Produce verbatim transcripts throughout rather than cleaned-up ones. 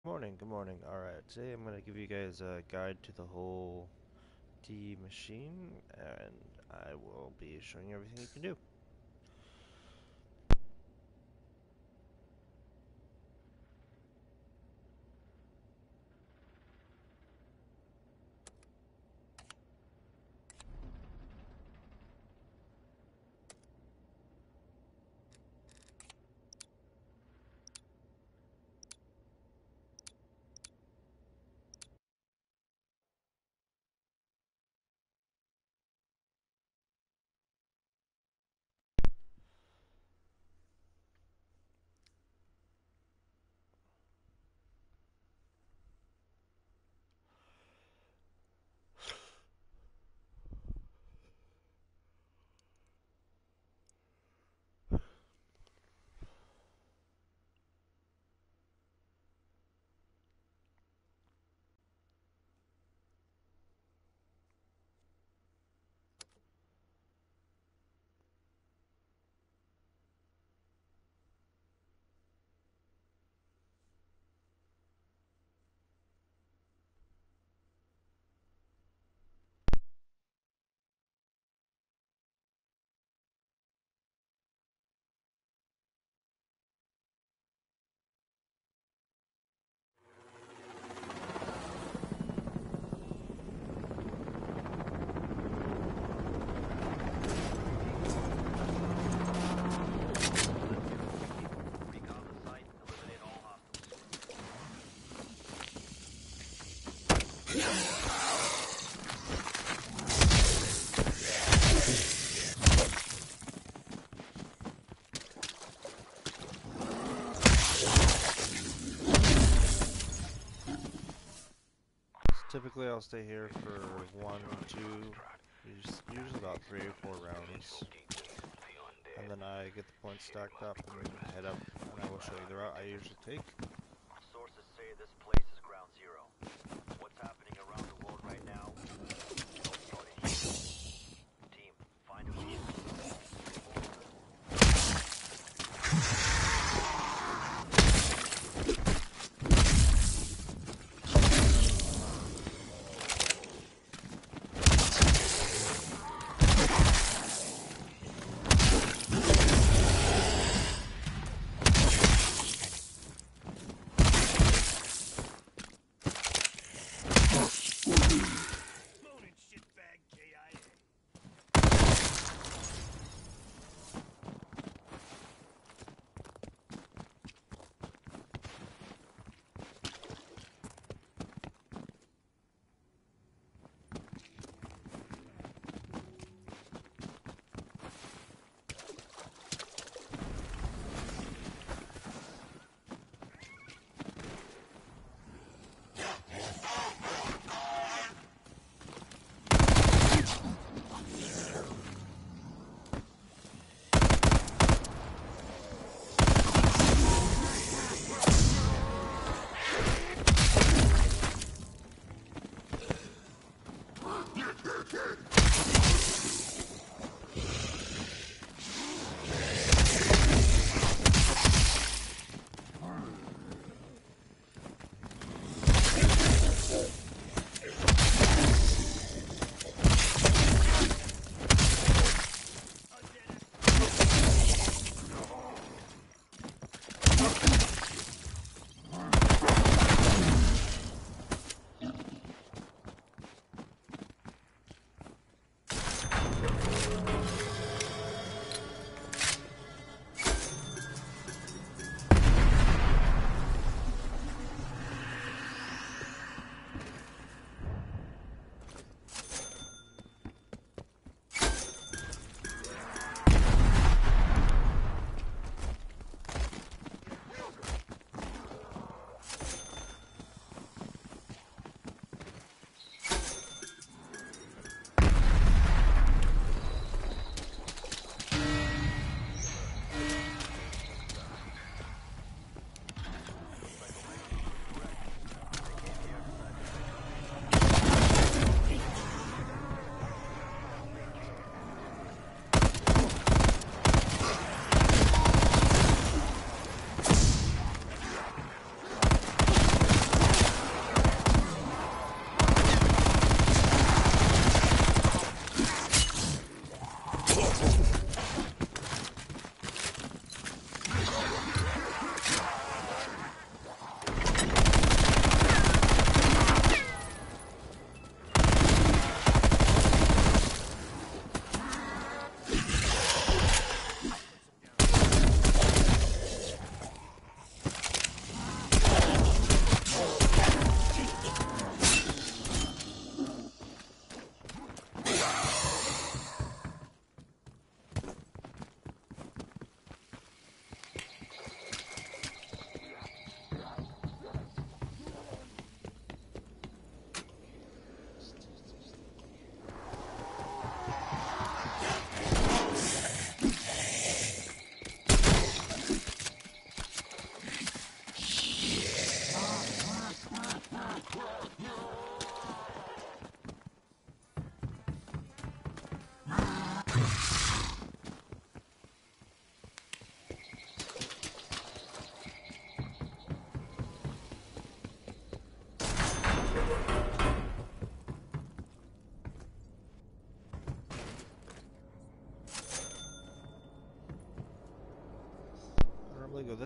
Morning, good morning. Alright, today I'm going to give you guys a guide to the whole D machine, and I will be showing you everything you can do. Typically I'll stay here for one, two, usually about three or four rounds, and then I get the points stacked up and head up, and I will show you the route I usually take. Sources say this place is ground zero. What's happening around the world right now? Don't start it here. Team, find a vehicle.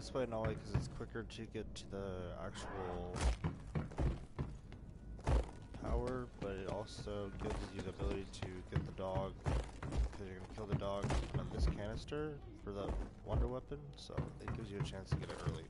this way not only because it's quicker to get to the actual power, but it also gives you the ability to get the dog, because you're gonna kill the dog on this canister for the wonder weapon, so it gives you a chance to get it early.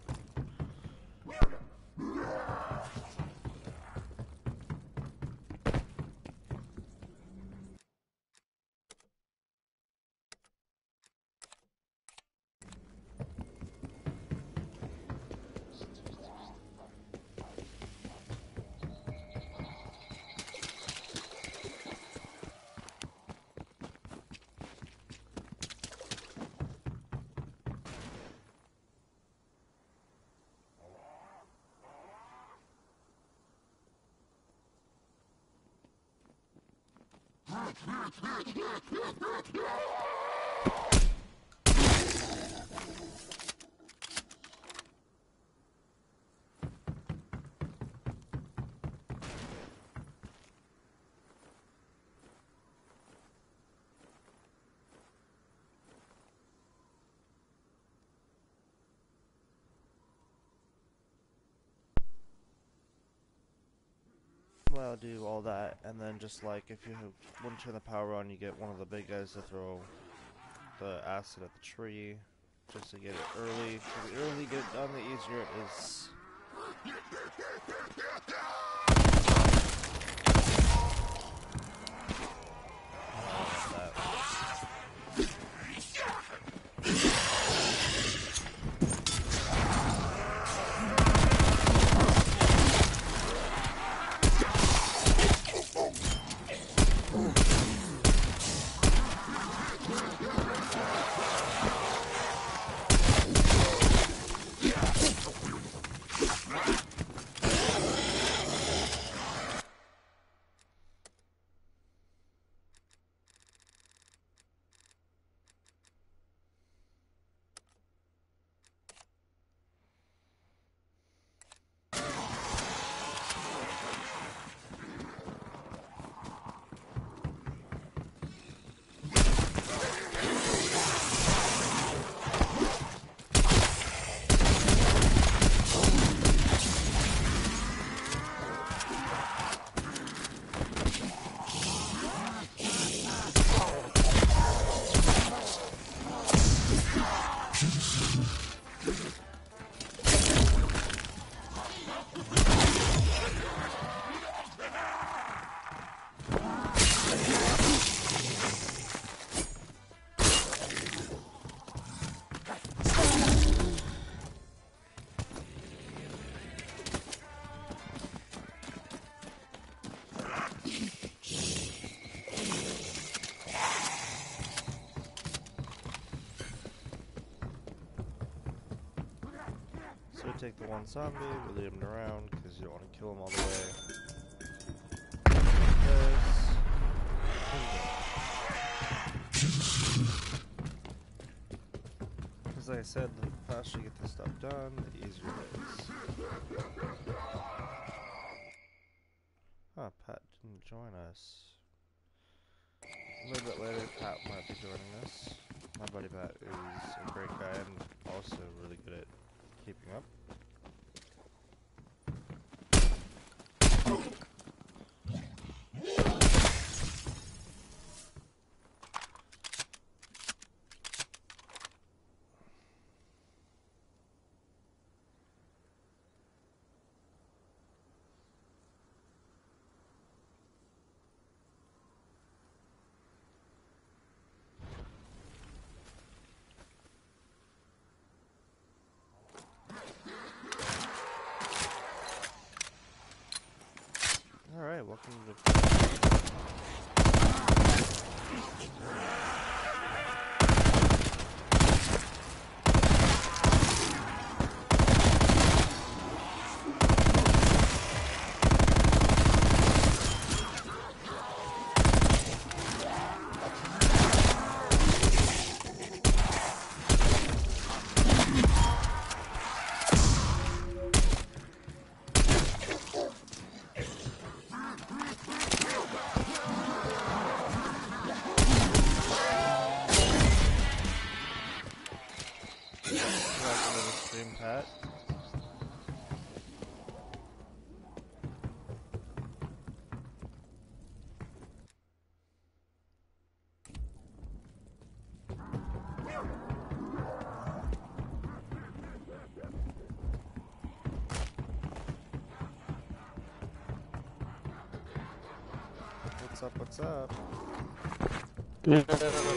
Well, do all that, and then just like if you want to turn the power on, you get one of the big guys to throw the acid at the tree, just to get it early. The earlier you get it done, the easier it is. So we take the one zombie, we leave him around because you don't want to kill him all the way. Because, like I said, the faster you get this stuff done, the easier it is. Oh, Pat didn't join us. A little bit later, Pat might be joining us. My buddy Pat is a great guy and also really good at keeping up. Alright, welcome to What's up, what's up? Yeah. Now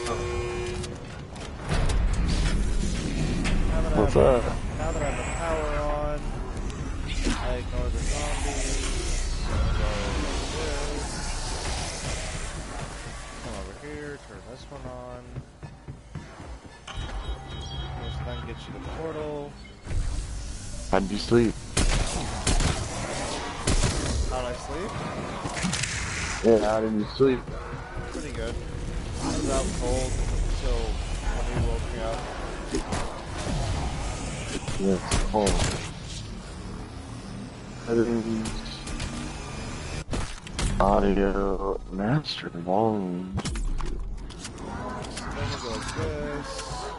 that I What's have, up? now that I have the power on, I ignore the zombies. I go like this. Come over here, turn this one on. This then gets you the portal. How'd you sleep? How'd I sleep? Yeah, how did you sleep? Pretty good. I was out cold until when he woke me up. Yes, cold. Settings. Audio. Master volume. So then we go like this.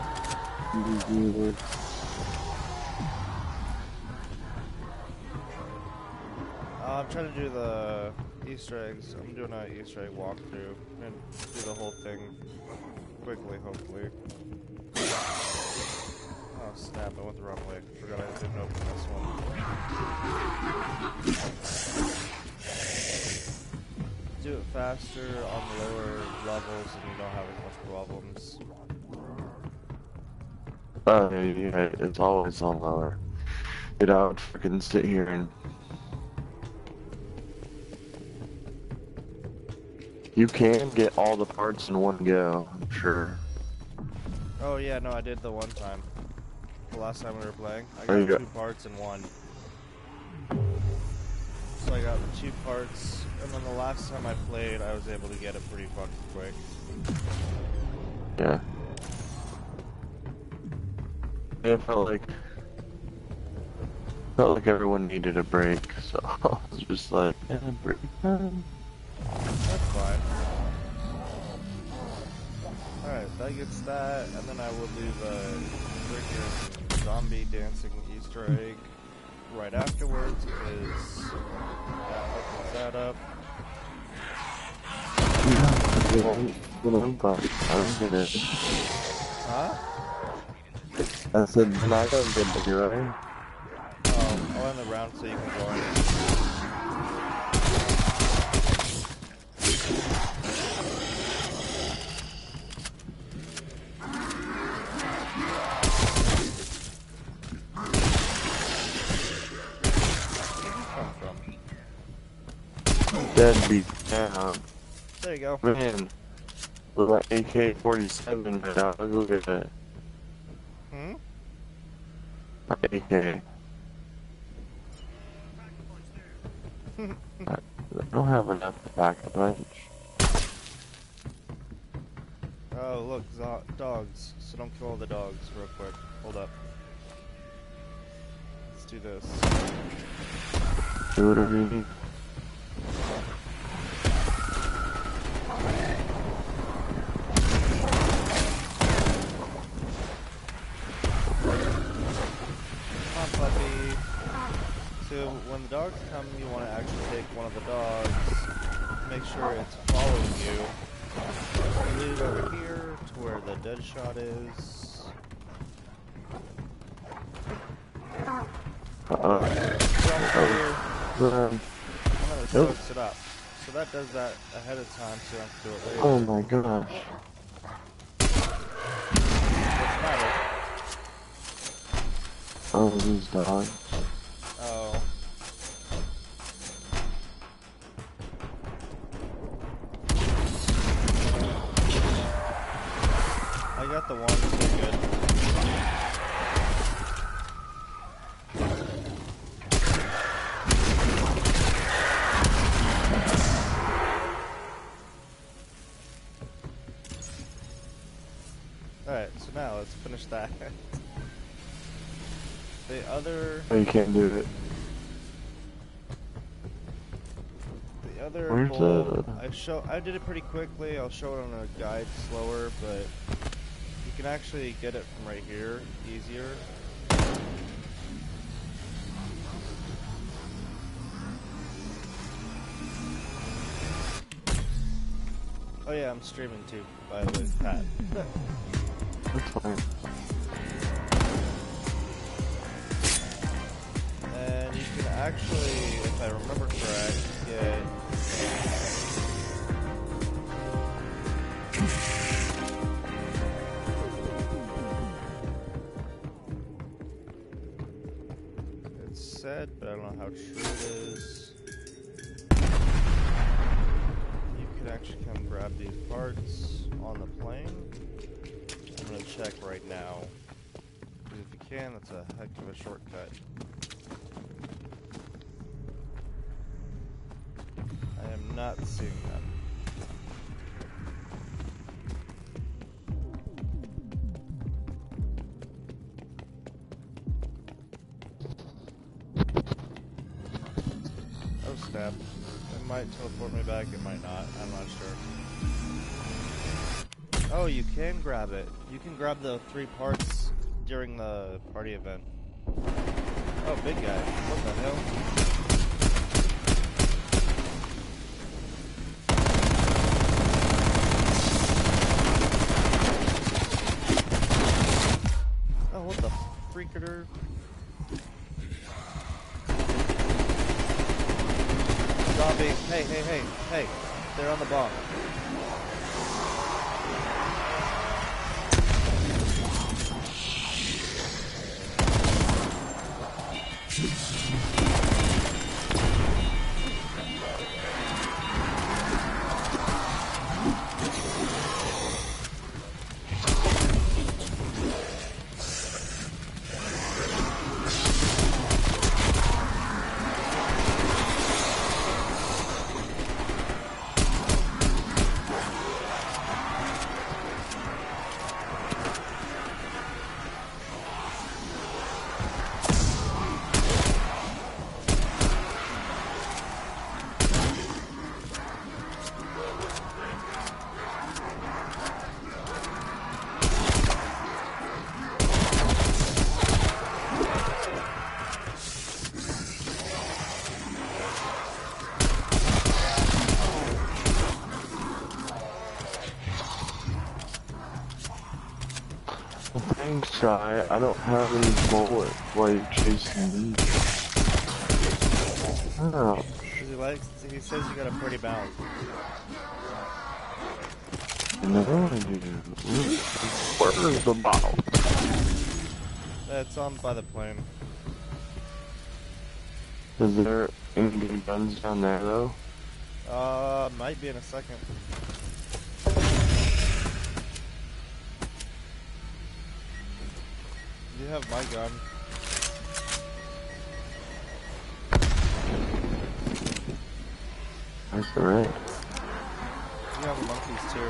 Uh, I'm trying to do the Easter eggs. I'm doing an Easter egg walkthrough and do the whole thing quickly, hopefully. Oh snap, I went the wrong way. Forgot I didn't open this one. Do it faster on the lower levels and you don't have as much problems. Oh, yeah, it's always on lower. Get out, freaking sit here and. You can get all the parts in one go, I'm sure. Oh yeah, no, I did the one time. The last time we were playing. I Oh, you got got- two parts in one. So I got the two parts, and then the last time I played, I was able to get it pretty fucking quick. Yeah. It felt like felt like everyone needed a break, so I was just like, yeah, break time. That's fine. Alright, that gets that, and then I will do the freaking zombie dancing Easter egg right afterwards, because that opens that up. I don't get it. Huh? I said, then I don't get it, right? Oh, I'll end the round so you can join. Deadbeat down. There you go. Man, with my A K forty-seven, man, I'll go get that. Hmm? My A K. I don't have enough to pack a bunch. Oh, look, zo dogs. So don't kill all the dogs real quick. Hold up. Let's do this. Do whatever you need. Come on, puppy. So when the dogs come, you want to actually take one of the dogs. Make sure it's following you. Lead it over here to where the dead shot is. Uh-oh. Jump here. Um, And then it Nope. soaks it up. So that does that ahead of time, so you don't have to do it later. oh my gosh. What's the matter? Oh, these dogs. Oh. I got the one, so good. Alright, so now let's finish that. The other, Oh, you can't do it. the other Where's bowl, the- I show, I did it pretty quickly. I'll show it on a guide slower, but you can actually get it from right here easier. Oh yeah, I'm streaming too, by the way, Pat. That's fine. And you can actually, if I remember correct, get said, but I don't know how true it is. You can actually come grab these parts on the plane. I'm gonna check right now. Because if you can, that's a heck of a shortcut. I am not seeing them. Oh snap. It might teleport me back, it might not. I'm not sure. Oh, you can grab it. You can grab the three parts during the party event. Oh, big guy. What the hell? Oh, what the freaker? Zombie. Hey, hey, hey, hey. They're on the bomb. Thanks, Shy. I don't have any bullets like chasing me. Oh. He likes. He says you got a pretty balance. No, I do. Where's the bottle? It's on by the plane. Is there any good guns down there though? Uh, might be in a second. You have my gun. That's alright. You have monkeys too.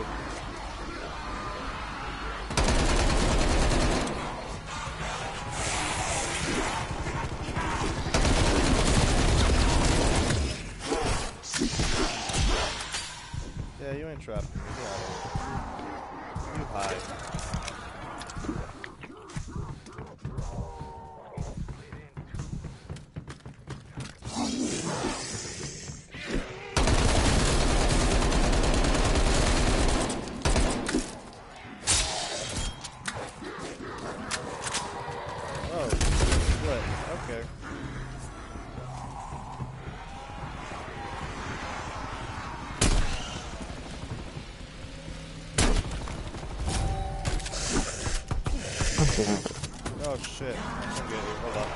Yeah, you ain't trapped me. Get out of here. You hide. Oh, split. Okay. Oh shit. I'm good here. Hold up.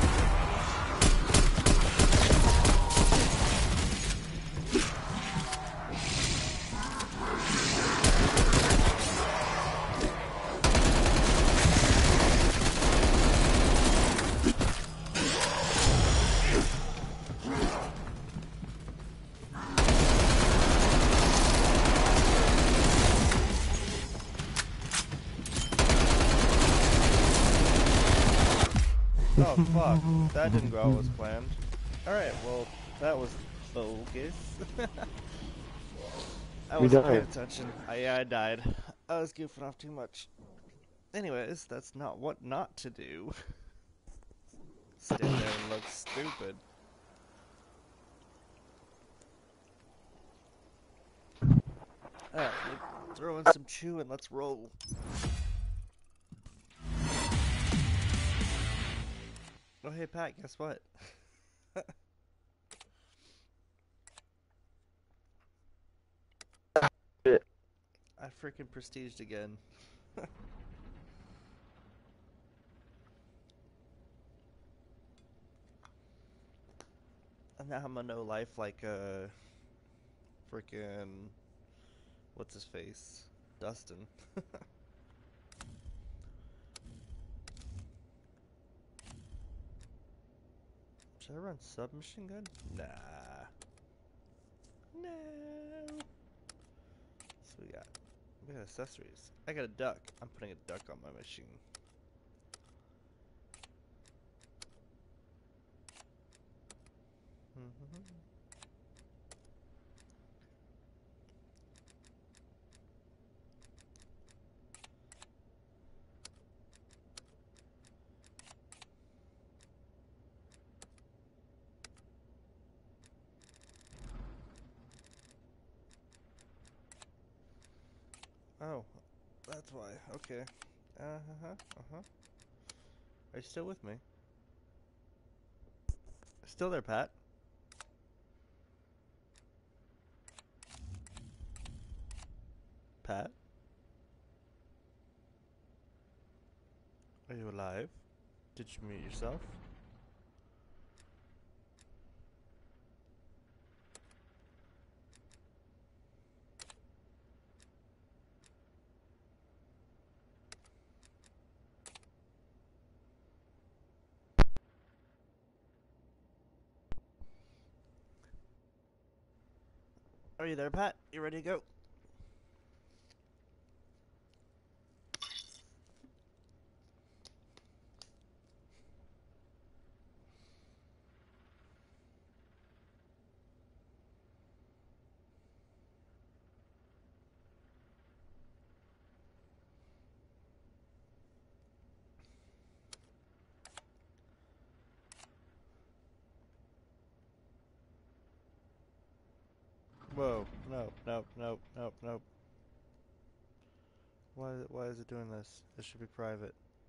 Oh fuck, that didn't go out as planned. Alright, well, that was bogus. I We wasn't paying died. attention. I, yeah, I died. I was goofing off too much. Anyways, that's not what not to do. Stand there and look stupid. Alright, throw in some chew and let's roll. Oh hey Pat, guess what? Shit. I freaking prestiged again. now I'm gonna know life like uh freaking what's his face? Dustin. Should I run submachine gun? Nah. No. So we got we got accessories. I got a duck. I'm putting a duck on my machine. Oh, that's why. Okay. Uh huh. Uh huh. Are you still with me? Still there, Pat? Pat? Are you alive? Did you mute yourself? Are you there, Pat? You ready to go? Whoa. No, no, no, no, no. Why, why is it doing this? It should be private.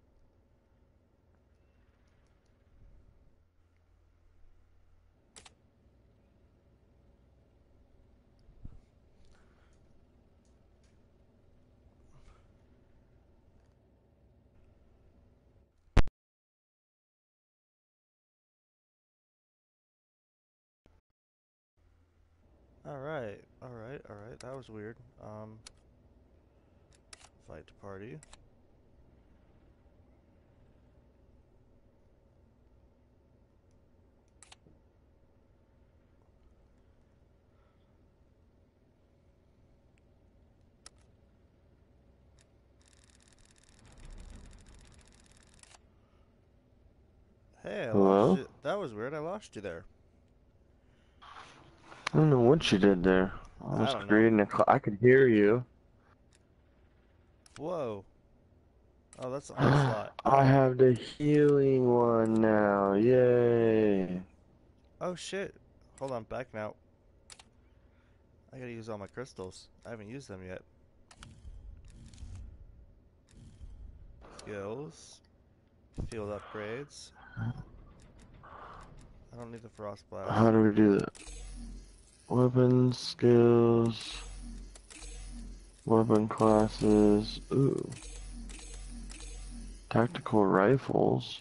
Alright, alright, alright. That was weird. Um, fight to party. Hey, I lost Hello? you. That was weird. I lost you there. I don't know what she did there. I I was don't know. creating a cl- I could hear you. Whoa. Oh, that's Onslaught. I have the healing one now. Yay. Oh shit. Hold on, back now. I gotta use all my crystals. I haven't used them yet. Skills. Field upgrades. I don't need the frost blast. How do we do that? Weapon skills. Weapon classes. Ooh. Tactical rifles.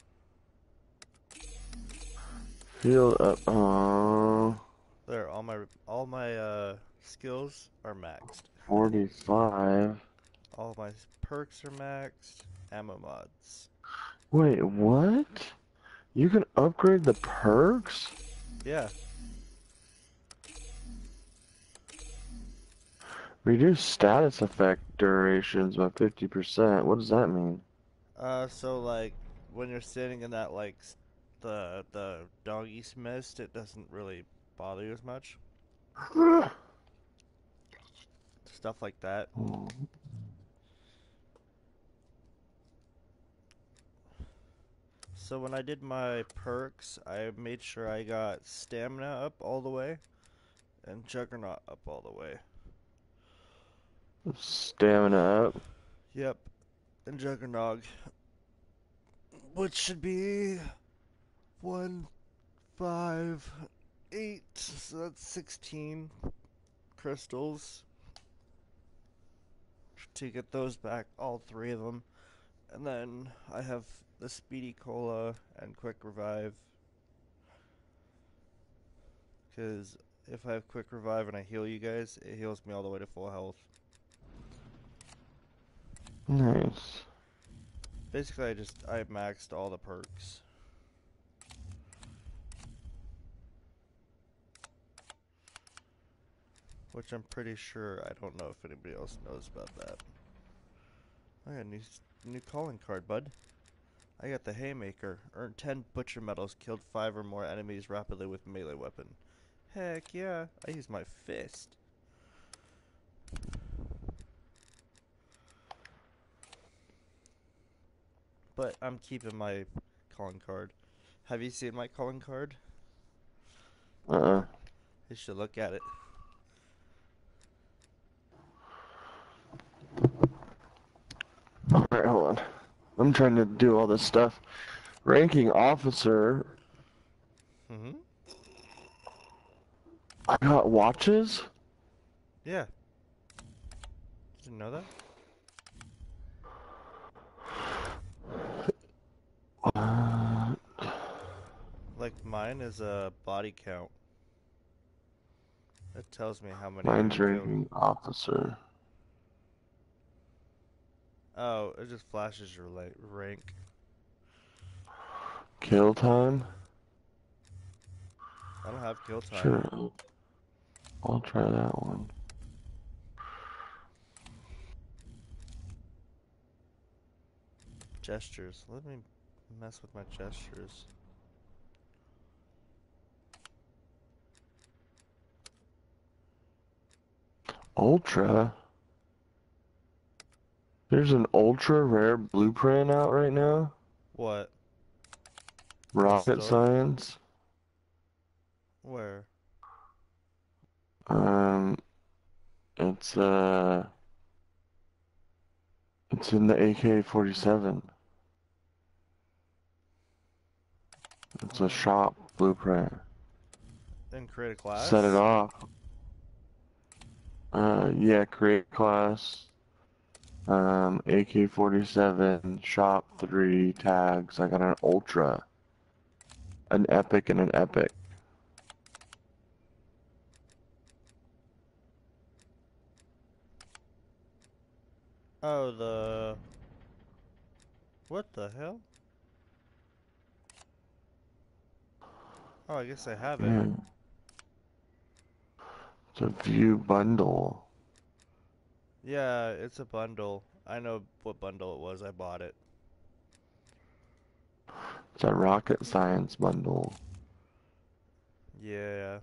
Field up. Oh. There, all my all my uh skills are maxed. forty-five. All my perks are maxed. Ammo mods. Wait, what? You can upgrade the perks? Yeah. Reduce status effect durations by fifty percent. What does that mean? Uh, so like when you're sitting in that like s- the the doggy's mist, it doesn't really bother you as much. Stuff like that. So when I did my perks, I made sure I got stamina up all the way and juggernaut up all the way. Stamina up. Yep, and juggernog, which should be one, five, eight. So that's sixteen crystals to get those back, all three of them. And then I have the Speedy Cola and Quick Revive. Because if I have quick revive and I heal you guys, it heals me all the way to full health. Nice. Basically, I just I maxed all the perks. Which I'm pretty sure, I don't know if anybody else knows about that. I got a new, new calling card, bud. I got the Haymaker. Earned ten Butcher medals, killed five or more enemies rapidly with melee weapon. Heck yeah, I use my fist. But I'm keeping my calling card. Have you seen my calling card? Uh-uh. You should look at it. Alright, hold on. I'm trying to do all this stuff. Ranking officer. Mm-hmm. I got watches? Yeah. Didn't know that? Uh, Like mine is a body count. It tells me how many mine's I've killed. ranking officer. Oh, it just flashes your la rank. Kill time? I don't have kill time. Sure. I'll try that one. Gestures. Let me mess with my gestures. Ultra? There's an ultra rare blueprint out right now. What? Rocket store? science. Where? Um, it's uh, it's in the A K forty-seven. It's a shop blueprint. Then create a class? Set it off. Uh, yeah, create class. Um, A K forty-seven, shop three tags. I got an ultra, an epic, and an epic. Oh, the... What the hell? Oh, I guess I have it. Yeah. It's a view bundle. Yeah, it's a bundle. I know what bundle it was. I bought it. It's a rocket science bundle. Yeah.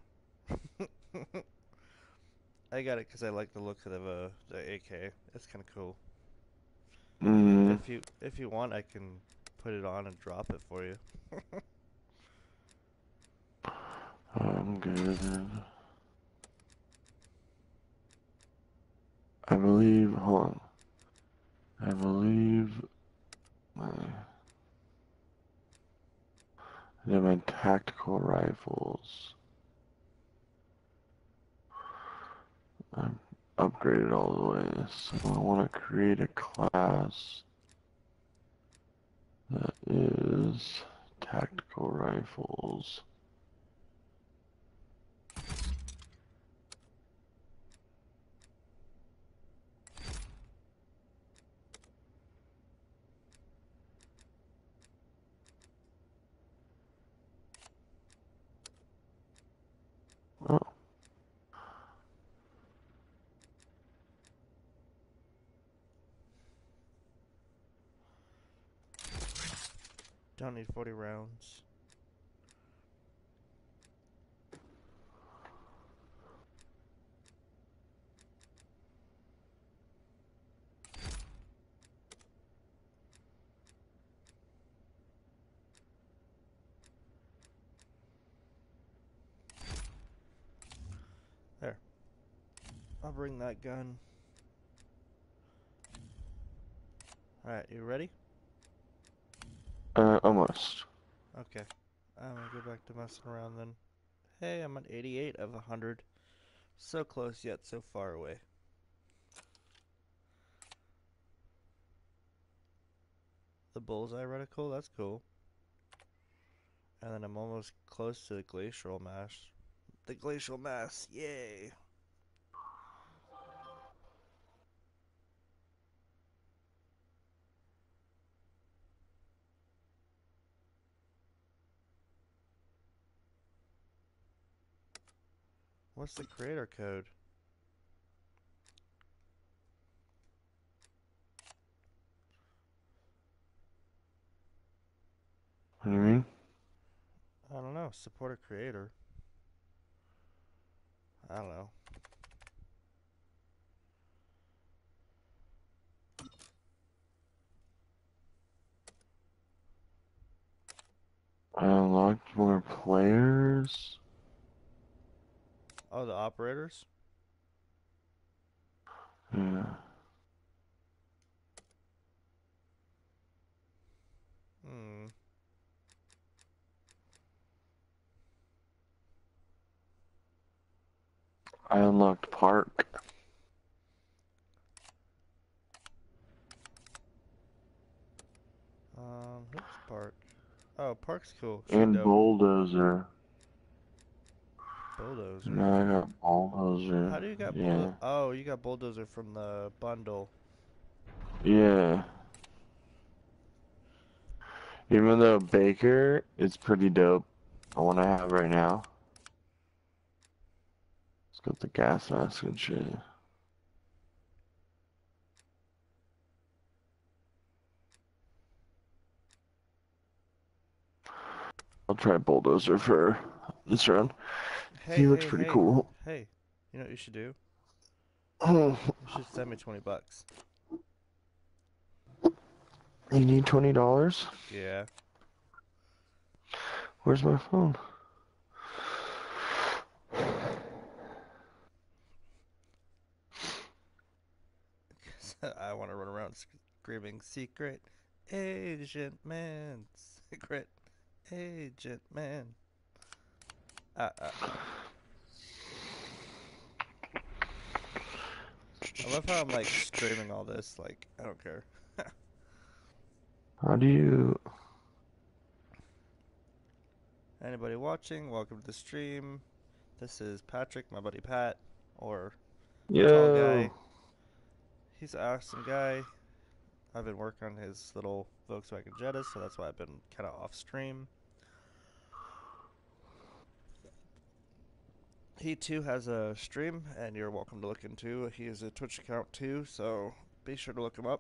I got it because I like the look of the, the A K. It's kind of cool. Mm, If you if you want, I can put it on and drop it for you. I'm good. I believe, hold on. I believe my, I have my tactical rifles. I'm upgraded all the way, so I want to create a class that is tactical rifles. Oh, Don't need forty rounds. There. I'll bring that gun. Alright, you ready? uh, almost. Okay. I'm gonna go back to messing around then. Hey, I'm at eighty-eight of one hundred. So close yet so far away. The bullseye reticle, that's cool. And then I'm almost close to the glacial mash. The glacial mass, yay! What's the creator code? What do you mean? I don't know. Support a creator. I don't know. I unlocked more players. Oh, the operators? Yeah. Hmm. I unlocked Park. Um, who's Park? Oh, Park's cool. She And dope. Bulldozer. Bulldozer. Now I got Bulldozer. How do you got Yeah. bulldozer? Oh, you got bulldozer from the bundle. Yeah. Even though Baker is pretty dope, the one I have right now. It's got the gas mask and shit. I'll try Bulldozer for this round. Hey, He looks hey, pretty hey, cool. hey. You know what you should do? You You should send me twenty bucks. need twenty dollars? Yeah. Where's my phone? I want to run around screaming, secret agent man, secret agent man. Uh, uh, uh. I love how I'm like streaming all this, like, I don't care. How do you... Anybody watching, welcome to the stream. This is Patrick, my buddy Pat, or Tall Yo! Guy. He's an awesome guy. I've been working on his little Volkswagen Jetta, so that's why I've been kind of off stream. He too has a stream, and you're welcome to look into. He has a Twitch account too, so be sure to look him up.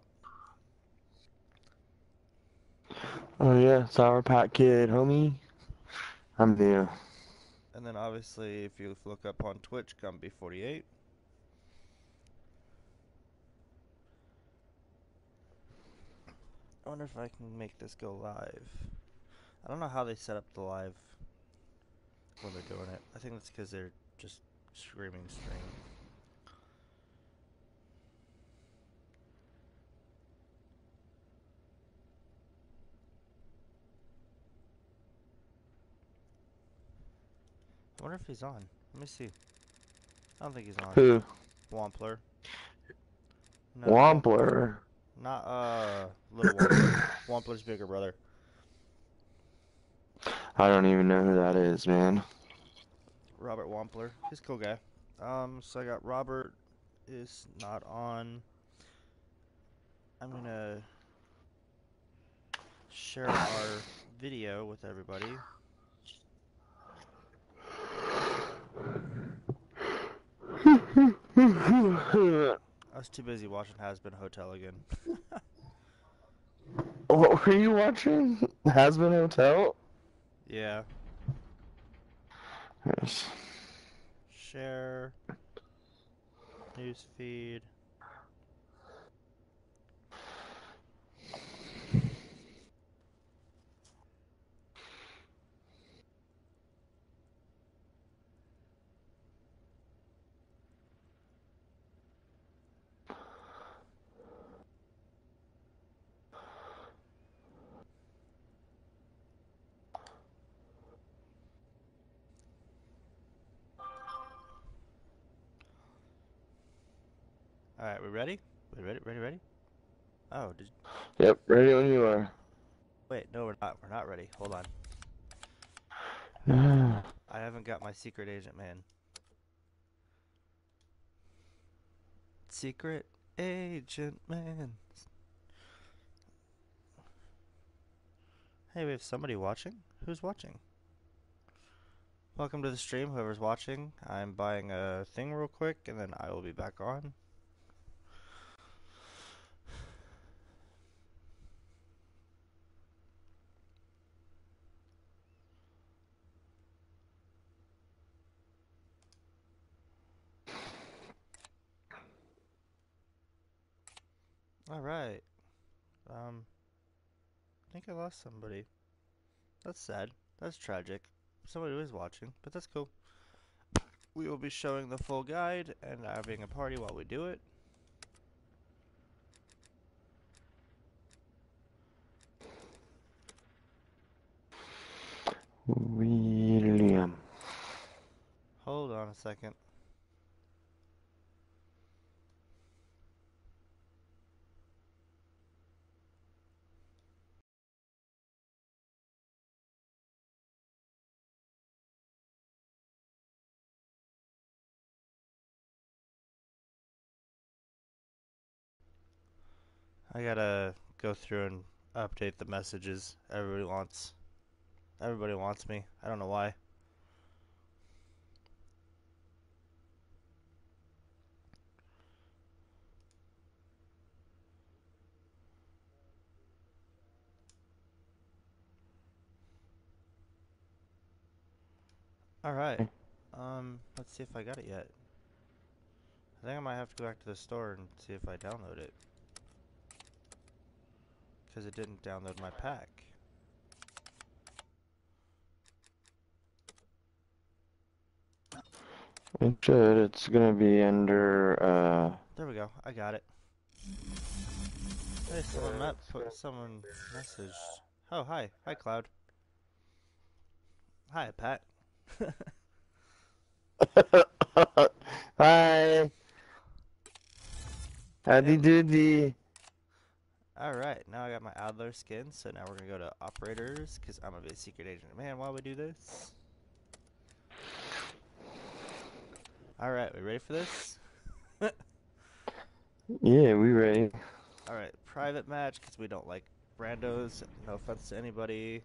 Oh yeah, Sour Pat Kid, homie. I'm there. And then obviously, if you look up on Twitch, Gumby forty-eight. I wonder if I can make this go live. I don't know how they set up the live when they're doing it. I think that's because they're just screaming stream. I wonder if he's on. Let me see. I don't think he's on. Who? Wampler. No, Wampler. not uh, little Wampler. Wampler's bigger brother. I don't even know who that is, man. Robert Wampler. He's a cool guy. Um, so I got Robert is not on. I'm gonna share our video with everybody. I was too busy watching Has Been Hotel again. What were you watching? Has Been Hotel? Yeah. Yes. Share. News feed. Alright, we ready? We ready? Ready? Ready? Oh, did Yep, ready when you are. wait, no, we're not. We're not ready. Hold on. No. I haven't got my secret agent man. Secret agent man. Hey, we have somebody watching? Who's watching? Welcome to the stream, whoever's watching. I'm buying a thing real quick, and then I will be back on. Alright. Um, I think I lost somebody. That's sad. That's tragic. Somebody was watching, but that's cool. We will be showing the full guide and having a party while we do it. William. Hold on a second. I gotta go through and update the messages everybody wants. Everybody wants me. I don't know why. Alright. Um, let's see if I got it yet. I think I might have to go back to the store and see if I download it. Because it didn't download my pack. It should. It's gonna be under, uh... There we go. I got it. Hey, someone met, put, someone messaged. Oh, hi. Hi, Cloud. Hi, Pat. Hi! Howdy Hey. doody. Alright, now I got my Adler skin, so now we're gonna go to operators, because I'm gonna be a secret agent. Man, while we do this. Alright, we ready for this? Yeah, we ready. Alright, private match, because we don't like randos. No offense to anybody.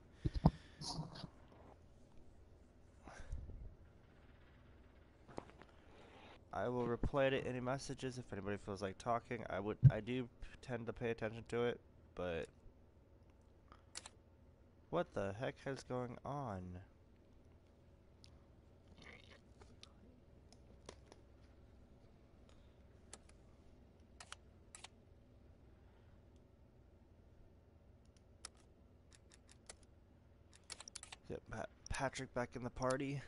I will reply to any messages if anybody feels like talking. I would, I do tend to pay attention to it, but what the heck is going on? Get Pat Patrick back in the party.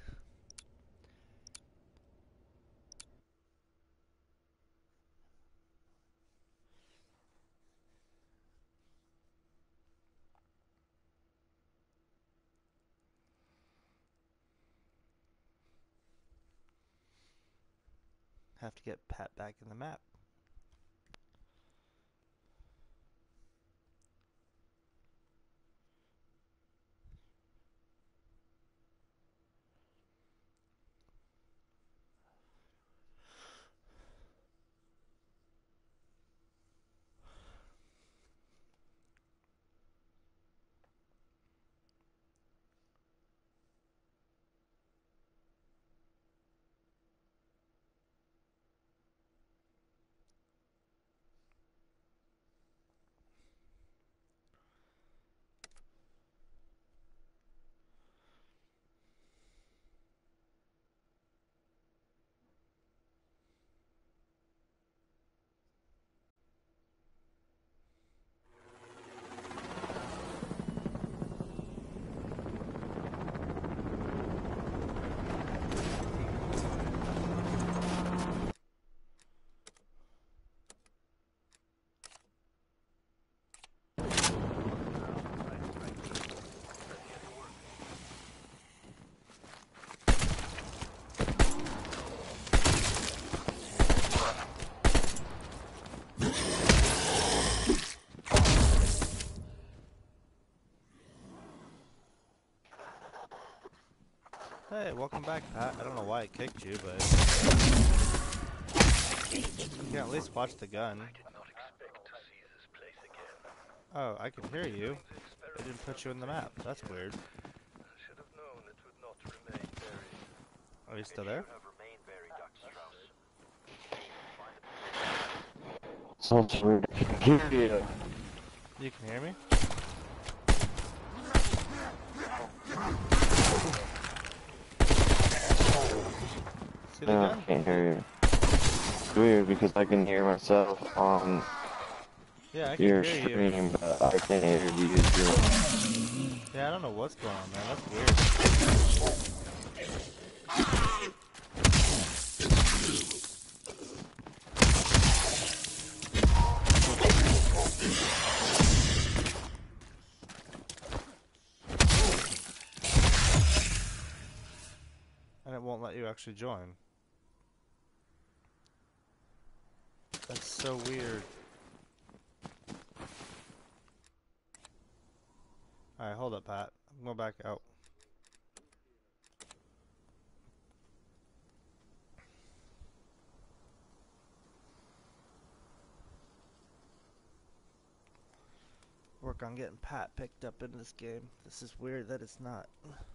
Have to get Pat back in the map. Welcome back, Pat. I don't know why it kicked you, but you can at least watch the gun. I did not expect to see this place again. Oh, I can hear you. It didn't put you in the map. That's weird. I should have known it would not remain buried. Are you still there? You have remained buried, Doctor Strauss. Sounds weird. I can hear you. You can hear me? See the No, I gun? can't hear you. It's weird because I can hear myself on Yeah, I can your hear you. stream, but I can't hear you. Too. Yeah, I don't know what's going on, man. That's weird. And it won't let you actually join. That's so weird. Alright, hold up, Pat. I'm going back out. Work on getting Pat picked up in this game. This is weird that it's not.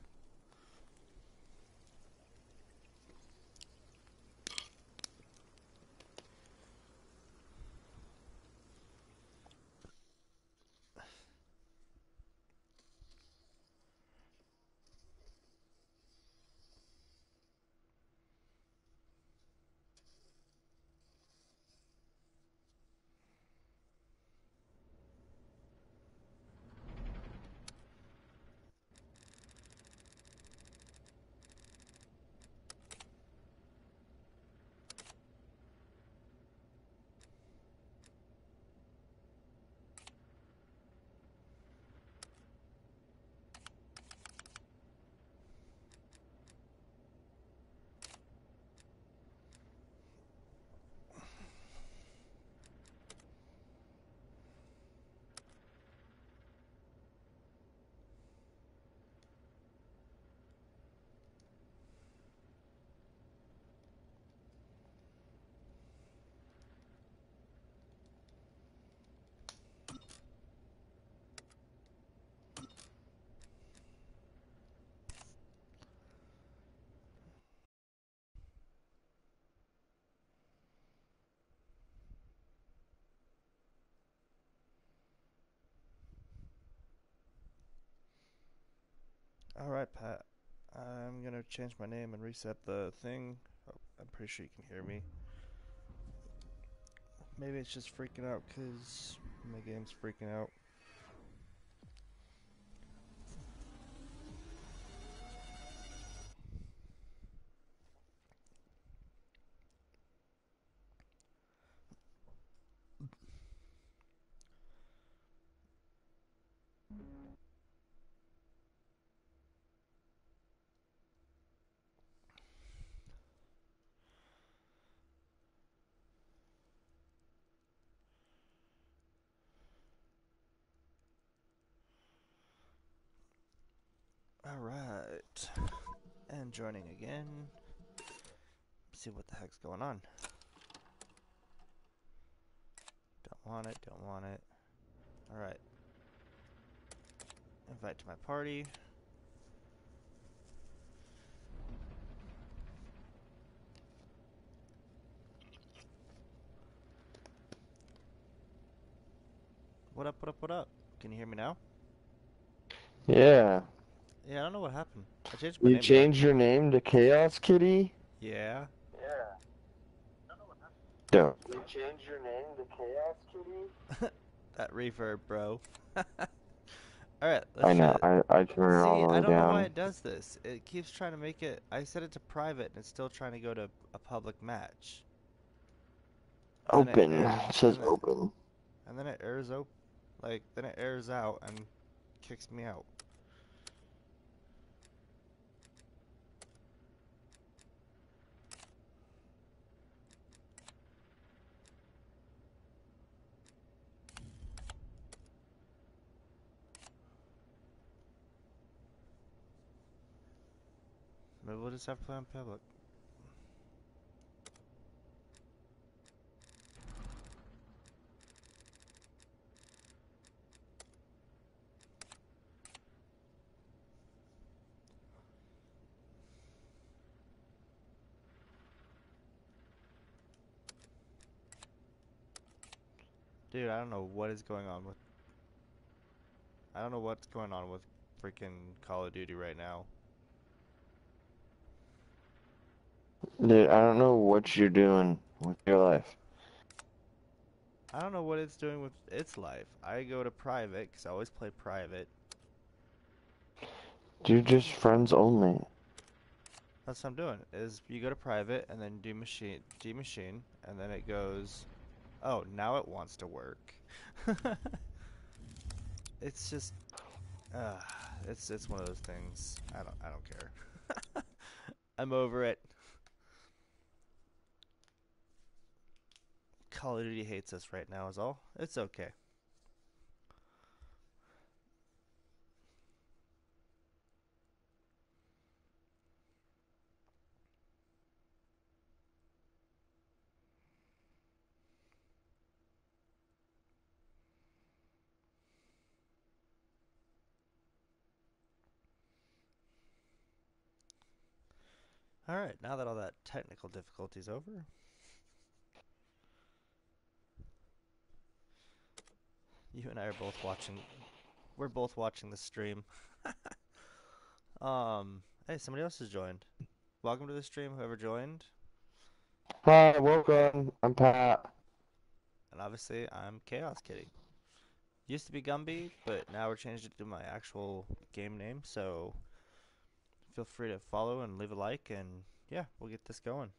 Alright, Pat. I'm gonna change my name and reset the thing. Oh, I'm pretty sure you can hear me. Maybe it's just freaking out because my game's freaking out. Alright. And joining again. See what the heck's going on. Don't want it, don't want it. Alright. Invite to my party. What up, what up, what up? Can you hear me now? Yeah. Yeah, I don't know what happened. I changed my You name. changed your name to Chaos Kitty? Yeah. Yeah. Don't. You changed your name to Chaos Kitty? That reverb, bro. Alright, let's I know. try- I, I turn it See, all the way I don't know why down. it does this. It keeps trying to make it. I set it to private and it's still trying to go to a public match. And then Open. It, err- It says and then, open. and then it errors op like then it errors out and kicks me out. Maybe we'll just have to play on public. Dude, I don't know what is going on with... I don't know what's going on with freaking Call of Duty right now. Dude, I don't know what you're doing with your life. I don't know what it's doing with its life. I go to private, because I always play private. You're just friends only. That's what I'm doing, is you go to private, and then do machine, G-machine, and then it goes... Oh, now it wants to work. It's just... Uh, it's it's one of those things. I don't I don't care. I'm over it. Call of Duty hates us right now is all. It's okay. Alright, now that all that technical difficulty's over. You and I are both watching. We're both watching the stream. um, hey, somebody else has joined. Welcome to the stream, whoever joined. Hi, welcome. I'm Pat. And obviously, I'm Chaos Kitty. Used to be Gumby, but now we're changed it to my actual game name, so feel free to follow and leave a like, and yeah, we'll get this going.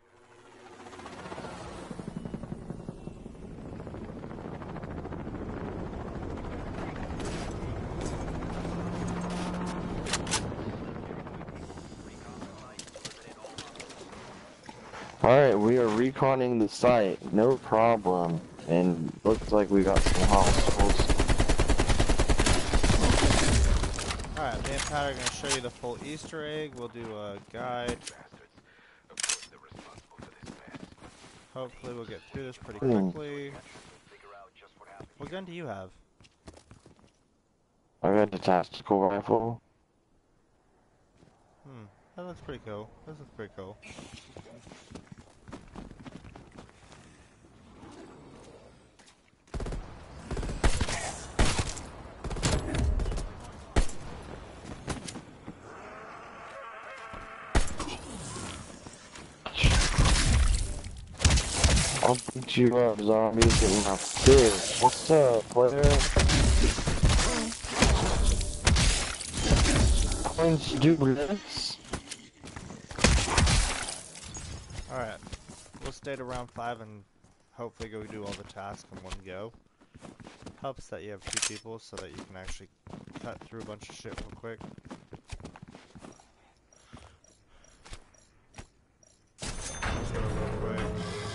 Alright, we are reconning the site. No problem. And looks like we got some hostiles. Alright, me and Pat are going to show you the full Easter egg. We'll do a guide. Hopefully we'll get through this pretty quickly. What gun do you have? I got the tactical rifle. Hmm, that looks pretty cool. This looks pretty cool. I'll beat you up, zombies, get my fist. What's up, player? Points do this. Alright, we'll stay to round five and hopefully go do all the tasks in one go. Helps that you have two people so that you can actually cut through a bunch of shit real quick. So real quick.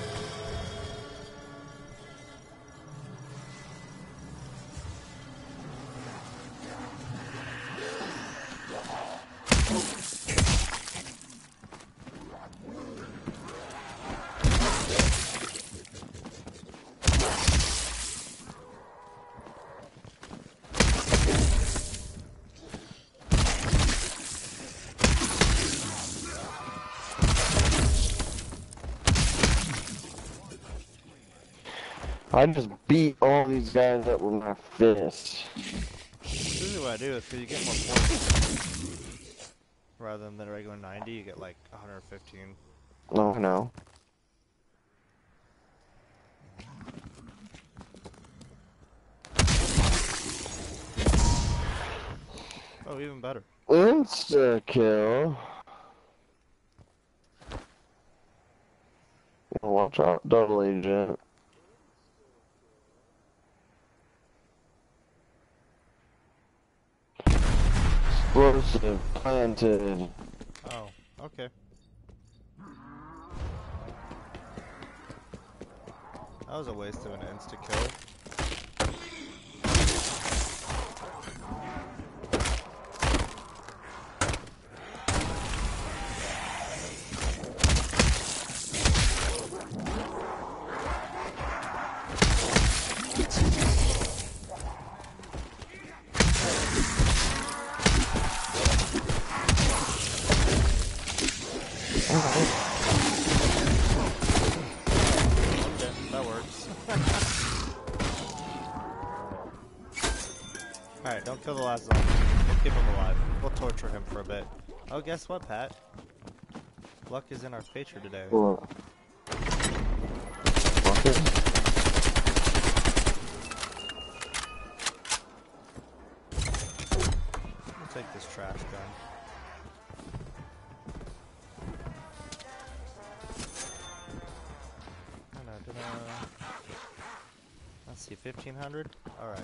I just beat all these guys up with my fist. Usually what I do is because you get more points. Rather than the regular ninety, you get like one hundred fifteen. Oh, no. Oh, even better. Insta kill. Watch out, double agent. Explosive planted. Oh, okay. That was a waste of an insta kill. Alright, don't kill the last zombie. We'll keep him alive. We'll torture him for a bit. Oh, guess what, Pat? Luck is in our favor today. What? Bucket? We'll take this trash gun. Let's see, fifteen hundred? Alright.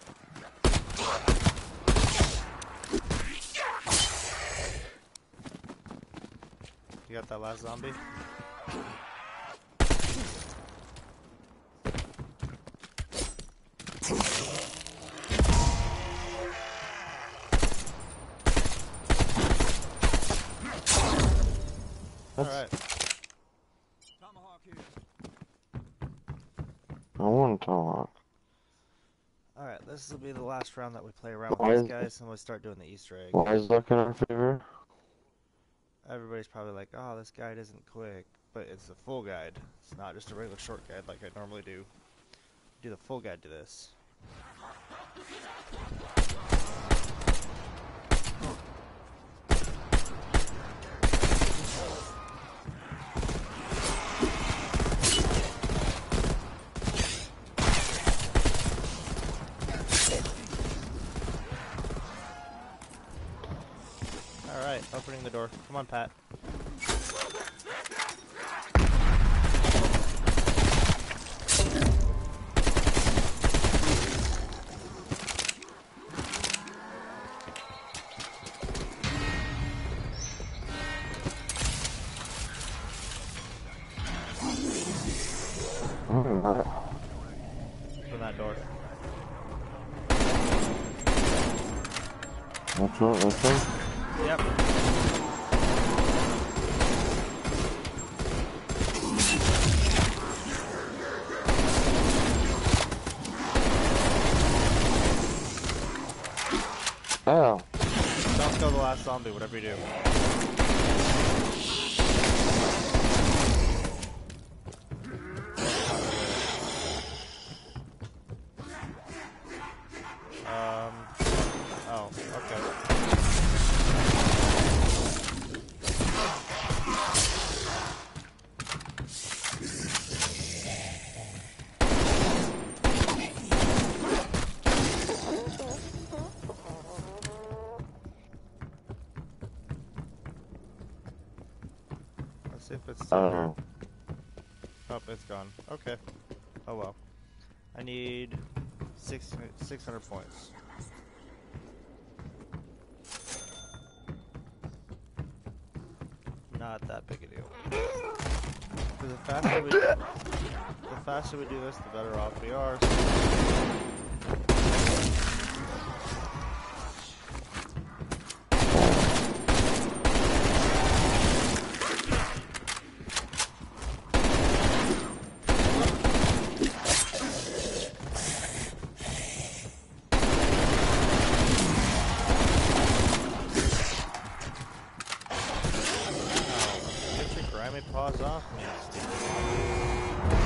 You got that last zombie? Alright. I want to talk. Alright, this will be the last round that we play around Why with these is- guys, and we'll start doing the Easter egg. Why is luck in our favor? Everybody's probably like, oh, this guide isn't quick, but it's a full guide. It's not just a regular short guide like I normally do. Do the full guide to this. Alright, opening the door. Come on, Pat. Oh, not. Open that door. That's what, that's it? Yep. Oh. Don't kill the last zombie, whatever you do. Um. Oh, okay. Let's see if it's still here. Oh. Oh, it's gone. Okay. Oh well. I need six six hundred points. Not that big a deal. 'Cause the faster we the faster we do this, the better off we are. Get your grimy paws off me, Steve.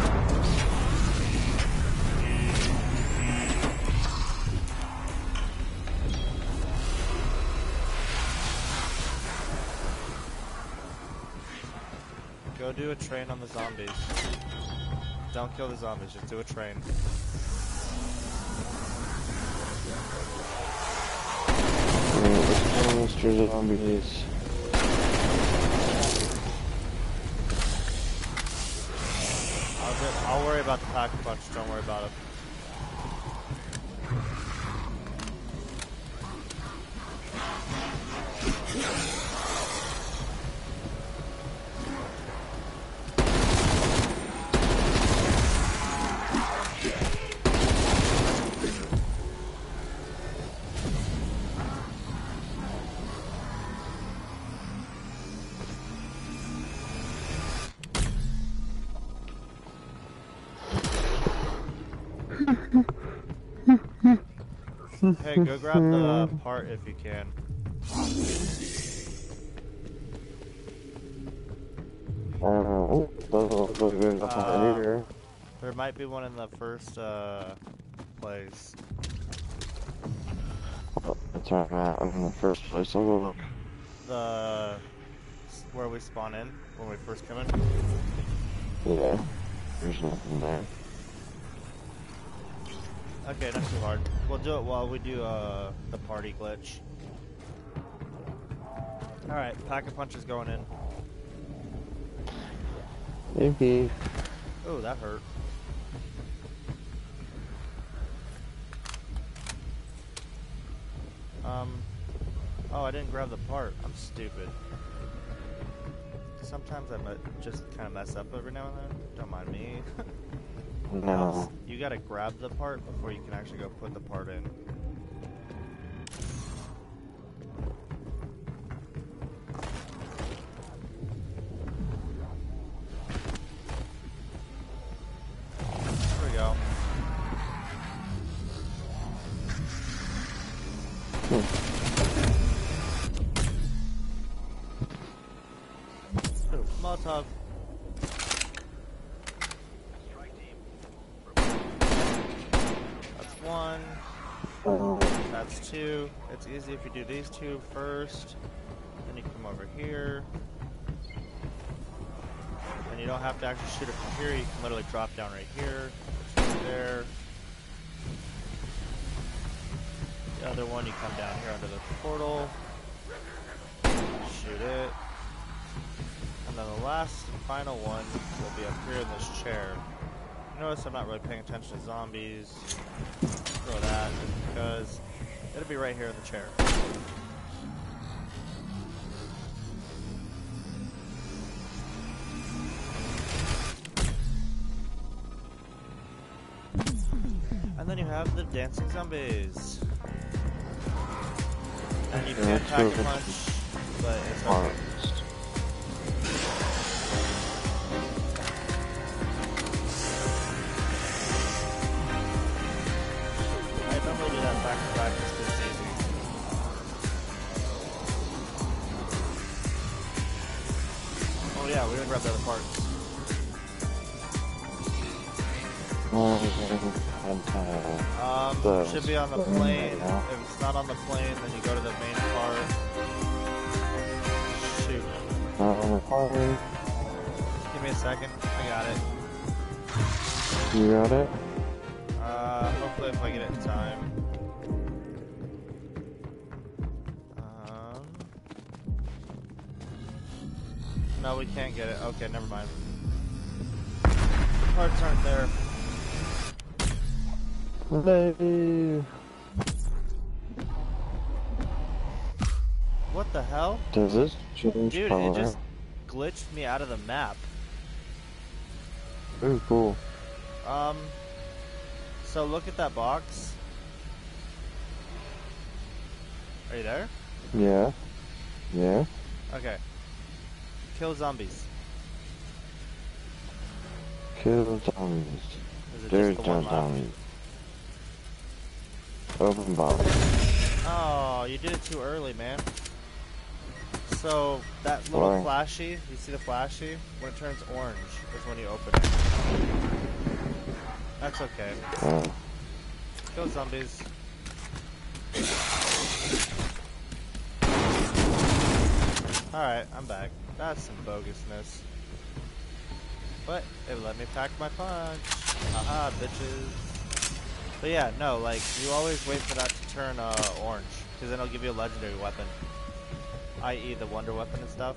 Go do a train on the zombies. Don't kill the zombies, just do a train. Alright, let's kill Mister Zombies. I'll, get, I'll worry about the pack punch, don't worry about it. Hey, go grab the part if you can. Uh, oh, doesn't look like there's nothing Uh, here. There might be one in the first uh, place. Oh, that's where I'm at. I'm in the first place. I'll go look. The where we spawn in when we first come in. Yeah. There's nothing there. Okay, not too hard. We'll do it while we do uh, the party glitch. Alright, Pack-a-Punch is going in. Maybe. Oh, that hurt. Um. Oh, I didn't grab the part. I'm stupid. Sometimes I me just kind of mess up every now and then. Don't mind me. No. You gotta grab the part before you can actually go put the part in. There we go. Ooh, Molotov. That's one. That's two. It's easy if you do these two first. Then you come over here. And you don't have to actually shoot it from here. You can literally drop down right here. Right there. The other one, you come down here under the portal. Shoot it. And then the last and final one will be up here in this chair. Notice I'm not really paying attention to zombies. Throw that just because it'll be right here in the chair. And then you have the dancing zombies. And you can't pack a punch, but it's okay. I normally do that back to back just 'cause it's easy. Oh yeah, we didn't grab the other parts. Um, The should be on the plane. yeah. If it's not on the plane, then you go to the main part. Shoot. Not on the plane. Give me a second. I got it. You got it? Uh, hopefully if I get it in time. Um, no, we can't get it. Okay, never mind. The parts aren't there. Maybe. What the hell? Does this change Dude, color? it just glitched me out of the map. Ooh, cool. Um, so look at that box. Are you there? Yeah. Yeah. Okay. Kill zombies. Kill zombies. Is it There's just the one no left? zombies. Open box. Oh, you did it too early, man. So, that little Why? flashy, you see the flashy? When it turns orange is when you open it. That's okay. Oh. Kill zombies. Alright, I'm back. That's some bogusness. But, it let me pack my punch. Haha, bitches. But yeah, no, like, you always wait for that to turn uh, orange, because then it'll give you a legendary weapon. that is the wonder weapon and stuff.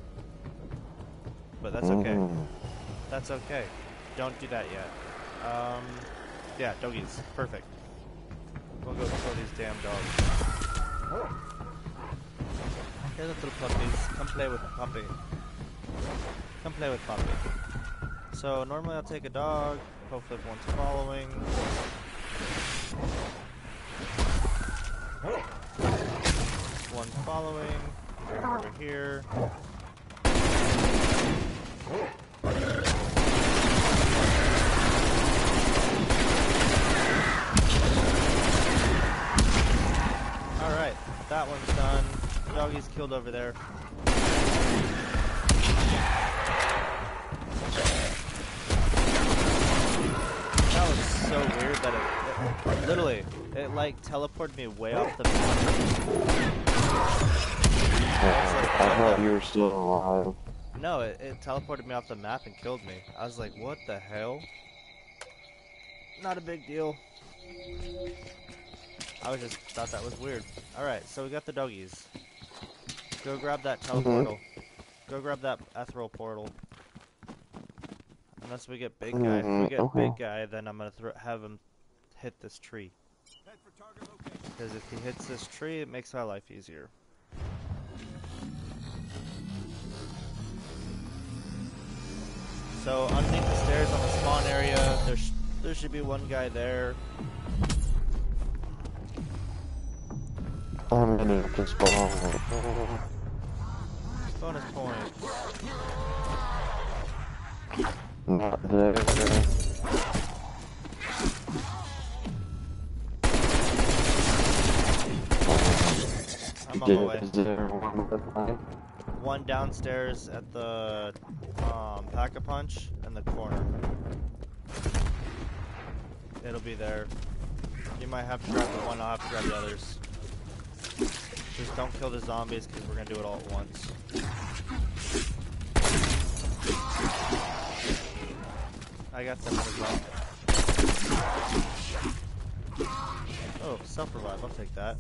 But that's okay. Mm. That's okay. Don't do that yet. Um, yeah, doggies. Perfect. We'll go kill these damn dogs. Hey, little puppies. Come play with Puppy. Come play with Puppy. So, normally I'll take a dog. Hopefully everyone's following. One following. Over here. Alright, that one's done. Doggy's killed over there. literally, it like teleported me way off the map. I thought you were still alive. No, it, it teleported me off the map and killed me. I was like, what the hell? Not a big deal. I was just thought that was weird. Alright, so we got the doggies. Go grab that teleportal. Mm-hmm. Go grab that ethereal portal. Unless we get big guy. Mm-hmm. If we get Okay. big guy, then I'm gonna thro have him hit this tree. Because if he hits this tree, it makes our life easier. So underneath the stairs on the spawn area, there sh there should be one guy there. I'm in it to spawn. Bonus points. Not there. I'm on my way. Is there one behind? One downstairs at the um, Pack-a-Punch in the corner. It'll be there. You might have to grab the one, I'll have to grab the others. Just don't kill the zombies because we're going to do it all at once. I got them as well. Oh, self-revive, I'll take that.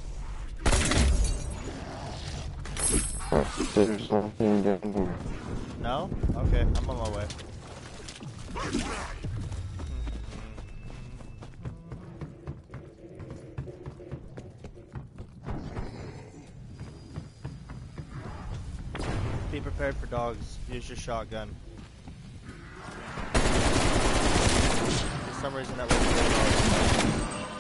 Oh, there's nothing down here. No? Okay, I'm on my way. Be prepared for dogs. Use your shotgun. For some reason that was dogs.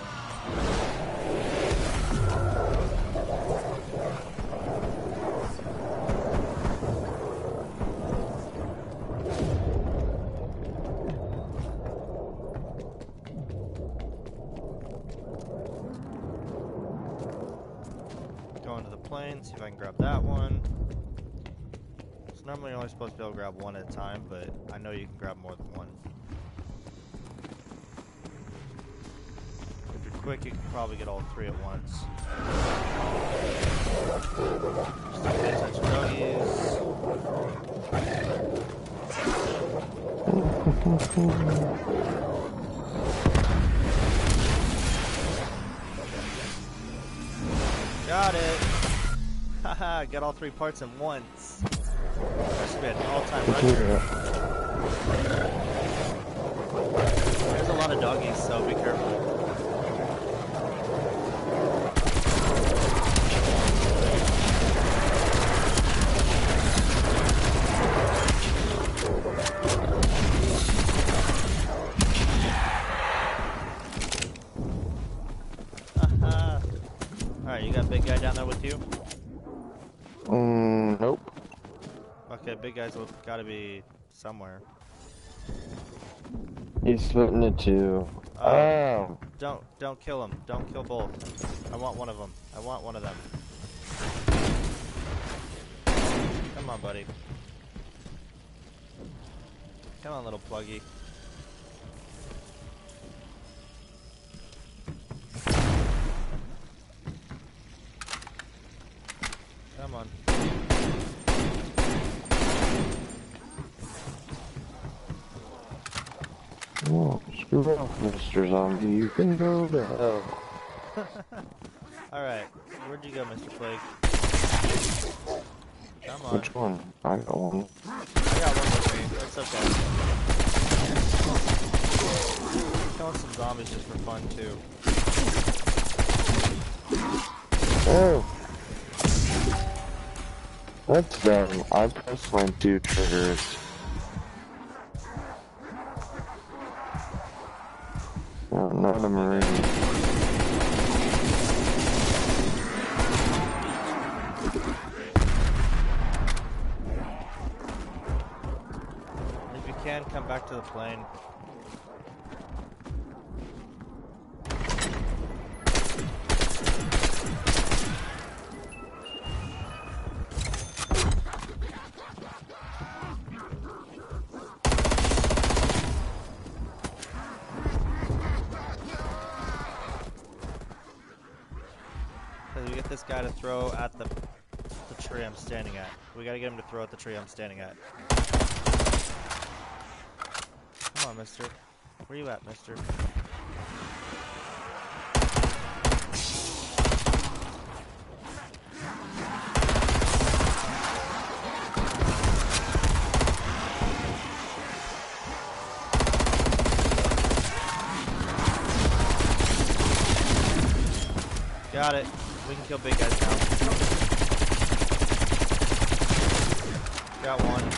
Go into the plane, see if I can grab that one. So normally you're only supposed to be able to grab one at a time, but I know you can grab more than one. If you're quick, you can probably get all three at once. Just don't pay attention to doggies. Got it! Haha, got all three parts in once. That should be an all-time record. There's a lot of doggies, so be careful. Haha. Alright, you got a big guy down there with you? Mm, nope. Okay, big guy's gotta be somewhere. He's splitting it too. Oh. Oh. Don't, don't kill him. Don't kill both. I want one of them. I want one of them. Come on, buddy. Come on, little pluggy. Come on. Oh, screw off, Mister Zombie. You can go to hell. Alright, where'd you go, Mister Plague? Come on. Which one? I got one. I got one with me. That's okay. Killing some zombies just for fun, too. Oh! That's dumb. I pressed my two triggers. No, not a marine. If you can, come back to the plane. guy to throw at the the tree I'm standing at. We gotta get him to throw at the tree I'm standing at. Come on, mister. Where you at, mister? Got it. We can kill big guys now. Got one.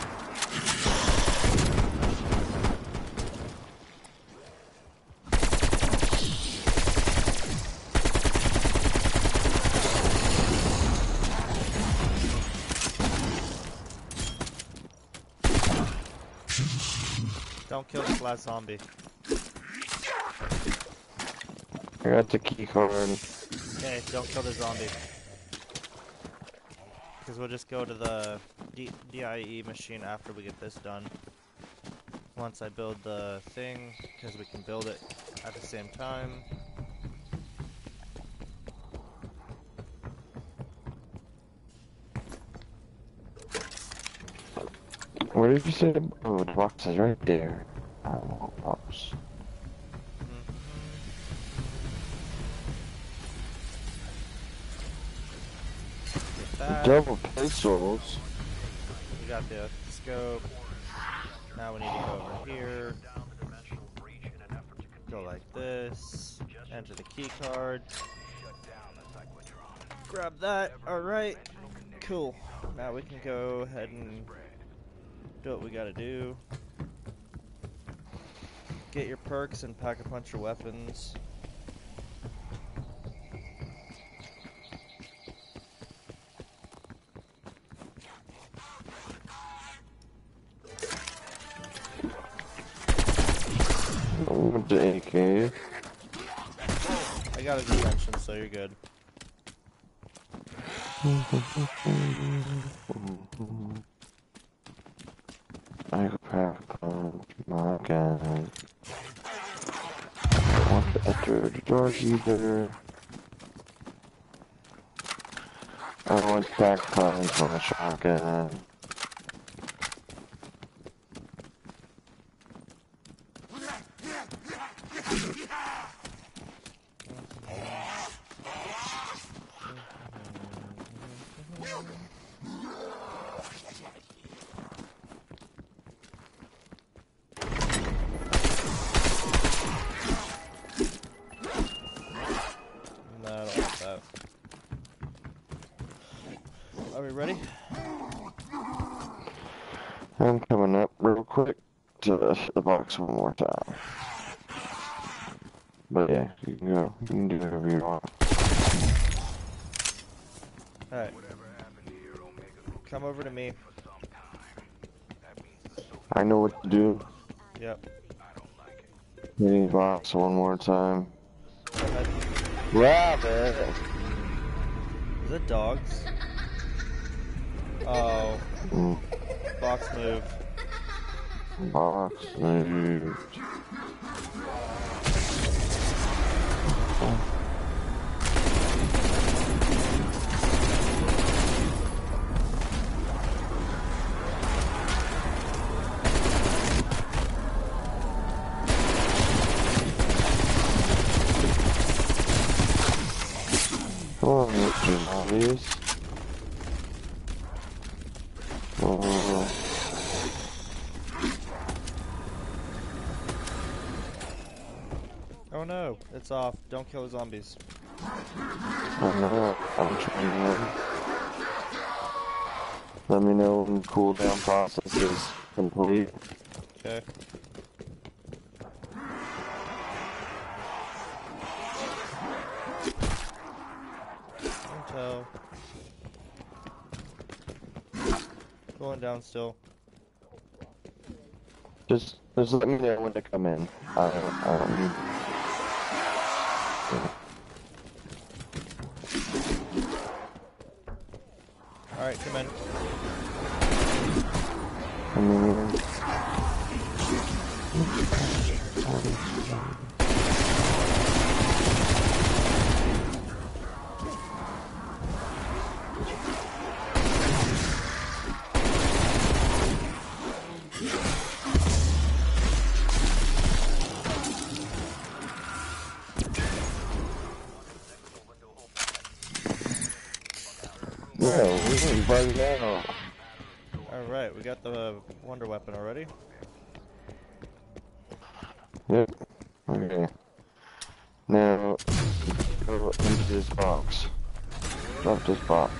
Don't kill this last zombie. I got the key card. Okay, don't kill the zombie. Because we'll just go to the D DIE machine after we get this done. Once I build the thing, because we can build it at the same time. Where did you say the, oh, the box is right there. Oh, box. That. Double pistols. We got the scope. Now we need to go over here. Go like this. Enter the key card. Grab that. Alright. Cool. Now we can go ahead and do what we gotta do. Get your perks and pack a punch your weapons. With the A K. I got a dimension, so you're good. I could pack punch my gun. I don't want to enter the doors either. I want to pack punch my shotgun. Are we ready? I'm coming up real quick to the, the box one more time. But yeah, you can go. You can do whatever you want. Alright. Come over to me. I know what to do. Yep. Hitting box one more time. Go ahead. Rabbit! Is it dogs? Oh. Mm. Box move. Box moved. Come on, Mister Zombies. Oh. Oh no, it's off. Don't kill the zombies. Oh no, I'm trying to. Let me know when the cooldown process is complete. Okay. Intel. Going down still. Just, just let me know when to come in. I don't, I don't need. Alright, come in. Come in. Hey, bugged out. Alright, we got the wonder weapon already. Yep. Okay. Now, go into this box. Drop this box.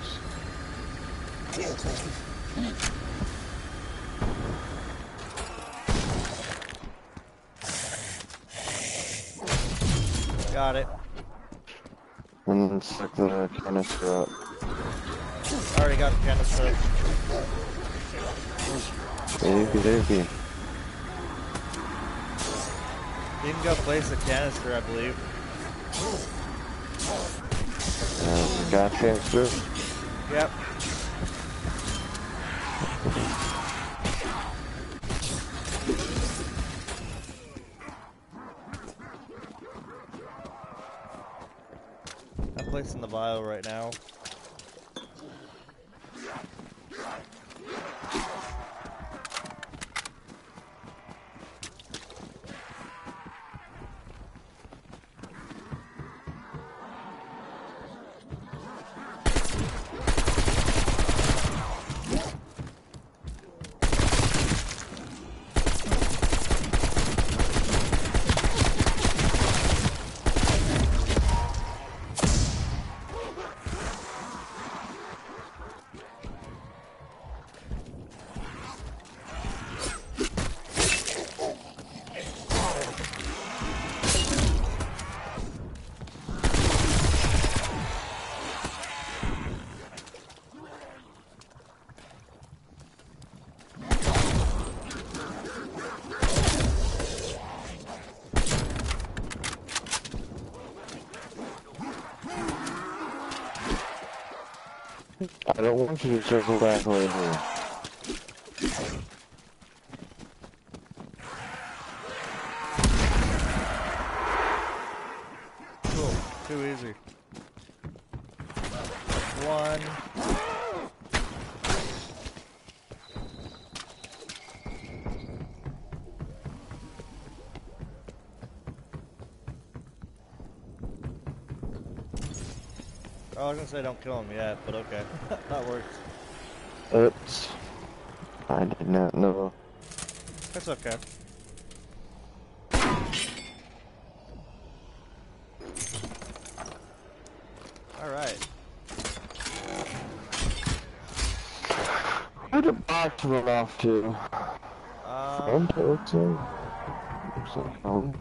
Got it. And then stick the canister up. Already got the canister. Okie dokie. You can go place a canister, I believe. Uh, we got canister. Yep. I'm placing the vial right now. I don't want you to circle back later. Cool. Too easy. One. Oh, I was gonna say don't kill him yet, but okay. That works. Oops. I did not know. That's okay. Alright. Where did the box run off to? Um, Front, it looks like. Looks like home.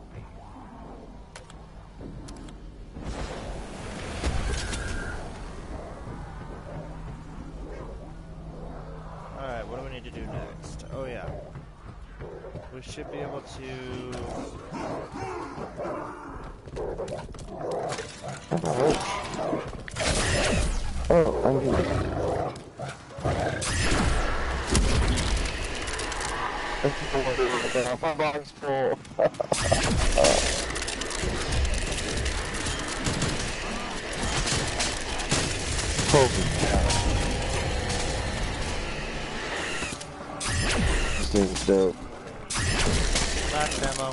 Alright, what do we need to do next? Oh yeah. We should be able to... Oh, I'm good. My box full. Holy cow. This thing's dope. Last demo.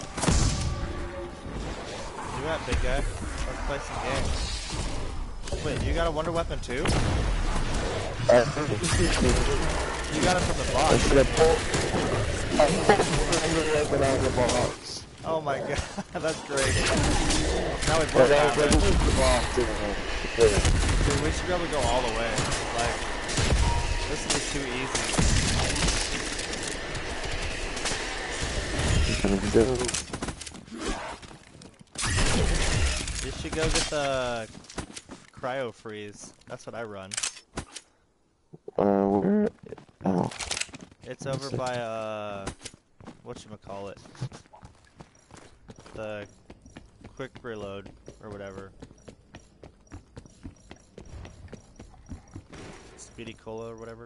You got big guy. Let's play some games. Wait, you got a wonder weapon too? Uh, You got it from the I box. should have pulled. I pulled the wonder weapon out of the box. Oh my god, that's great. Now we But both I have was it. like, the box. Dude, we should be able to go all the way. Like, this would be too easy. You should go get the cryo freeze. That's what I run. Uh, where? Oh. It's over by uh, whatchamacallit. The quick reload or whatever. Speedy Cola or whatever.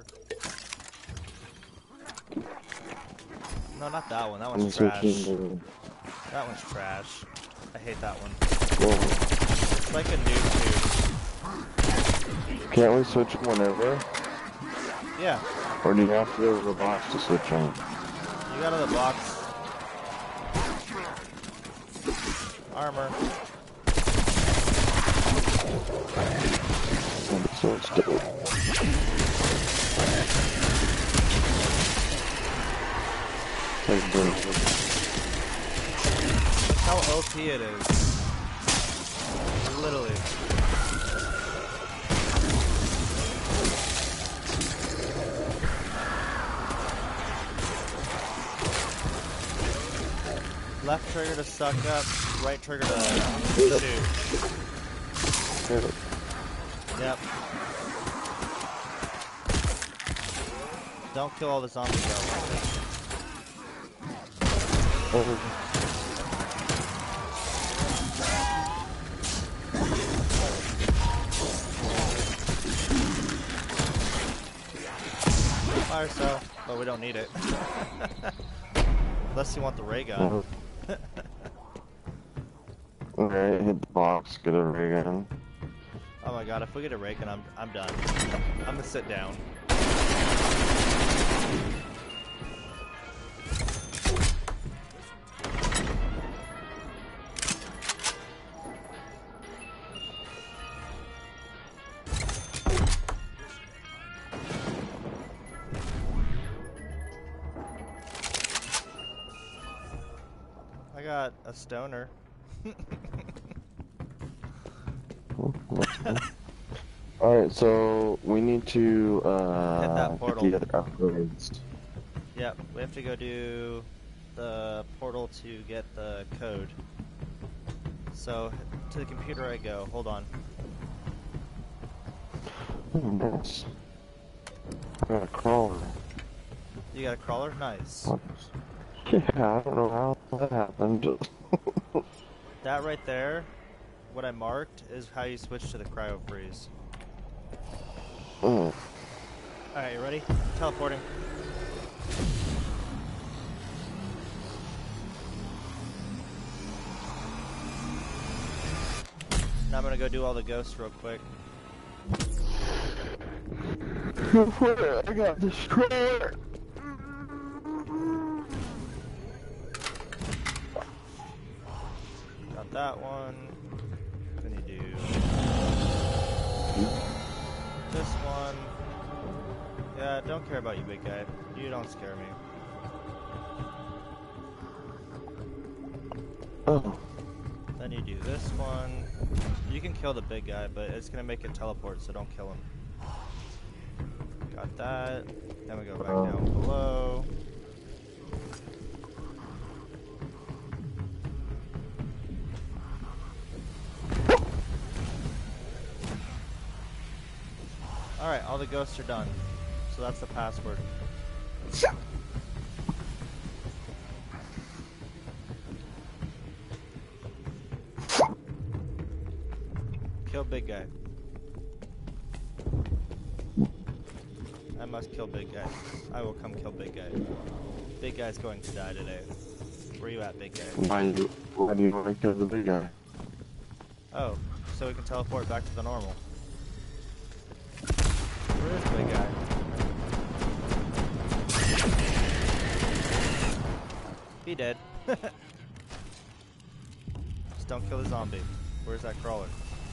No, not that one. That I'm one's trash. switching That one's trash. I hate that one. to... Well, It's like a noob tube. can't we switch whenever? Yeah, Or do you have to go to the box to switch on? you got out of the box. Armor. So let's do it. Take the How O P it is. Literally. Left trigger to suck up, right trigger to shoot. Yep. Don't kill all the zombies though. Fire cell, but we don't need it. Unless you want the ray gun. Okay, hit the box, get a ray gun. Oh my god, if we get a ray gun, I'm, I'm done. I'm gonna sit down. I got a stoner. Alright, so we need to uh Hit that get portal. the other upgrades. Yep, we have to go do the portal to get the code. So, to the computer I go. Hold on. Oh, nice. I got a crawler. You got a crawler? Nice. Yeah, I don't know how that happened. That right there, what I marked, is how you switch to the cryo freeze. Mm. Alright, you ready? Teleporting. Now I'm gonna go do all the ghosts real quick. I got this crawler. Got that one. Then you do this one. Yeah, don't care about you, big guy. You don't scare me. Oh. Then you do this one. You can kill the big guy, but it's gonna make it teleport, so don't kill him. Got that. Then we go back down below. Alright, all the ghosts are done. So that's the password. Kill big guy. I must kill big guy. I will come kill big guy. Big guy's going to die today. Where you at, big guy? Why do you, why do you want to kill the big guy? Oh, so we can teleport back to the normal. Where is the big guy? He dead. Just don't kill the zombie. Where's that crawler?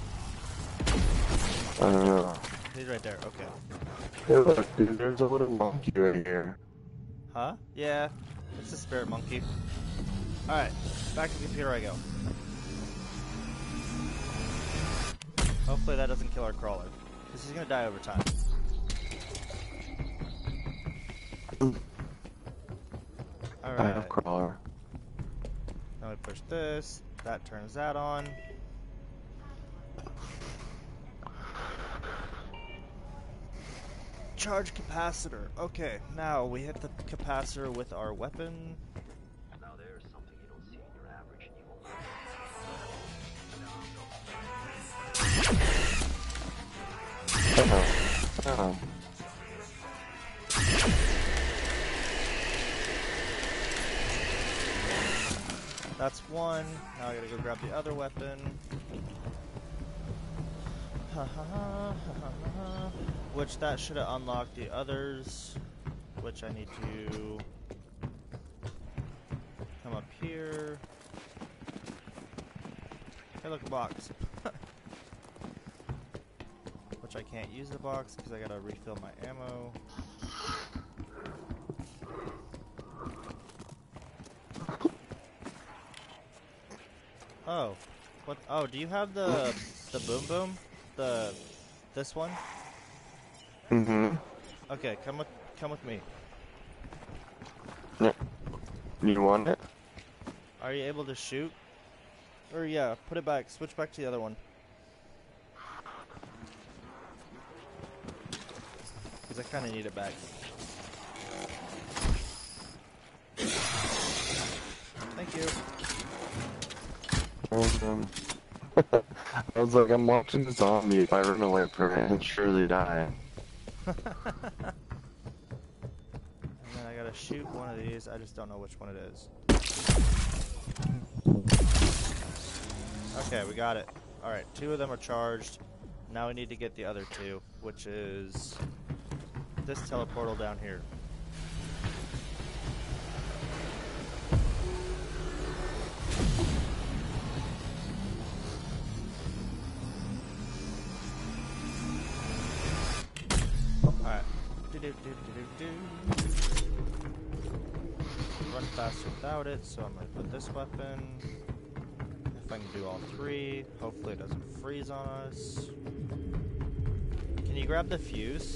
I don't know. He's right there, okay. Hey look, dude, there's a little monkey right here. Huh? Yeah, it's a spirit monkey. Alright, back to the computer I go. Hopefully that doesn't kill our crawler, because he's gonna die over time. I have Alright, crawler. now we push this, that turns that on. Charge capacitor. Okay, now we hit the capacitor with our weapon. Now there's something you don't see in your average evil. Uh-oh. Uh-oh. That's one. Now I gotta go grab the other weapon. Ha ha ha ha ha. Which that should have unlocked the others. Which I need to come up here. Hey, look, a box. Which which I can't use the box because I gotta refill my ammo. Oh, what? Oh, do you have the the boom boom? The this one? Mm-hmm. Okay, come with come with me. Yeah. You want it? Are you able to shoot? Or yeah, put it back. Switch back to the other one. Because I kind of need it back. Thank you. Um, I was like, I'm watching a zombie. If I run away from it, I'll surely die. And then I gotta shoot one of these. I just don't know which one it is. Okay, we got it. Alright, two of them are charged. Now we need to get the other two, which is this teleportal down here. Alright. Run faster without it, so I'm gonna put this weapon. If I can do all three, hopefully it doesn't freeze on us. Can you grab the fuse?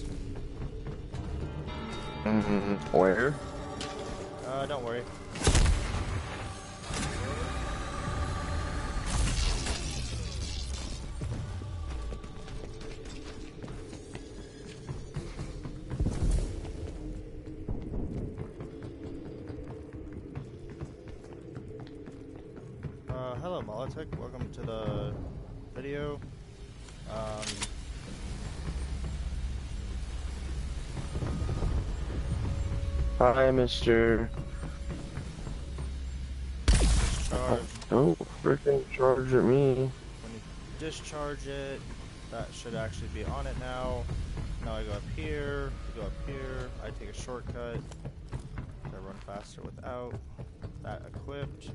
Mm-hmm. Where? Uh, don't worry. Uh, hello Molotek, welcome to the video. Um, Hi, mister. charge. Don't freaking charge at me. When you discharge it, that should actually be on it now. Now I go up here, I go up here, I take a shortcut. I run faster without that equipped.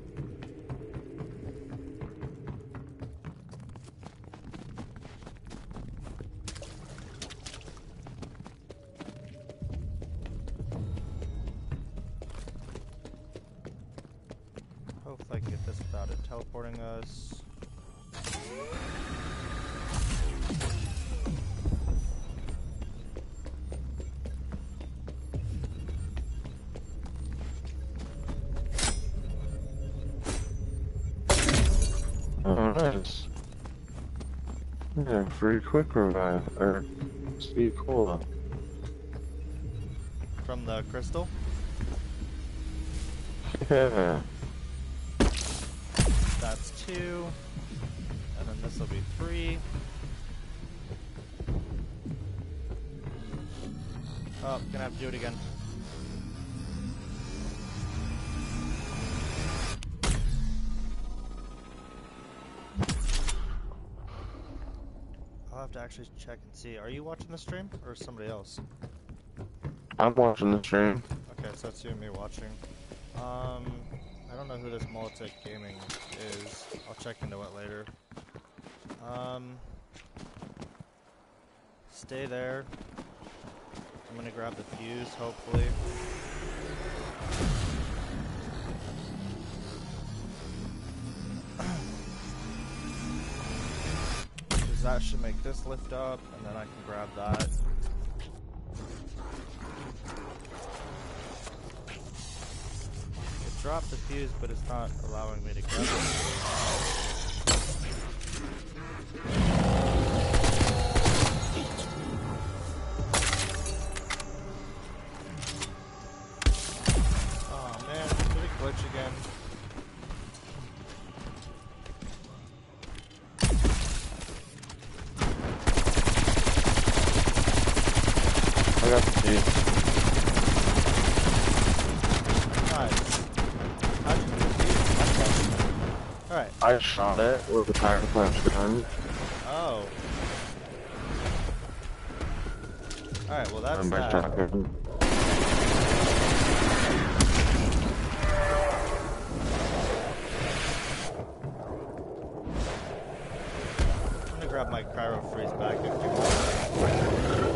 Hopefully I can get this without it teleporting us. Oh, nice. Yeah, free quick revive, or speed cola. From the crystal. Yeah. That's two. And then this will be three. Oh, gonna have to do it again. I'll have to actually check and see. Are you watching the stream or somebody else? I'm watching the stream. Okay, so that's you and me watching. Um, I don't know who this Molotek Gaming is. I'll check into it later. Um, stay there. I'm gonna grab the fuse, hopefully. Because that should make this lift up, and then I can grab that. It dropped the fuse, but it's not allowing me to grab it. Oh man, did it glitch again? I got the key. Nice. How'd you do it? Alright. I shot it with a tire punch gun. Oh. Alright, well that's And my that. shotgun. I'm gonna grab grab my cryo freeze back if you want.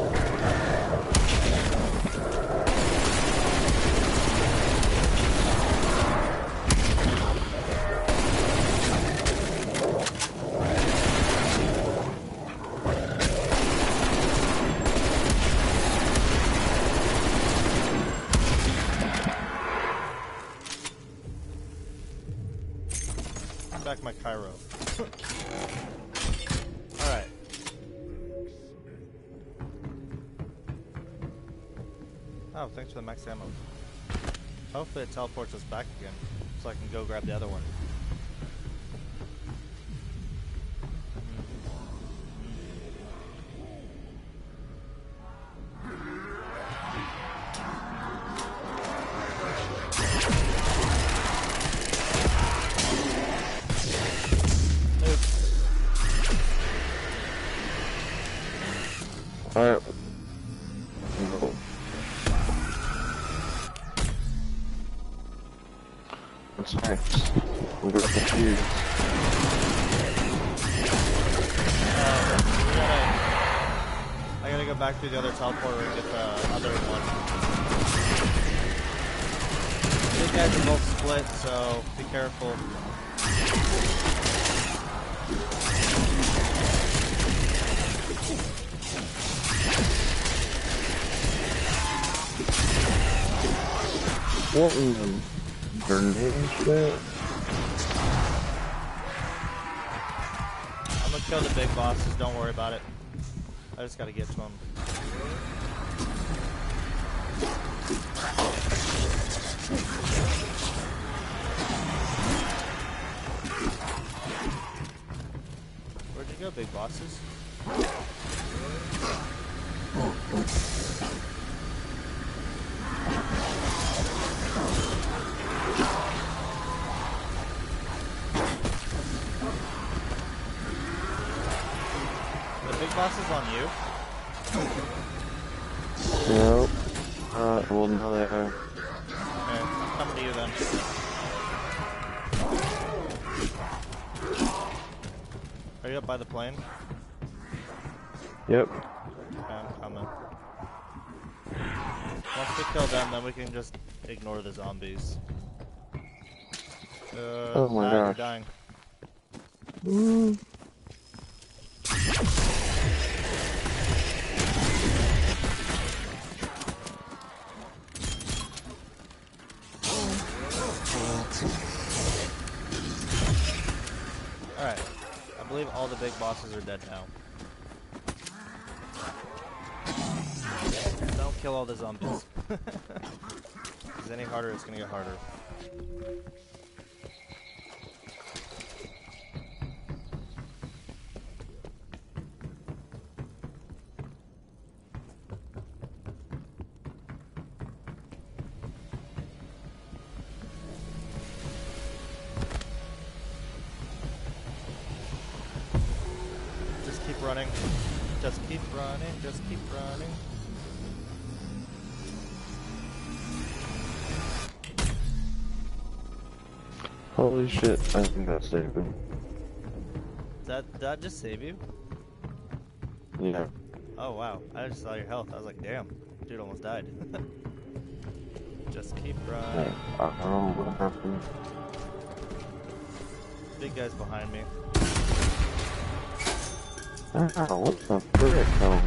Back my Cairo. Alright. Oh, thanks for the max ammo. Hopefully it teleports us back again, so I can go grab the other one. Alright. What's next? We got the fuse. Uh, we gotta, I gotta go back through the other teleporter and get the other one. These guys are both split, so be careful. What in the grenade shit? I'm gonna kill the big bosses, don't worry about it. I just gotta get to them. Where'd you go, big bosses? Boss is on you. Nope. Uh, well, no, they are. Okay, I'm coming to you then. Are you up by the plane? Yep. Okay, I'm coming. Once we kill them, then we can just ignore the zombies. Uh, Oh my ah, you're gosh. dying. Mm. Alright. I believe all the big bosses are dead now. Don't kill all the zombies. If it's any harder, it's gonna get harder. Running. Just keep running, just keep running. Holy shit, I think that saved him. That, did that just save you? Yeah. Oh wow, I just saw your health. I was like, damn, dude almost died. Just keep running. I don't know what happened. Big guy's behind me. Oh, what the frick? Oh,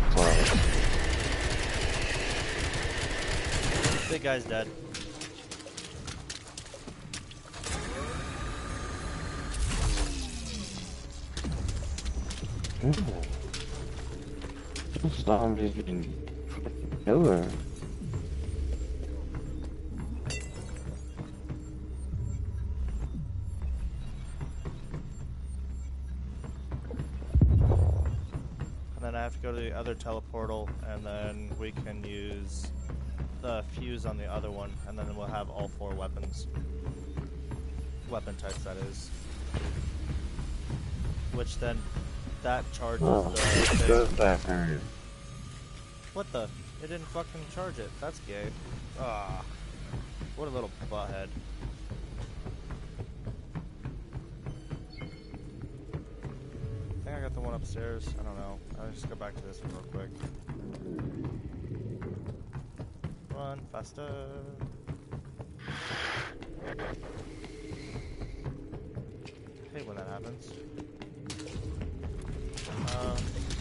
sorry. Big guy's dead. Ooh. This zombie can freaking kill her. And then I have to go to the other teleportal, and then we can use the fuse on the other one, and then we'll have all four weapons. Weapon types, that is. Which then, that charges Oh, the thing. good that area. What the? It didn't fucking charge it. That's gay. Ah. What a little butthead. I think I got the one up upstairs? I don't know. I'll just go back to this one real quick. Run faster. I hate when that happens. Um,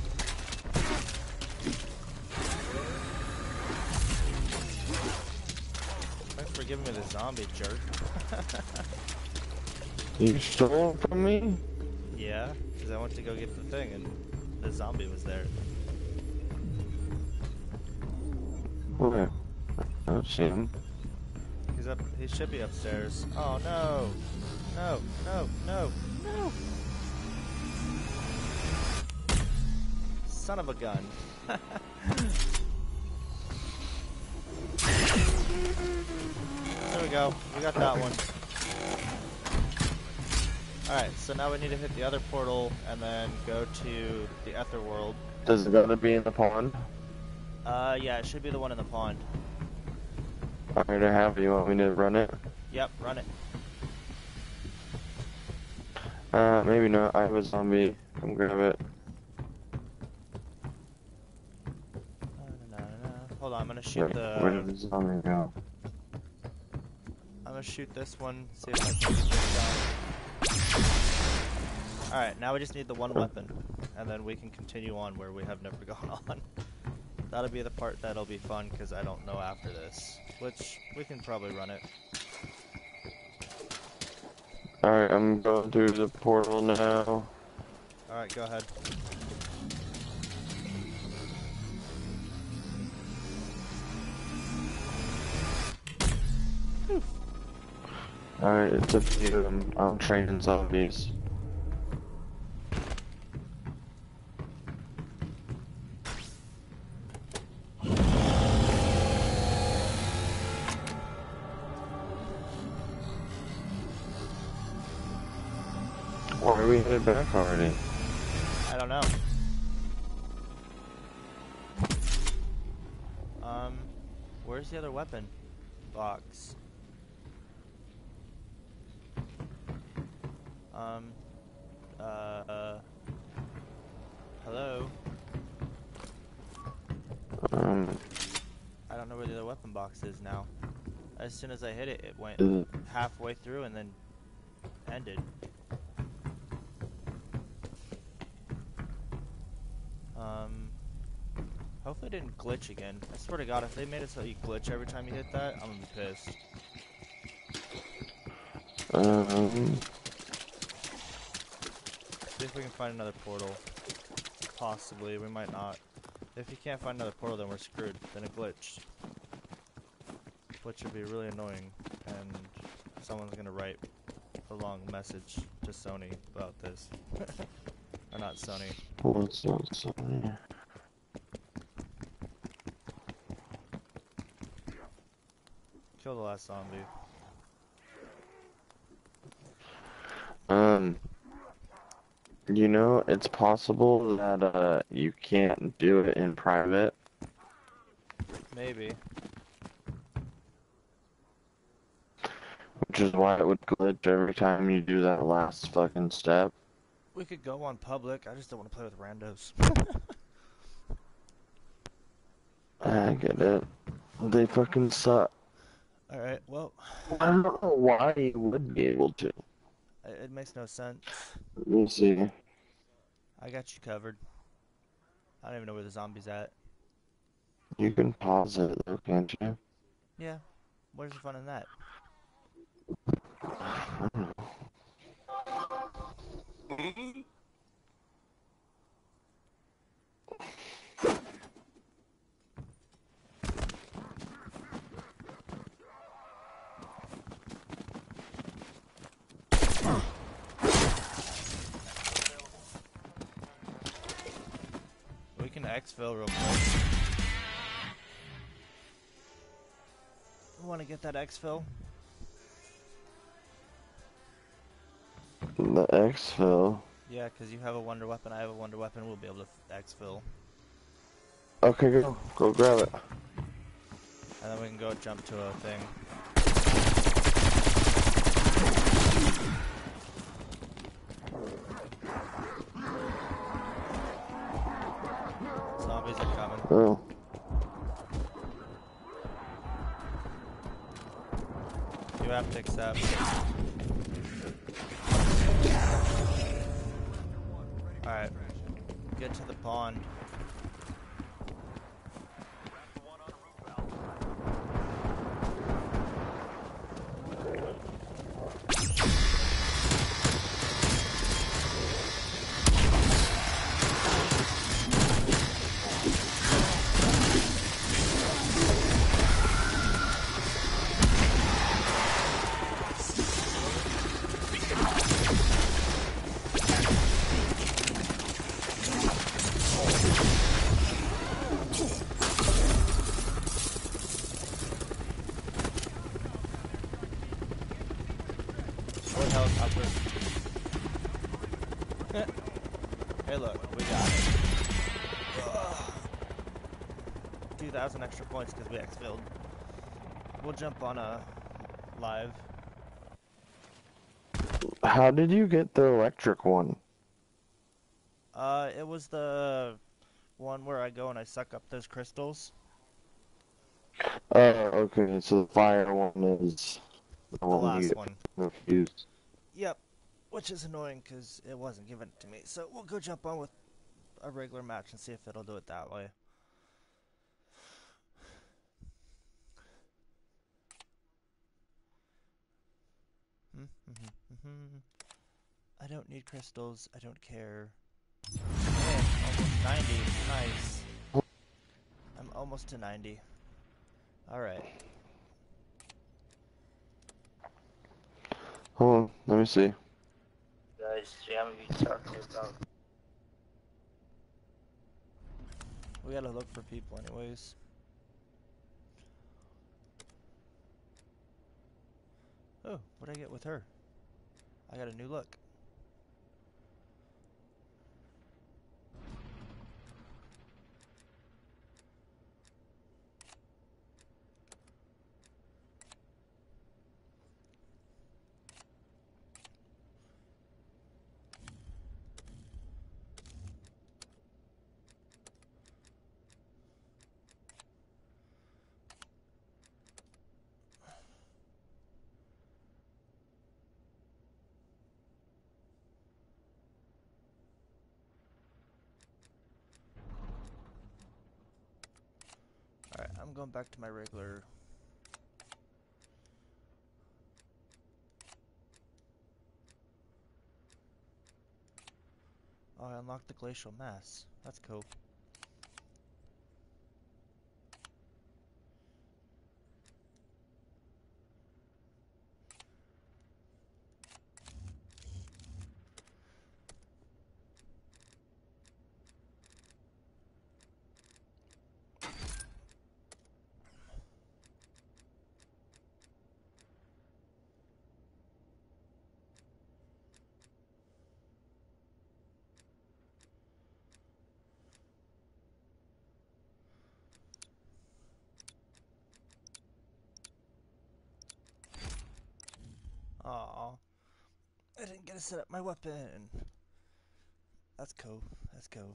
thanks for giving me the zombie, jerk. You stole it from me? Yeah, because I went to go get the thing and the zombie was there. Where? I don't see him. He's up. He should be upstairs. Oh no! No! No! No! No! Son of a gun! There we go. We got that one. Alright, so now we need to hit the other portal and then go to the Ether world. Does it gotta be in the pond? Uh, yeah, it should be the one in the pond. Alright, I have it. You want me to run it? Yep, run it. Uh, maybe not. I have a zombie. Come grab it. Na, na, na, na. Hold on, I'm gonna shoot Where, the... where did the zombie go? I'm gonna shoot this one, see if I can get this down. Alright, now we just need the one weapon, and then we can continue on where we have never gone on. That'll be the part that'll be fun, because I don't know after this. Which, we can probably run it. Alright, I'm going through the portal now. Alright, go ahead. Alright, it's up to you. I'm, I'm training zombies. Why are we headed back already? I don't know. Um, where's the other weapon box? Um, uh, uh, hello? Um, I don't know where the other weapon box is now. As soon as I hit it, it went is it, halfway through and then ended. Um, hopefully it didn't glitch again. I swear to God, if they made it so you glitch every time you hit that, I'm gonna be pissed. um, See if we can find another portal. Possibly, we might not. If you can't find another portal, then we're screwed. Then it glitched. Which would be really annoying, and someone's gonna write a long message to Sony about this. Or not Sony. what's that sorry? Kill the last zombie. Um, you know, it's possible that, uh, you can't do it in private. Maybe. Which is why it would glitch every time you do that last fucking step. We could go on public, I just don't want to play with randos. I get it. They fucking suck. Alright, well, I don't know why you would be able to. it, it makes no sense. Let me see. I got you covered. I don't even know where the zombie's at. You can pause it though, can't you? Yeah, where's the fun in that? I don't know. We can exfil real quick. We want to get that exfil? The exfil. Yeah, because you have a wonder weapon, I have a wonder weapon, we'll be able to exfil. Okay, go. Go grab it. And then we can go jump to a thing. Oh. You have to accept. Alright. Get to the pond. Helicopter. Hey look, we got it. Ugh. two thousand extra points because we exfilled. We'll jump on a live. How did you get the electric one? Uh, it was the one where I go and I suck up those crystals. Oh, okay, so the fire one is the, The one last you one. refused. Yep. Which is annoying because it wasn't given to me. So we'll go jump on with a regular match and see if it'll do it that way. I don't need crystals. I don't care. Okay, almost ninety. Nice. I'm almost to ninety. Alright. Hold on, let me see. Guys, jam you talking about. We gotta look for people anyways. Oh, what'd I get with her? I got a new look. Alright, I'm going back to my regular. Oh, I unlocked the glacial mass. That's cool. Aw, I didn't get to set up my weapon. That's cool. That's cool.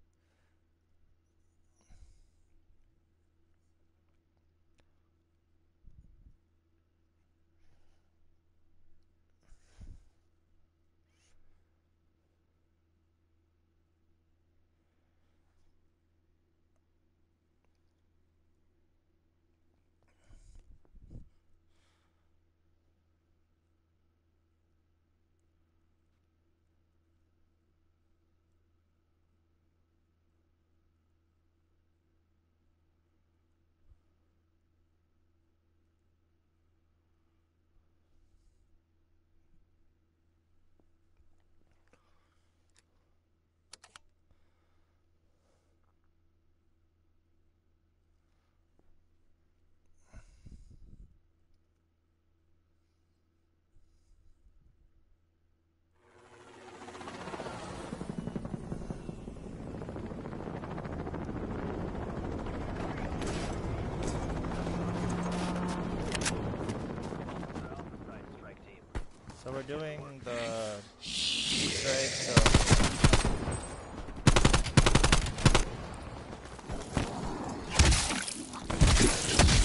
So we're doing the Easter egg, so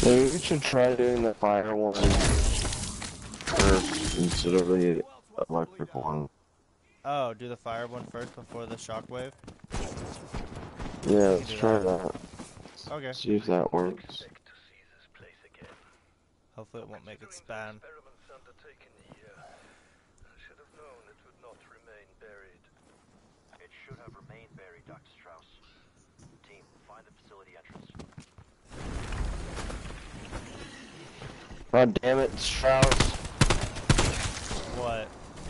Maybe we should try doing the fire one first instead of the electric one. Oh, do the fire one first before the shockwave? Yeah, We let's can do try that. that. Okay. See if that works. Expect to see this place again. Hopefully it won't make it spam. Experiments undertaken here. I should have known it would not remain buried. It should have remained buried, Doctor Strauss. Team, find the facility entrance. God damn it, Strauss. What?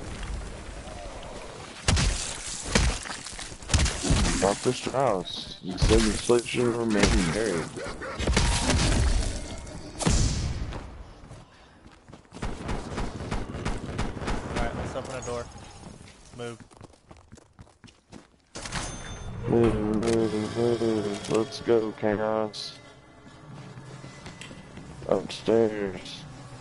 Doctor Strauss. You said the place should remain buried. Alright, let's open a door. Move. Move, move, move. Let's go, Chaos. Upstairs.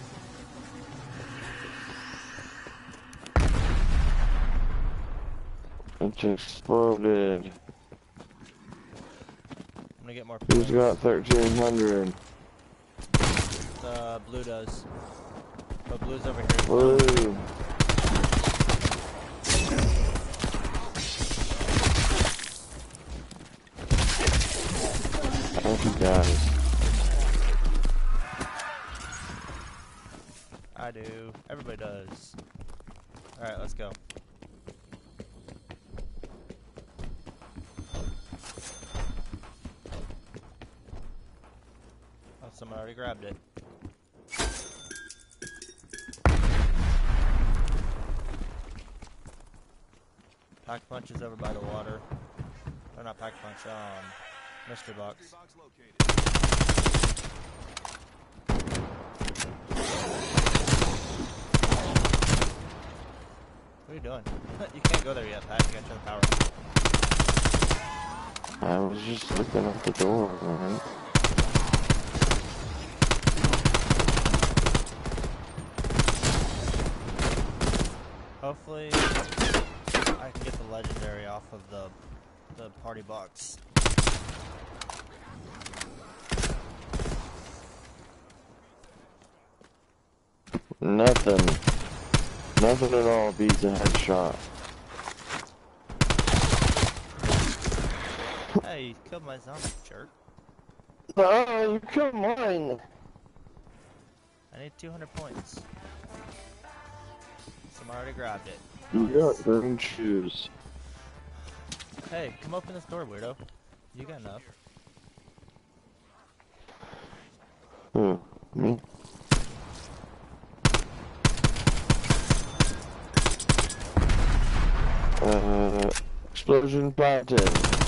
It exploded. I'm gonna get more Who's points. got thirteen hundred? The blue does. But blue's over here. Blue. Thank you guys. I do. Everybody does. Alright, let's go. Oh, someone already grabbed it. Pack Punch is over by the water. Or not Pack Punch, um, Mystery Box. What are you doing? You can't go there yet, Pat. You gotta turn the power on. I was just looking at the door, man. Hopefully, I can get the legendary off of the the party box. Nothing. Nothing at all beats a headshot. Hey, you killed my zombie, jerk. Oh, you killed mine. I need two hundred points. Someone already grabbed it. You got green shoes. Hey, come open this door, weirdo. You got enough. Who? Me? Uh, explosion planted.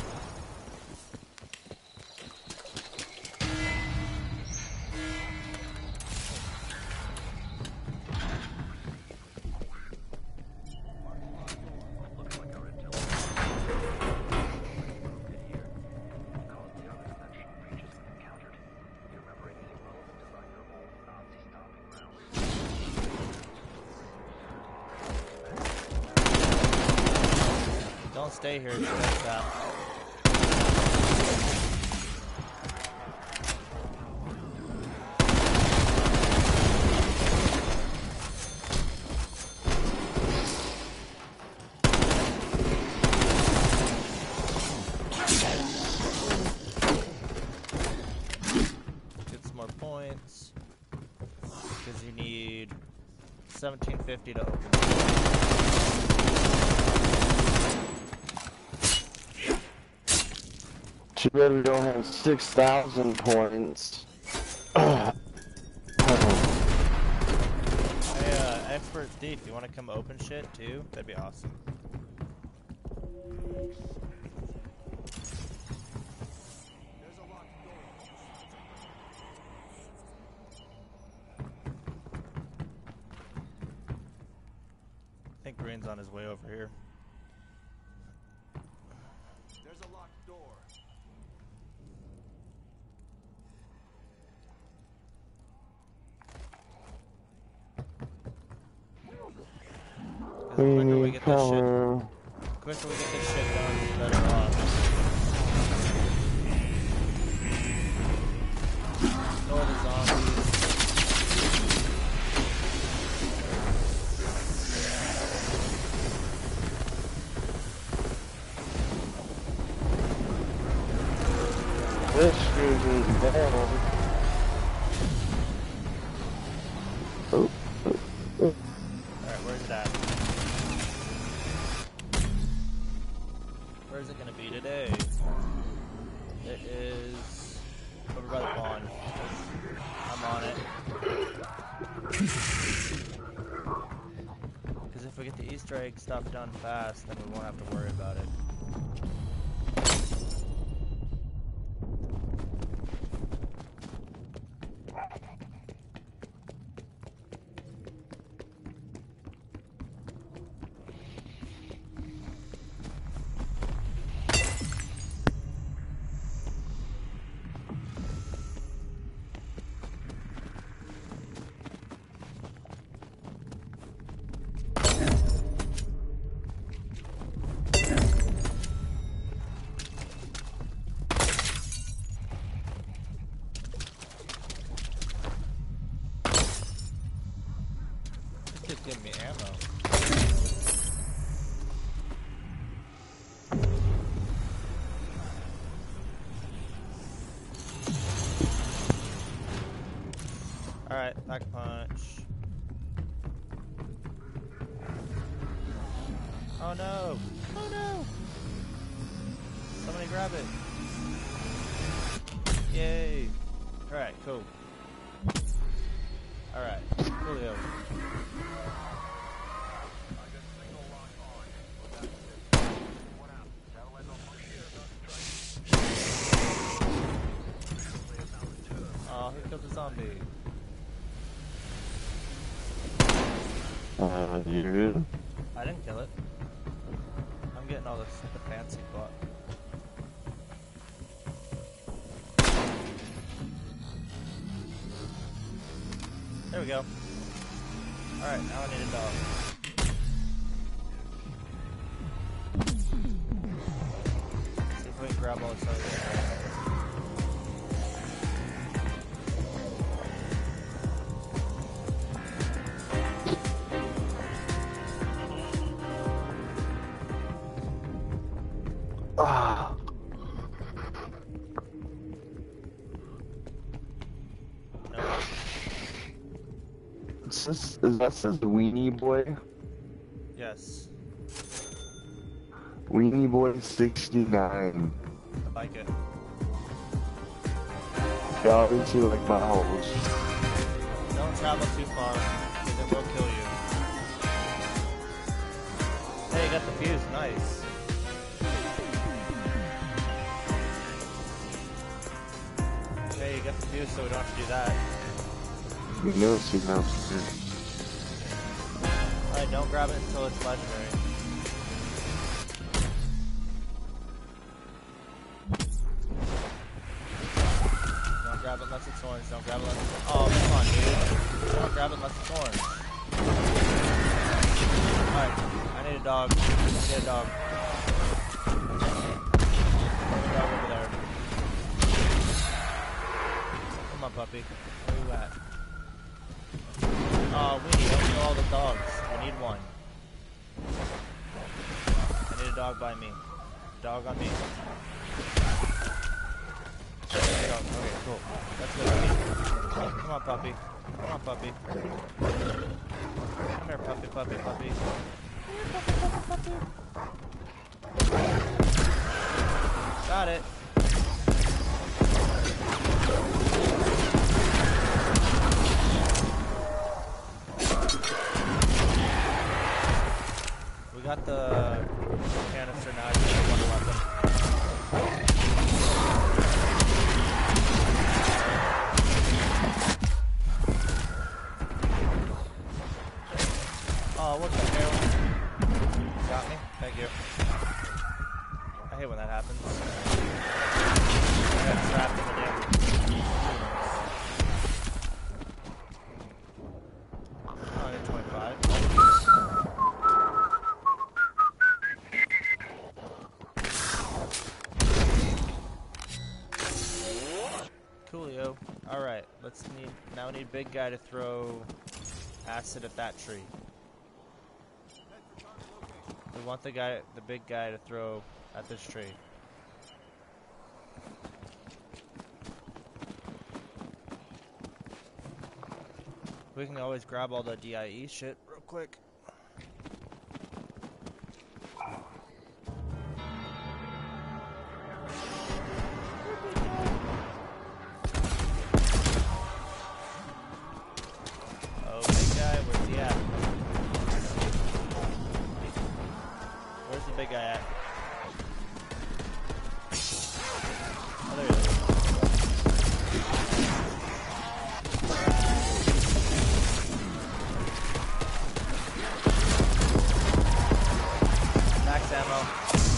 Looks like our intel. Here. Cause the unexpected breaches we encountered. You remember anything relevant about your old Nazi stomping grounds? Don't stay here. That's that. Get some more points. Because you need seventeen fifty to open it. Too bad we don't have six thousand points. Hey, uh, Expert Thief, you want to come open shit too? That'd be awesome. I think Green's on his way over here. There's a locked door. The We quicker we need get this shit, power. the quicker we get this shit done, the better off. Ignore the zombies. Oh, Alright, where's it at? Where's it gonna be today? It is over by the pond. I'm on it. Because if we get the Easter egg stuff done fast, then we won't have to worry about it. This kid's giving me ammo. Alright, back punch. Oh no! Oh no! Somebody grab it! Yay! Alright, cool. Alright, coolio. Oh, who killed the zombie? uh, you did? I didn't kill it. I'm getting all this the fancy butt. There we go. Alright, now I need a dog. See if we can grab all this other stuff. Ah. No. Is this, is that says Weenie Boy? Yes. Weenie Boy sixty-nine. I like it. Yeah, obviously like my house. Don't travel too far, because it will kill you. Hey, you got the fuse. Nice. Hey, you got the fuse, so we don't have to do that. You know, she knows. Alright, don't grab it until it's legendary. Don't grab it unless it's orange. Don't grab it unless it's... Oh, come on, dude. Don't grab it unless it's orange. Alright, I need a dog. I need a dog. There's a dog over there. Come on, puppy. Where you at? Oh, we need to kill all the dogs. I need one. I need a dog by me. Dog on me. There you go. Okay, cool. That's good. Come on, puppy. Come on, puppy. Come here, puppy, puppy, puppy. Come here, puppy, puppy, puppy. Got it. We got the canister now. I just need one weapon. Oh, what the hell? Got me? Thank you. I hate when that happens. I got trapped in the damn humans. Oh, I got twenty-five. Coolio. Alright, let's need now we need big guy to throw acid at that tree. We want the guy the big guy to throw at this tree. We can always grab all the D I E shit real quick. Oh, big guy, where's he at? Where's the big guy at? Oh, there he is. Max ammo.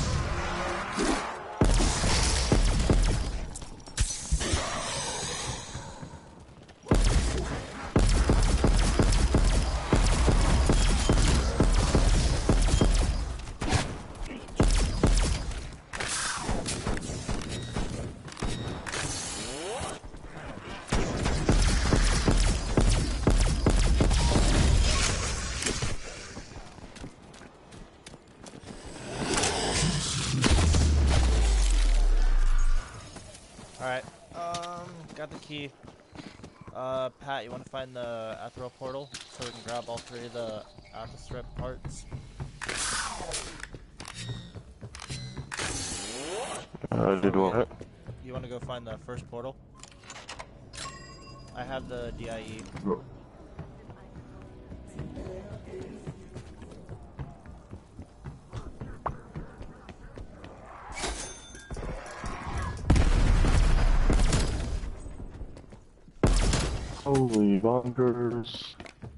Alright, um, got the key. Uh, Pat, you want to find the Athero portal so we can grab all three of the Alpha Strip parts? Uh, did what? You want to go find the first portal? I have the D I E. Holy bonkers.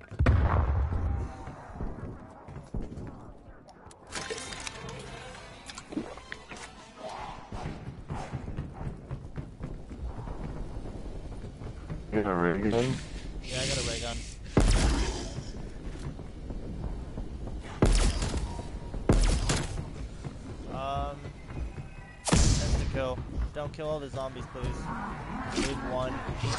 You got a ray gun? Yeah, I got a ray gun. Um, insta kill. Don't kill all the zombies, please. Leave one.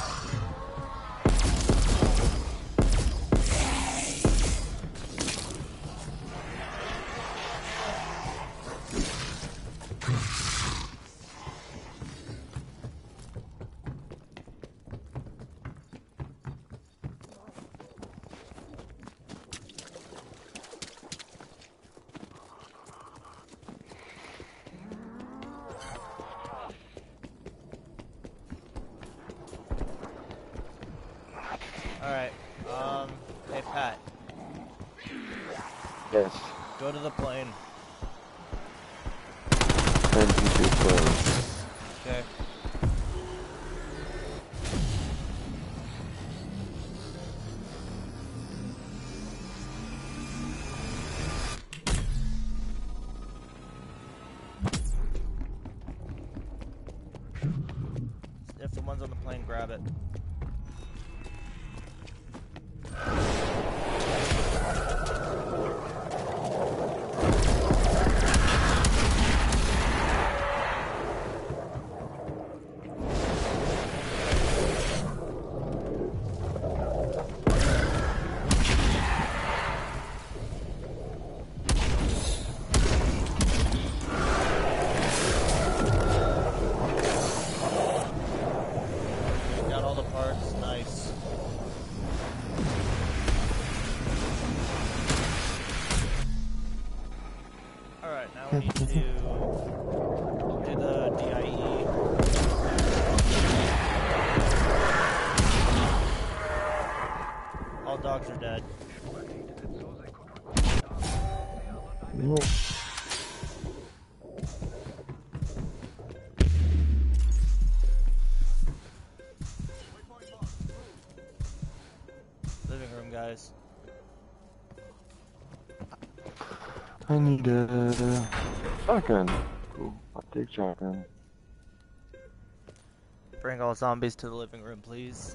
Alright, um, hey Pat, Yes. go to the plane. ten too close. Okay. If the one's on the plane, grab it. Got all the parts, nice. Alright, now we need to do the D I E. All dogs are dead. Nope. Living room, guys. I need a shotgun. Cool. I'll take shotgun. Bring all zombies to the living room, please.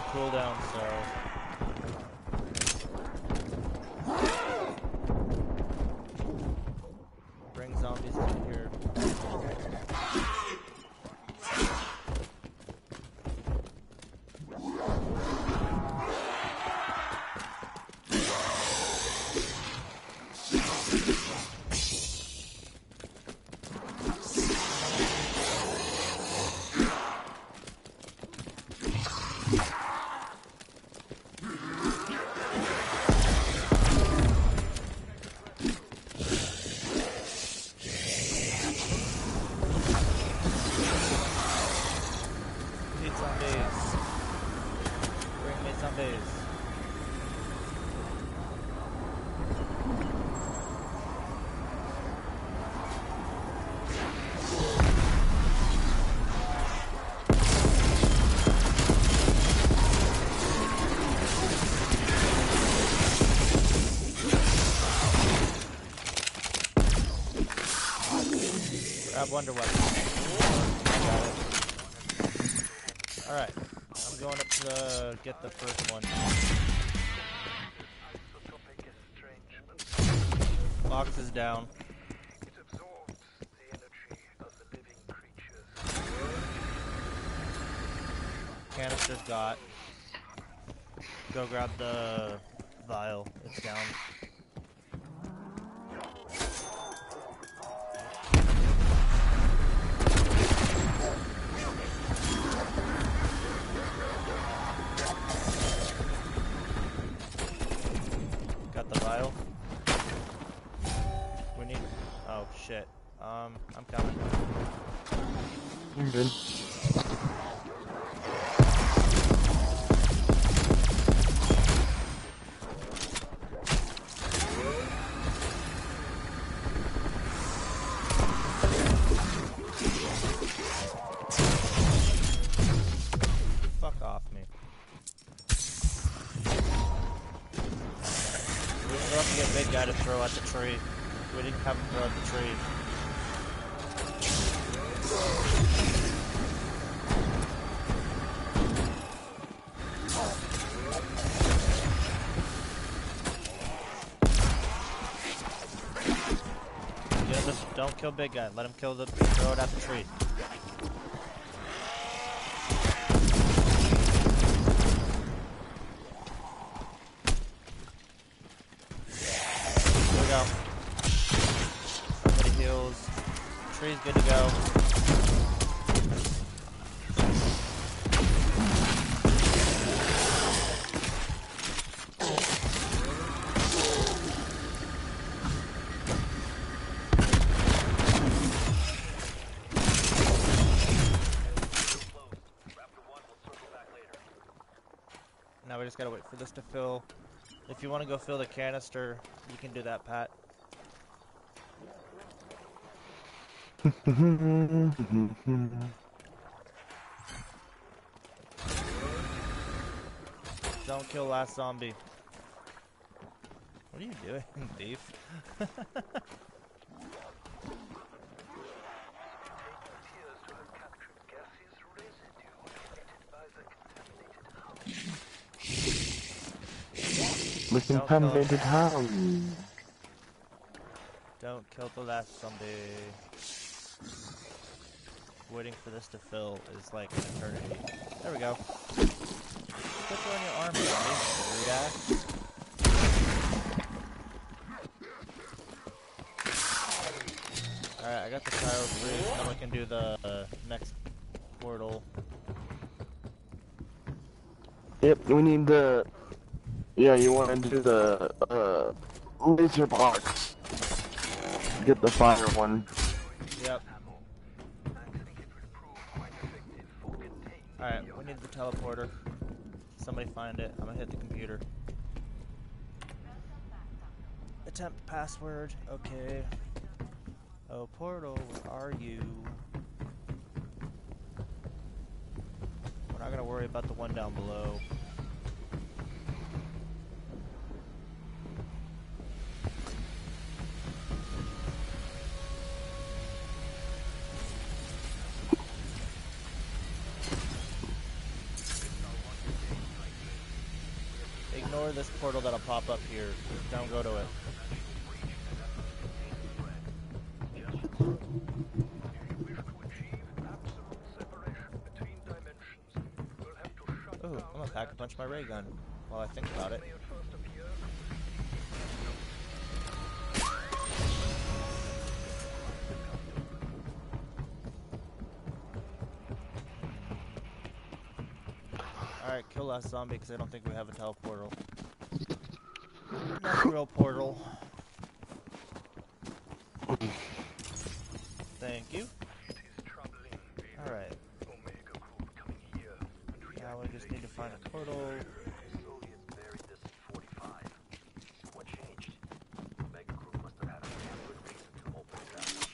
cooldown, so bring zombies to here. Need zombies. Bring me zombies. Grab Wonder Weapon. Got it. Alright, I'm going up to the, get the first one. Isotopic estrangement. Box is down. It absorbs the energy of the living creatures. Canister's got. Go grab the vial. It's down. Got the vial. We need. Oh shit. Um, I'm coming. I'm good. Fuck off me. We still have to get big guy to throw at the tree. We didn't have him throw at the tree. Yeah, just don't kill big guy. Let him kill the throw it at the tree. Here we go. Somebody heals. Tree's good to go. Now we just gotta wait for this to fill. If you want to go fill the canister, you can do that, Pat. Don't kill last zombie. What are you doing, thief? Appears to have captured gaseous residue emitted by the contaminated house. The kill contaminated house. Don't kill the last zombie. Waiting for this to fill is like an eternity. There we go. Put you on your arm, zombie. Rude ass. Alright, I got the cryo freeze. Now we can do the uh, next portal. Yep, we need the. Yeah, you want to do the uh, laser box. Get the fire one. Yep. Alright, we need the teleporter. Somebody find it. I'm gonna hit the computer. Attempt password. Okay. Oh, portal, where are you? We're not gonna worry about the one down below. ignore this portal that'll pop up here. Don't go to it. Ooh, I'm gonna pack a punch my ray gun while I think about it. Alright, kill last zombie because I don't think we have a teleportal. Not a real portal. Thank you. Alright. Now we just need to find a portal. Soviets buried this in forty-five. What changed? Mega Group must have had a damn good reason to open it up.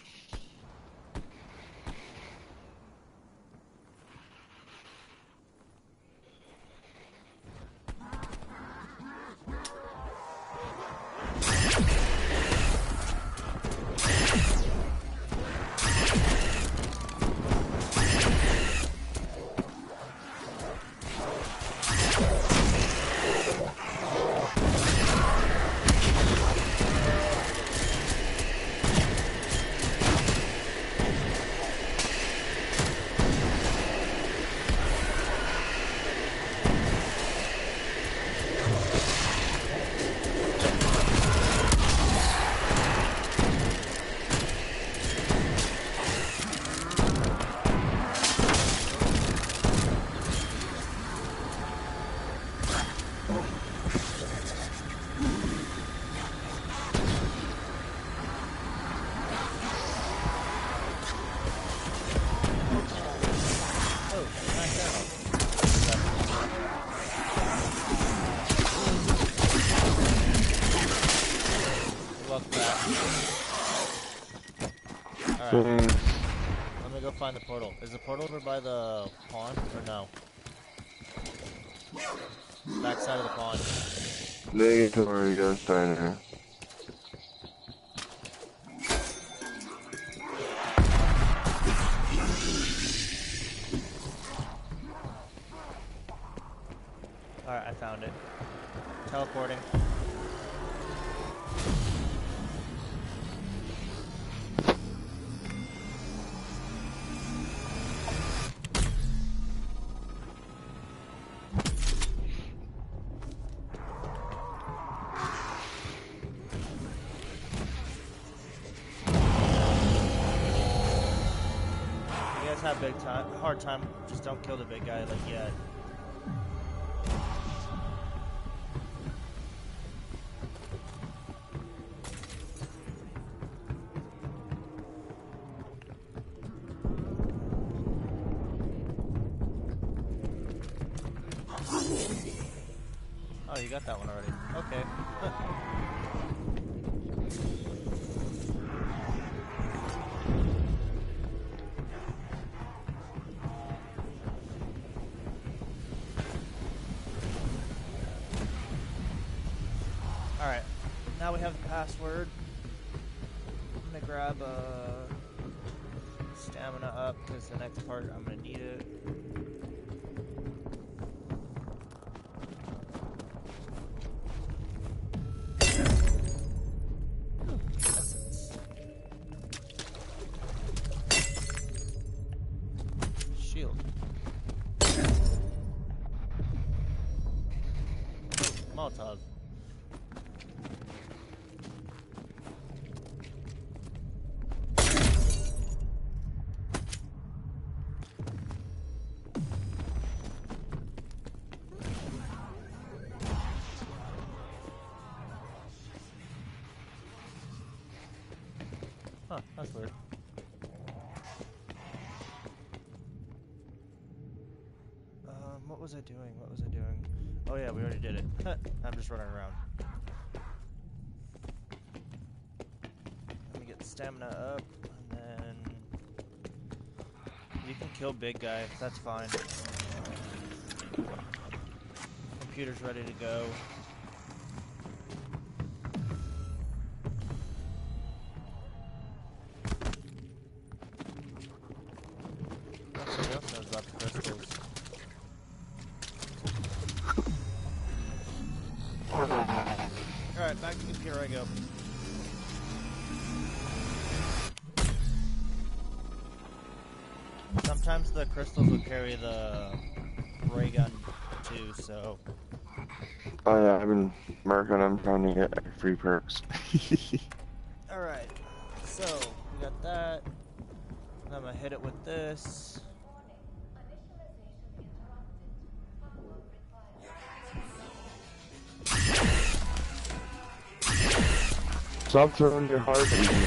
Alright. Let me go find the portal. Is the portal over by the pond or no? Back side of the pond. Negatory Ghost Diner. Alright, I found it. Teleporting. Have big time, hard time. Just don't kill the big guy like yet. Oh, you got that one already. Okay. Alright, now we have the password. I'm gonna grab uh, stamina up because the next part I'm gonna need it. Essence. Shield. Molotov. Huh, that's weird. Um, what was I doing? What was I doing? Oh yeah, we already did it. I'm just running around. Let me get stamina up, and then you can kill big guy. That's fine. Computer's ready to go. Somebody else knows about the crystals. Here I go. Sometimes the crystals will carry the ray gun too, so Oh yeah, I've been marking them trying to get free perks. alright. So we got that. I'm gonna hit it with this. Stop throwing your heart at me.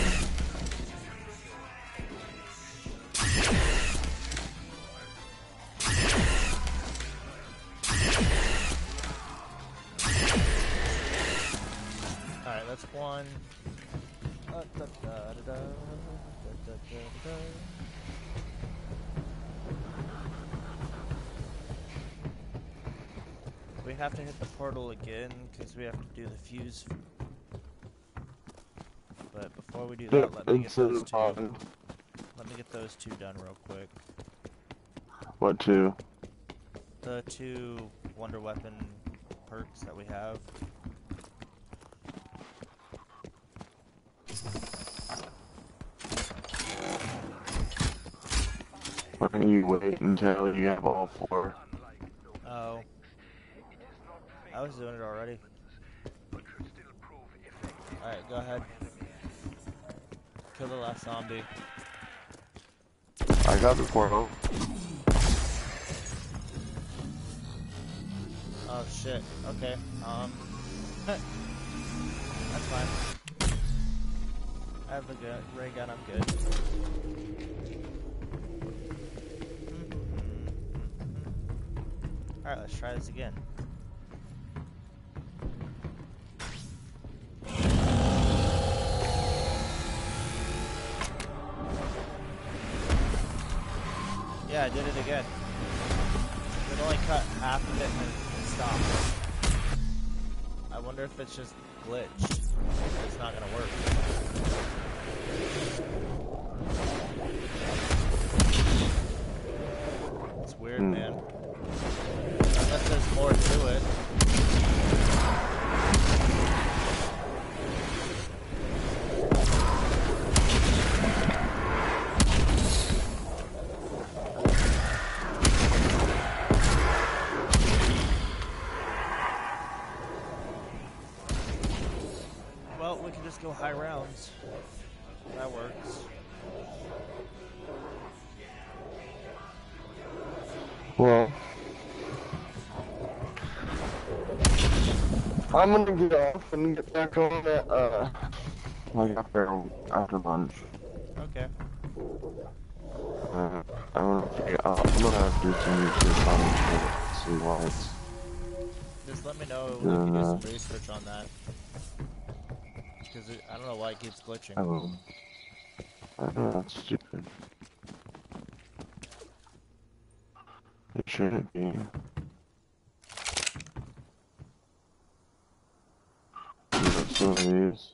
Alright, that's one. Uh, da, da, da, da, da, da, da, da. We have to hit the portal again because we have to do the fuse. But before we do that, let me get those two. Let me get those two done real quick. What two? The two Wonder Weapon perks that we have. Why don't you wait until you have all four? Oh. I was doing it already. Alright, go ahead. Kill the last zombie. I got the portal. Oh shit. Okay. Um. That's fine. I have the gun, ray gun. I'm good. All right, let's try this again. Yeah, I did it again. It only cut half of it and stopped. I wonder if it's just glitched. It's not gonna work. It's weird, Hmm. man. Unless there's more to it. Well, we can just go high rounds. That works. Well, I'm gonna get off and get back on that, uh, like after, after lunch. Okay. Uh, I'm gonna figure out, I'm gonna have to do some research on it to see why it's, Just let me know if Yeah, you can do no. some research on that. Because I don't know why it keeps glitching. I will. I know, that's stupid. It shouldn't be. We got some of these.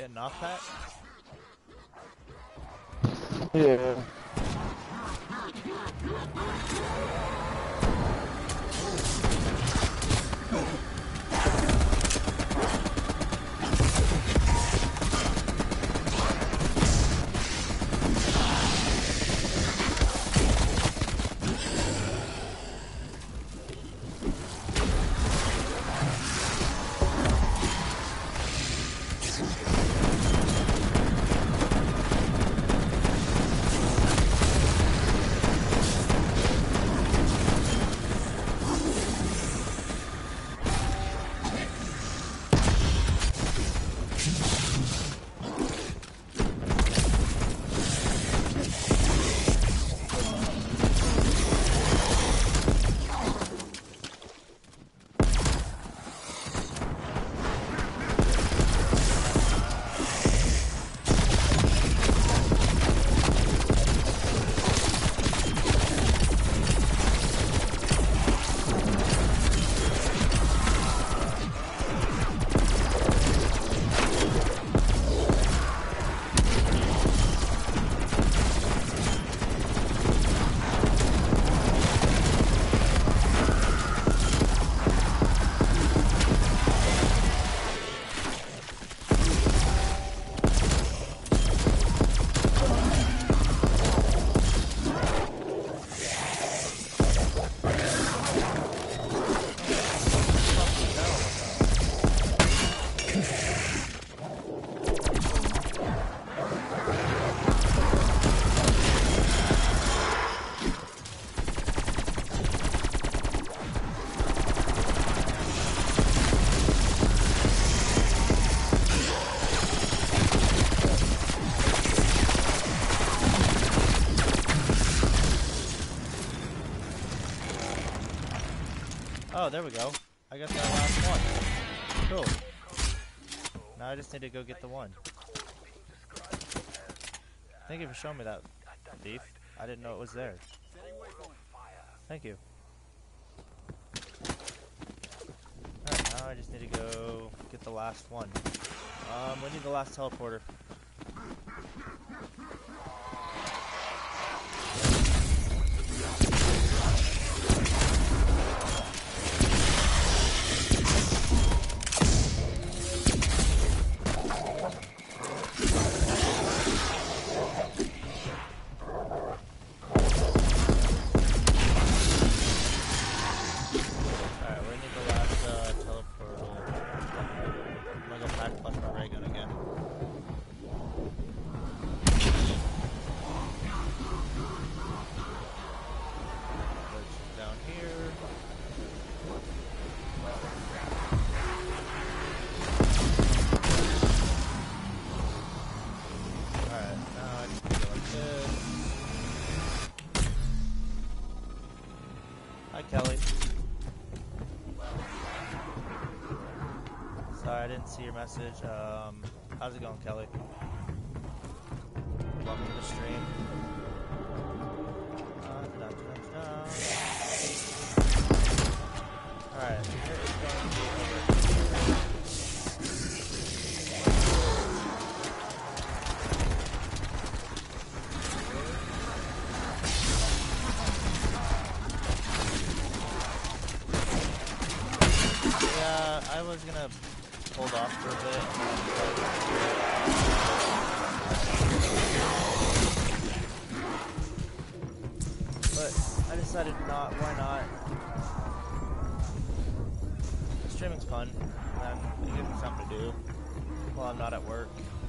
Getting off that? Yeah. Oh, there we go. I got that last one. Cool. Now I just need to go get the one. Thank you for showing me that, Thief. I didn't know it was there. Thank you. Alright, now I just need to go get the last one. Um, we need the last teleporter. Kelly. Sorry, I didn't see your message. Um, how's it going, Kelly? Welcome to the stream. Uh, da, da, da, da. Alright, here is going to be over here. I was gonna hold off for a bit. But I decided not, why not? Streaming's fun, and it gives me something to do while I'm not at work.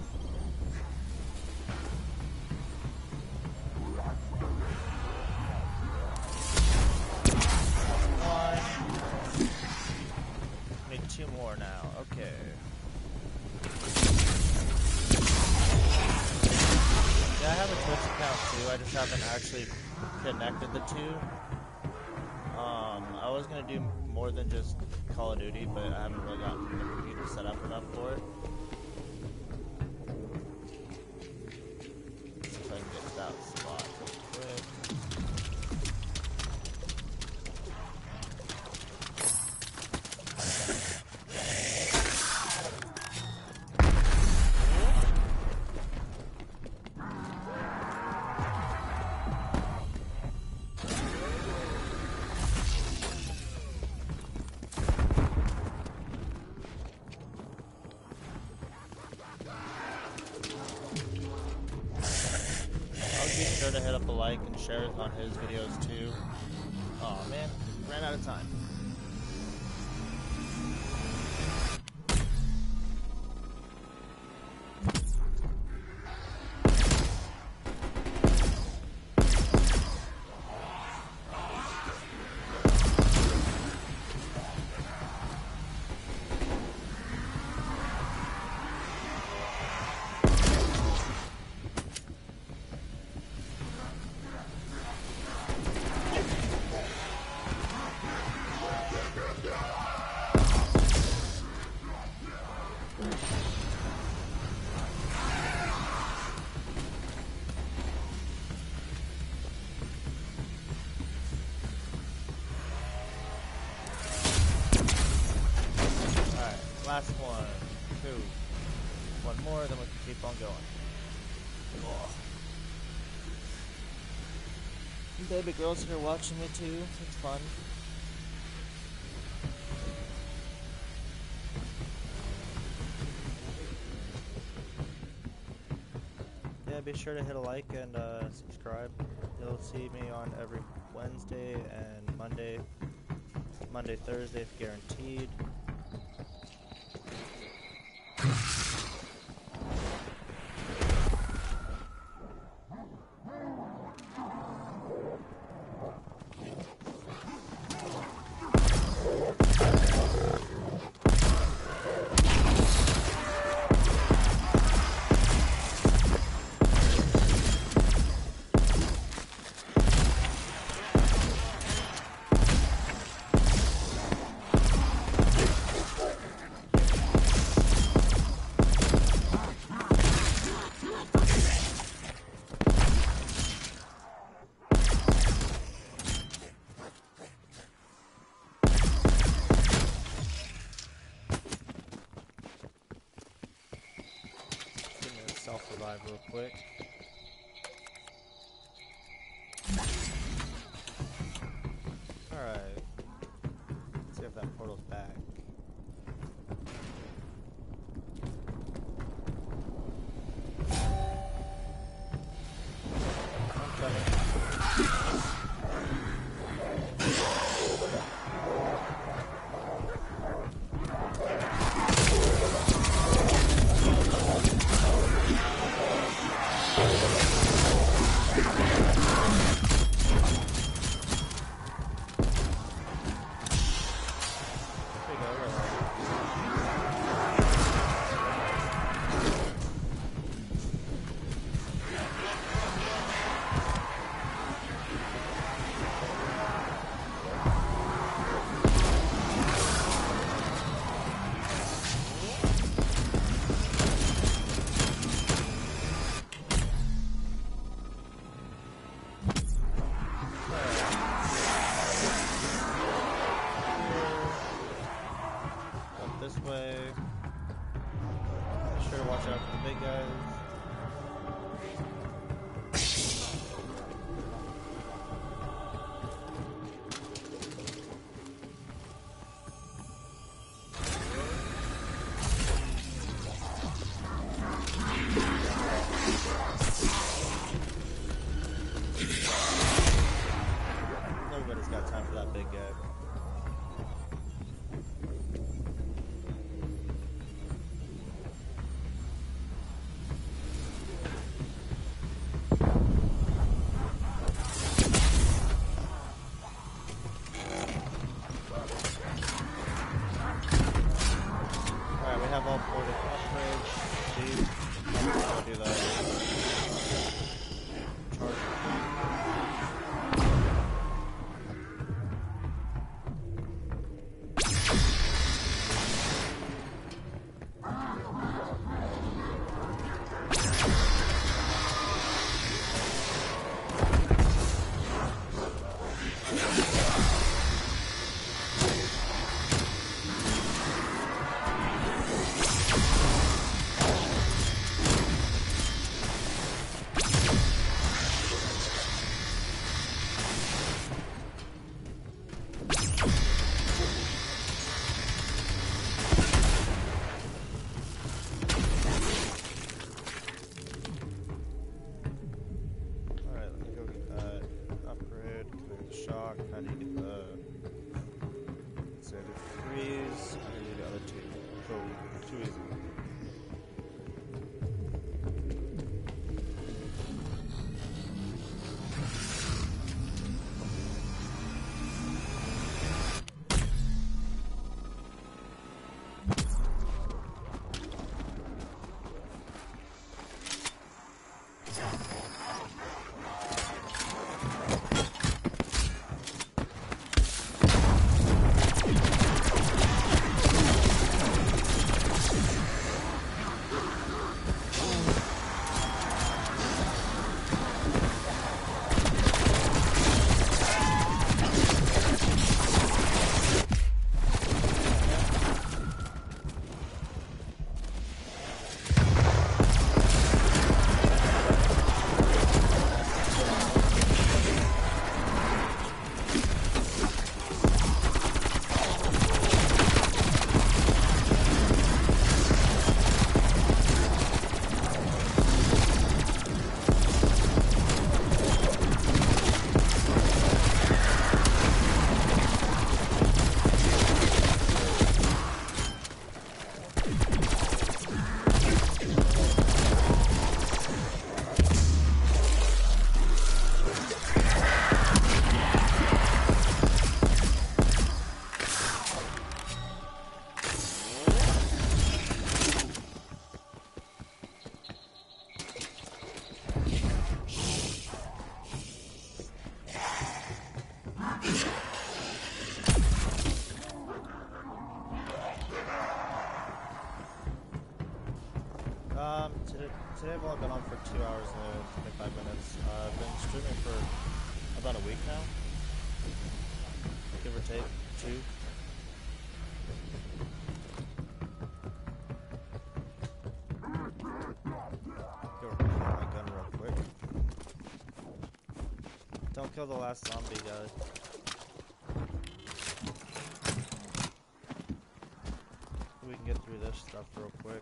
Two more now, okay. Yeah, I have a Twitch account too, I just haven't actually connected the two. Um, I was gonna do more than just Call of Duty, but I haven't really gotten the computer set up enough for it. See if I can get that spot real quick. like and share on his videos too. Oh man, ran out of time. Last one, two, one more, then we can keep on going. Oh. Baby girls here watching me too, it's fun. Yeah, be sure to hit a like and uh, subscribe. You'll see me on every Wednesday and Monday. Monday, Thursday if guaranteed. Self-revive real quick. Alright. Let's see if that portal's back. I'm coming. This way. Be sure to watch out for the big guys. Nobody's got time for that big guy. go too easy. Um, today, today I've only been on for two hours and twenty-five minutes. Uh, I've been streaming for about a week now, give or take, two. Go reload my gun real quick. Don't kill the last zombie, guys. We can get through this stuff real quick.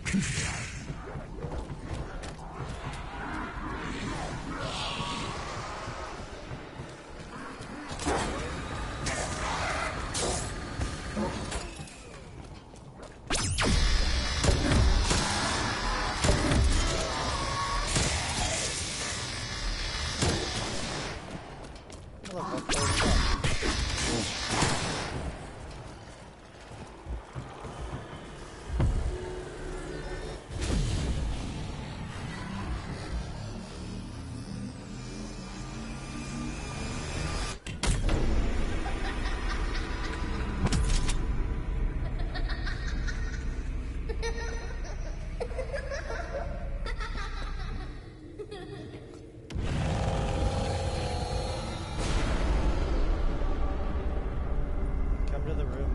Look, I pulled it up. Come to the room.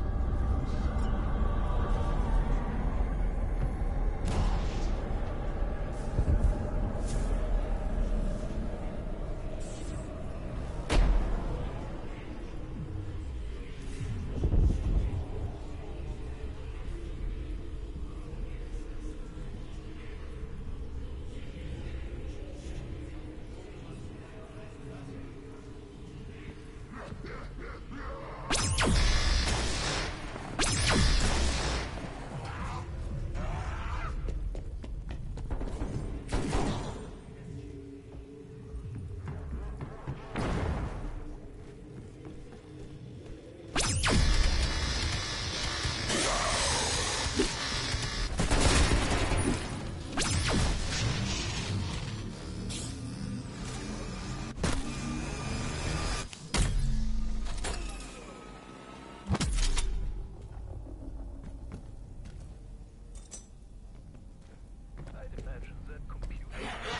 I'd imagine that computer.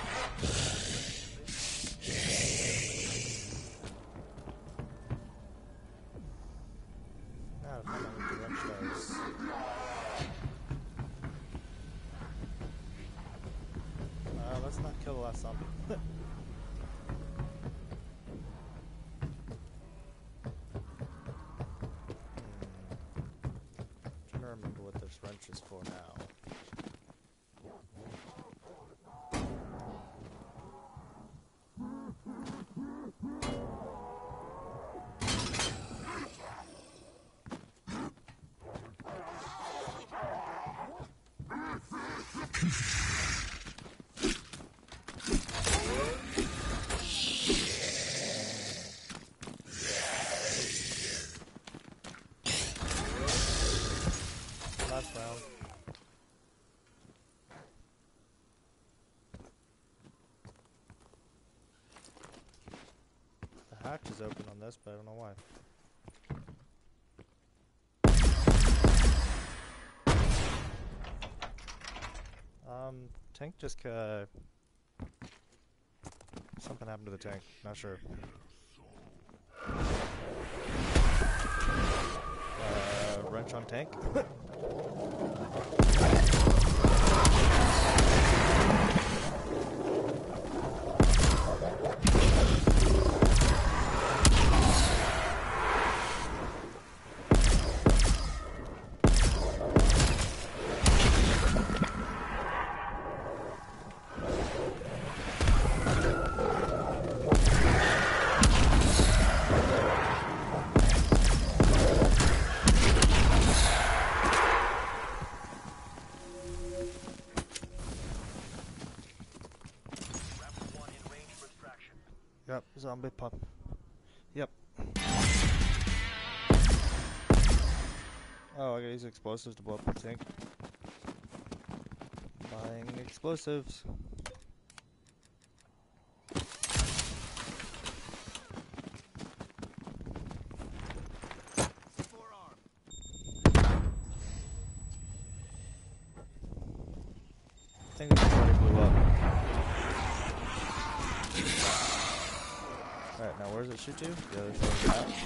Now to find out what the wrench does. Uh, let's not kill the last zombie. Trying to remember what this wrench is for now. Last round. The hatch is open on this, but I don't know why. Um, tank just uh, something happened to the tank. Not sure. Uh, wrench on tank. Yep, zombie pop. Yep. Oh, I gotta use explosives to blow up the tank. Buying explosives. I think we already blew up. Alright, now where does it shoot to? The other side of the map.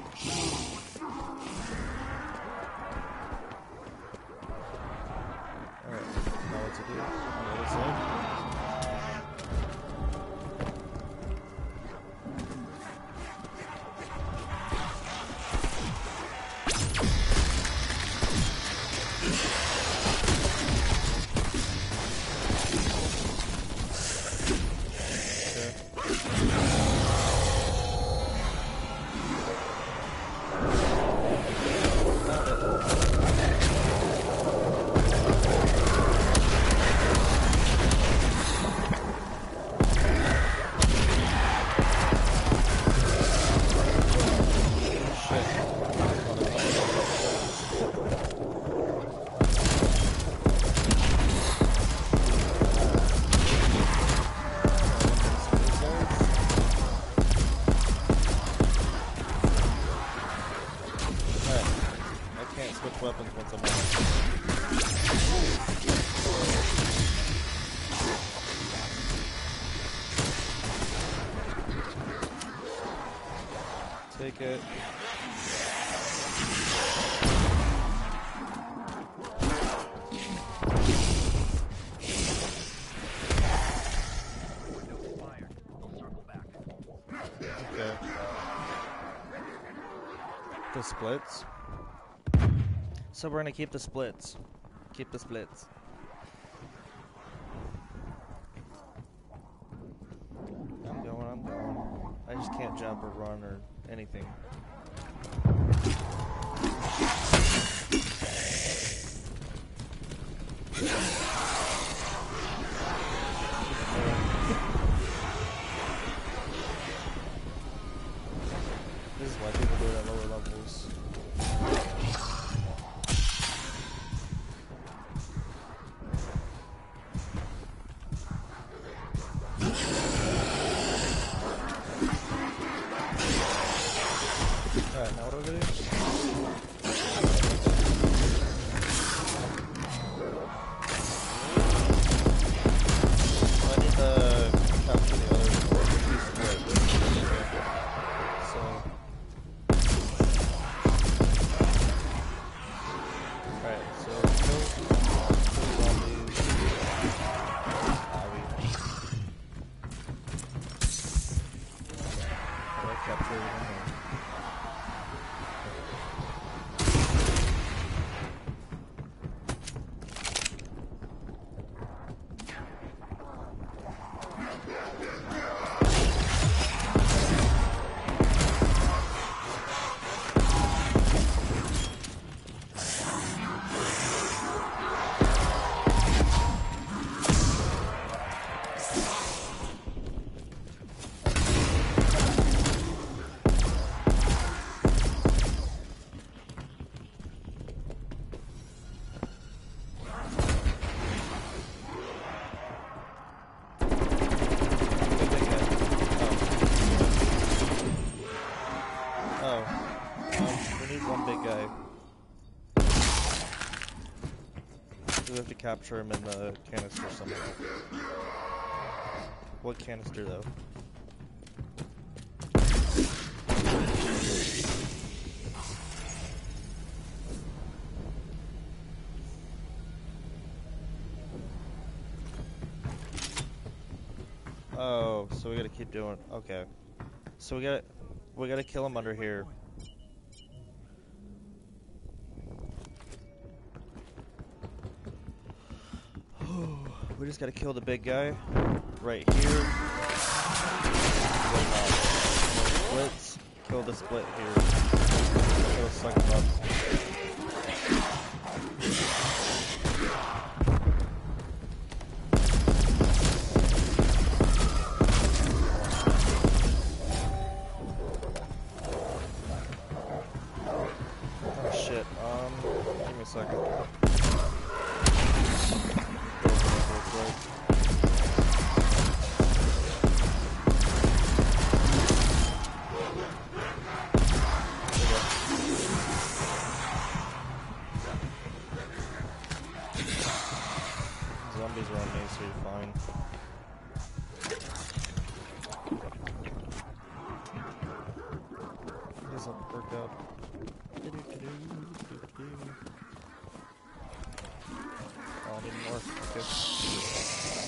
Alright, now what's it do? On the other side? take it. Fired. They'll circle back. Okay. The splits. So we're gonna keep the splits. Keep the splits. I'm going, I'm going. I just can't jump or run or anything. This is why people do it at lower levels. Alright, now what do we do? Oh, I need to capture the other two splits. So. Alright, so kill, kill zombies. Owie. How do I capture everything here? We have to capture him in the canister somehow. What canister though? Oh, so we gotta keep doing. Okay, so we gotta we gotta kill him under here. We just gotta kill the big guy right here. Splits. Kill the split here. Kill the second up. Oh shit. Um, give me a second. Zombies are on me, so you're fine. Doesn't work out. Oh, I need more. Okay.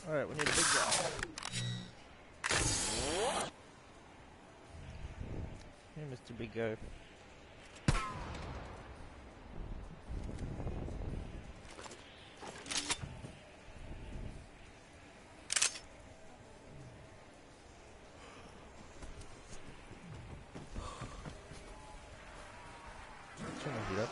Alright, we need a big guy. Hey, Mister Big Guy. Turn the heat up.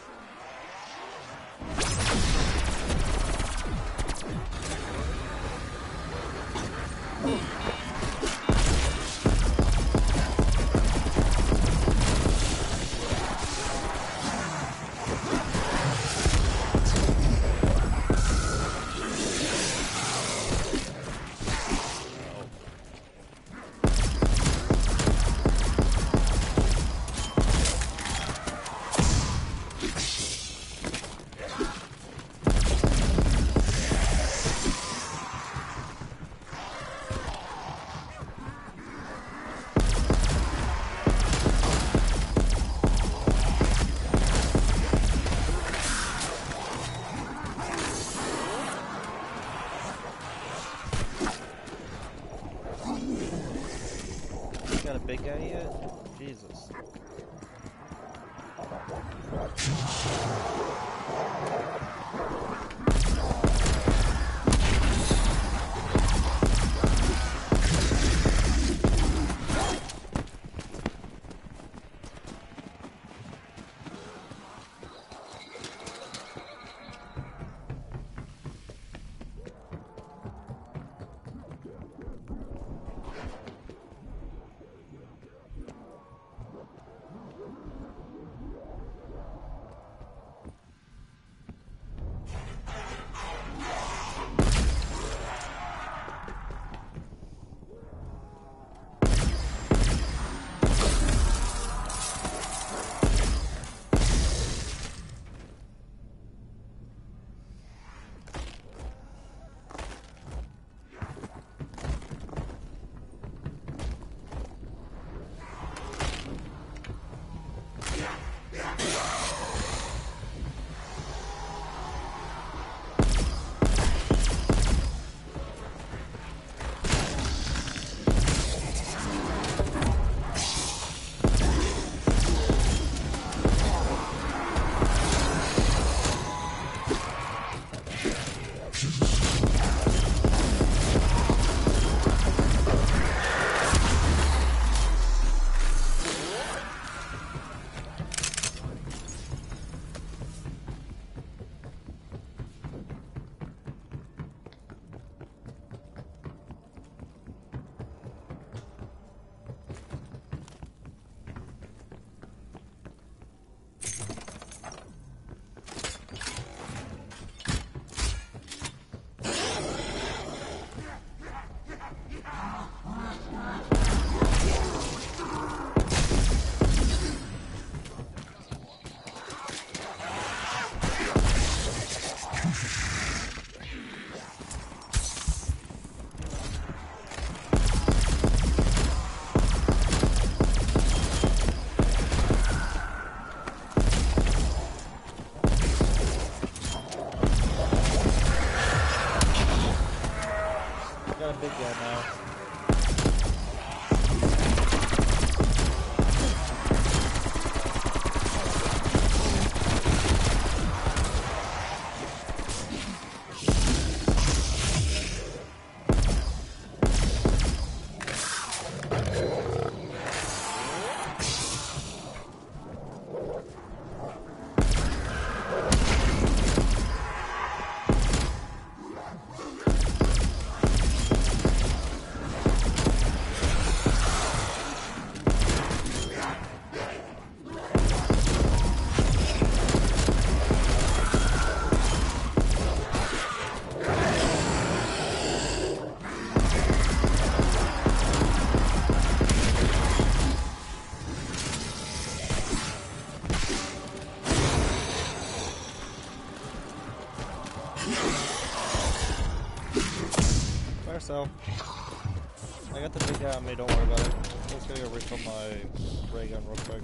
Got a big guy yet? Jesus. Got a big guy now. So I got the big guy on me, don't worry about it. I'm just gonna go refill my ray gun real quick.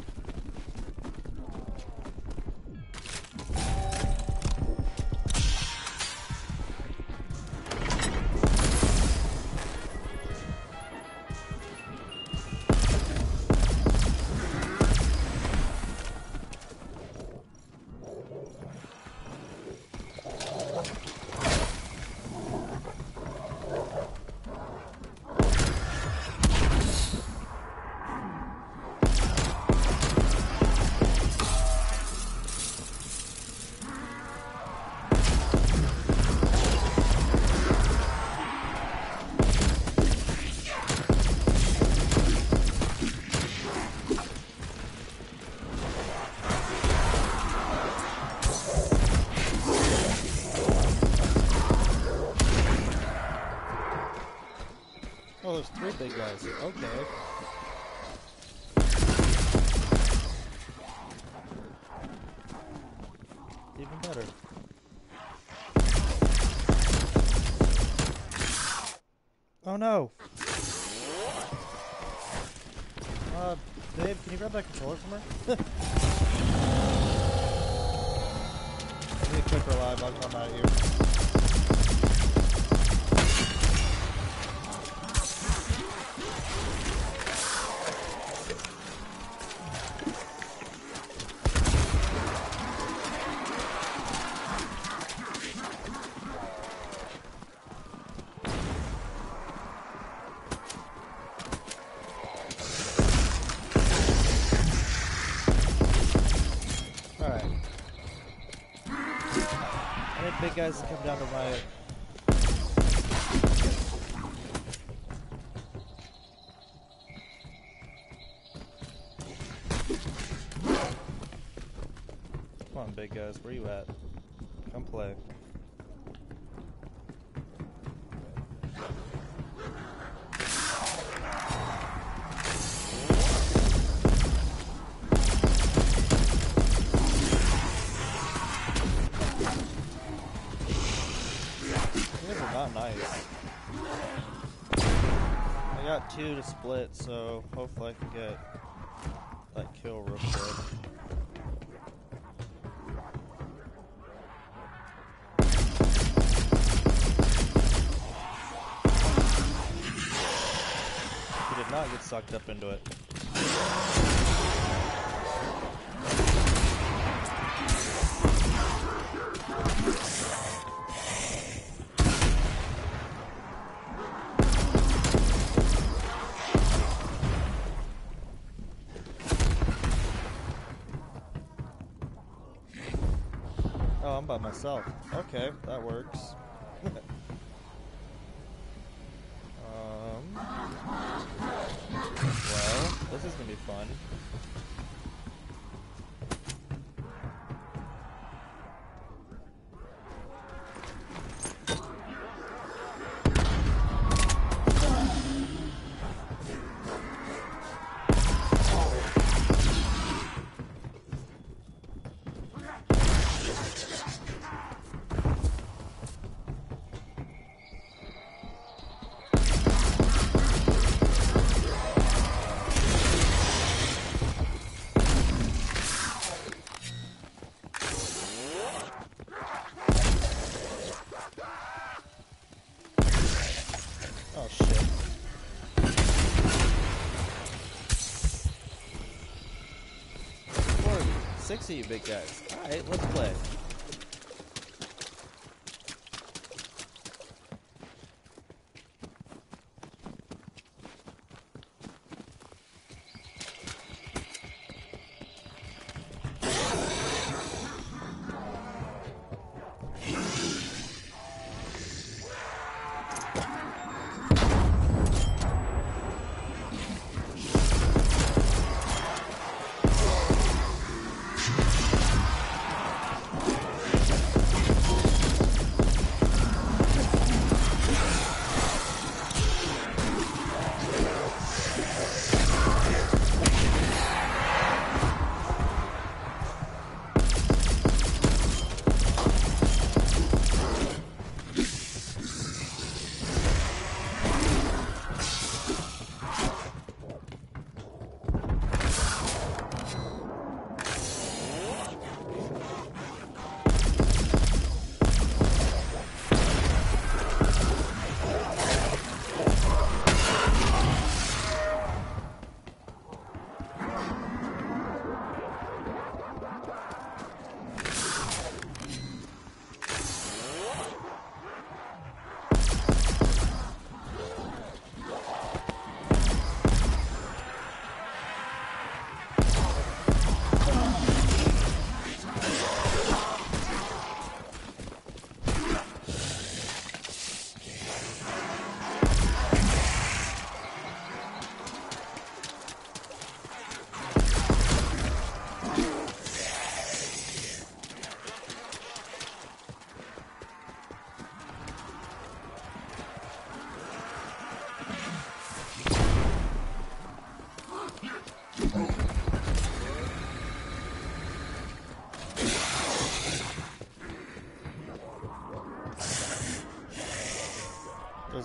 Oh, there's three big guys. Okay. Even better. Oh no! Uh, babe, can you grab that controller from her? Let me click her live, I'll come out here. Big guys come down to my. Come on, big guys, where you at? Come play. Not nice. I got two to split, so hopefully I can get that kill real quick. He did not get sucked up into it. Oh, I'm by myself. Okay, that works. um, well, this is gonna be fun. Oh shit. Four, six of you big guys. Alright, let's play.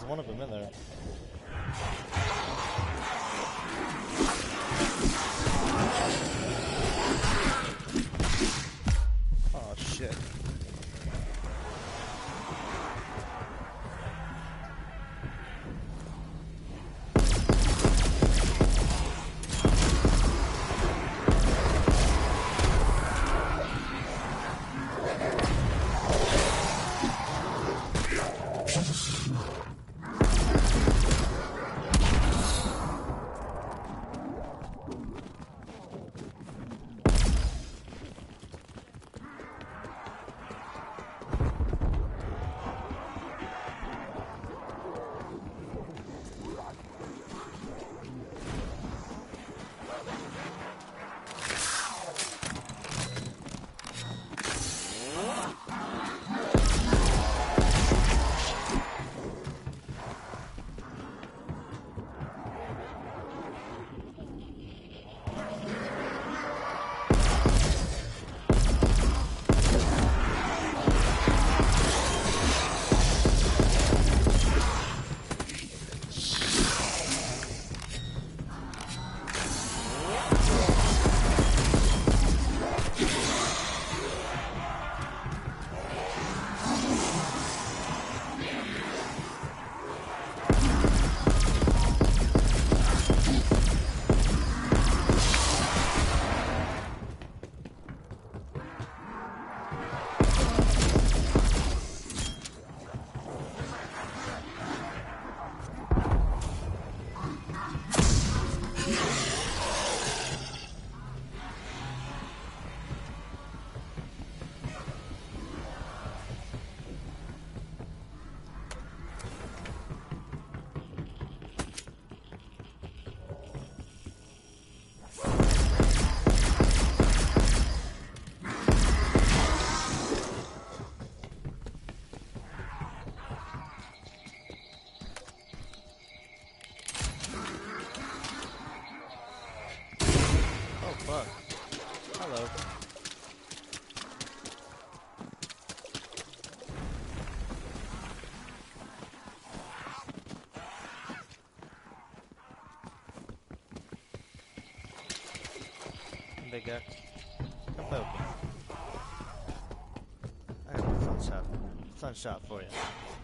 There's one of them in there. Oh shit. Fuck. Hello. Big guy. Come open. I got a fun shot. Fun shot for you.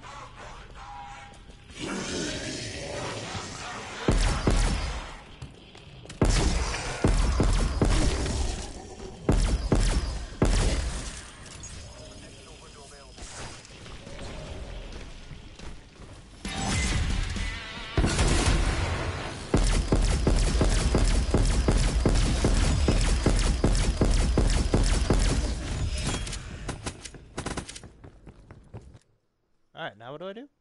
Alright, now what do I do?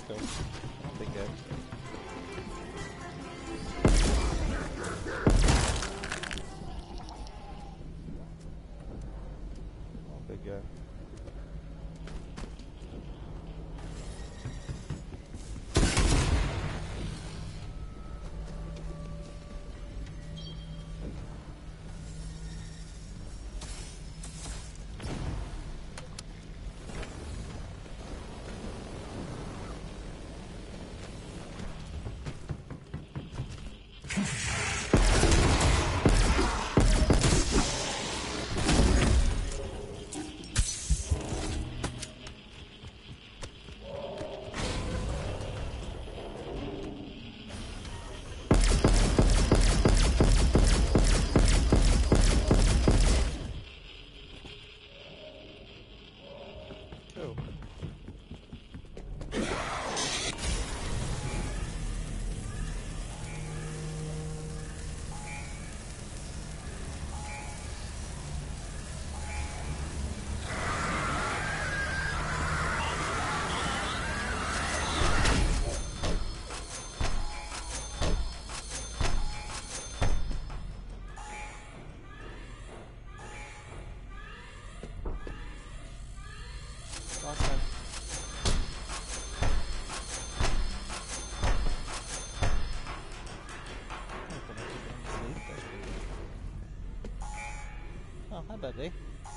cool. That'll be good. That'll be good. Cool. Awesome. Oh, hi, buddy.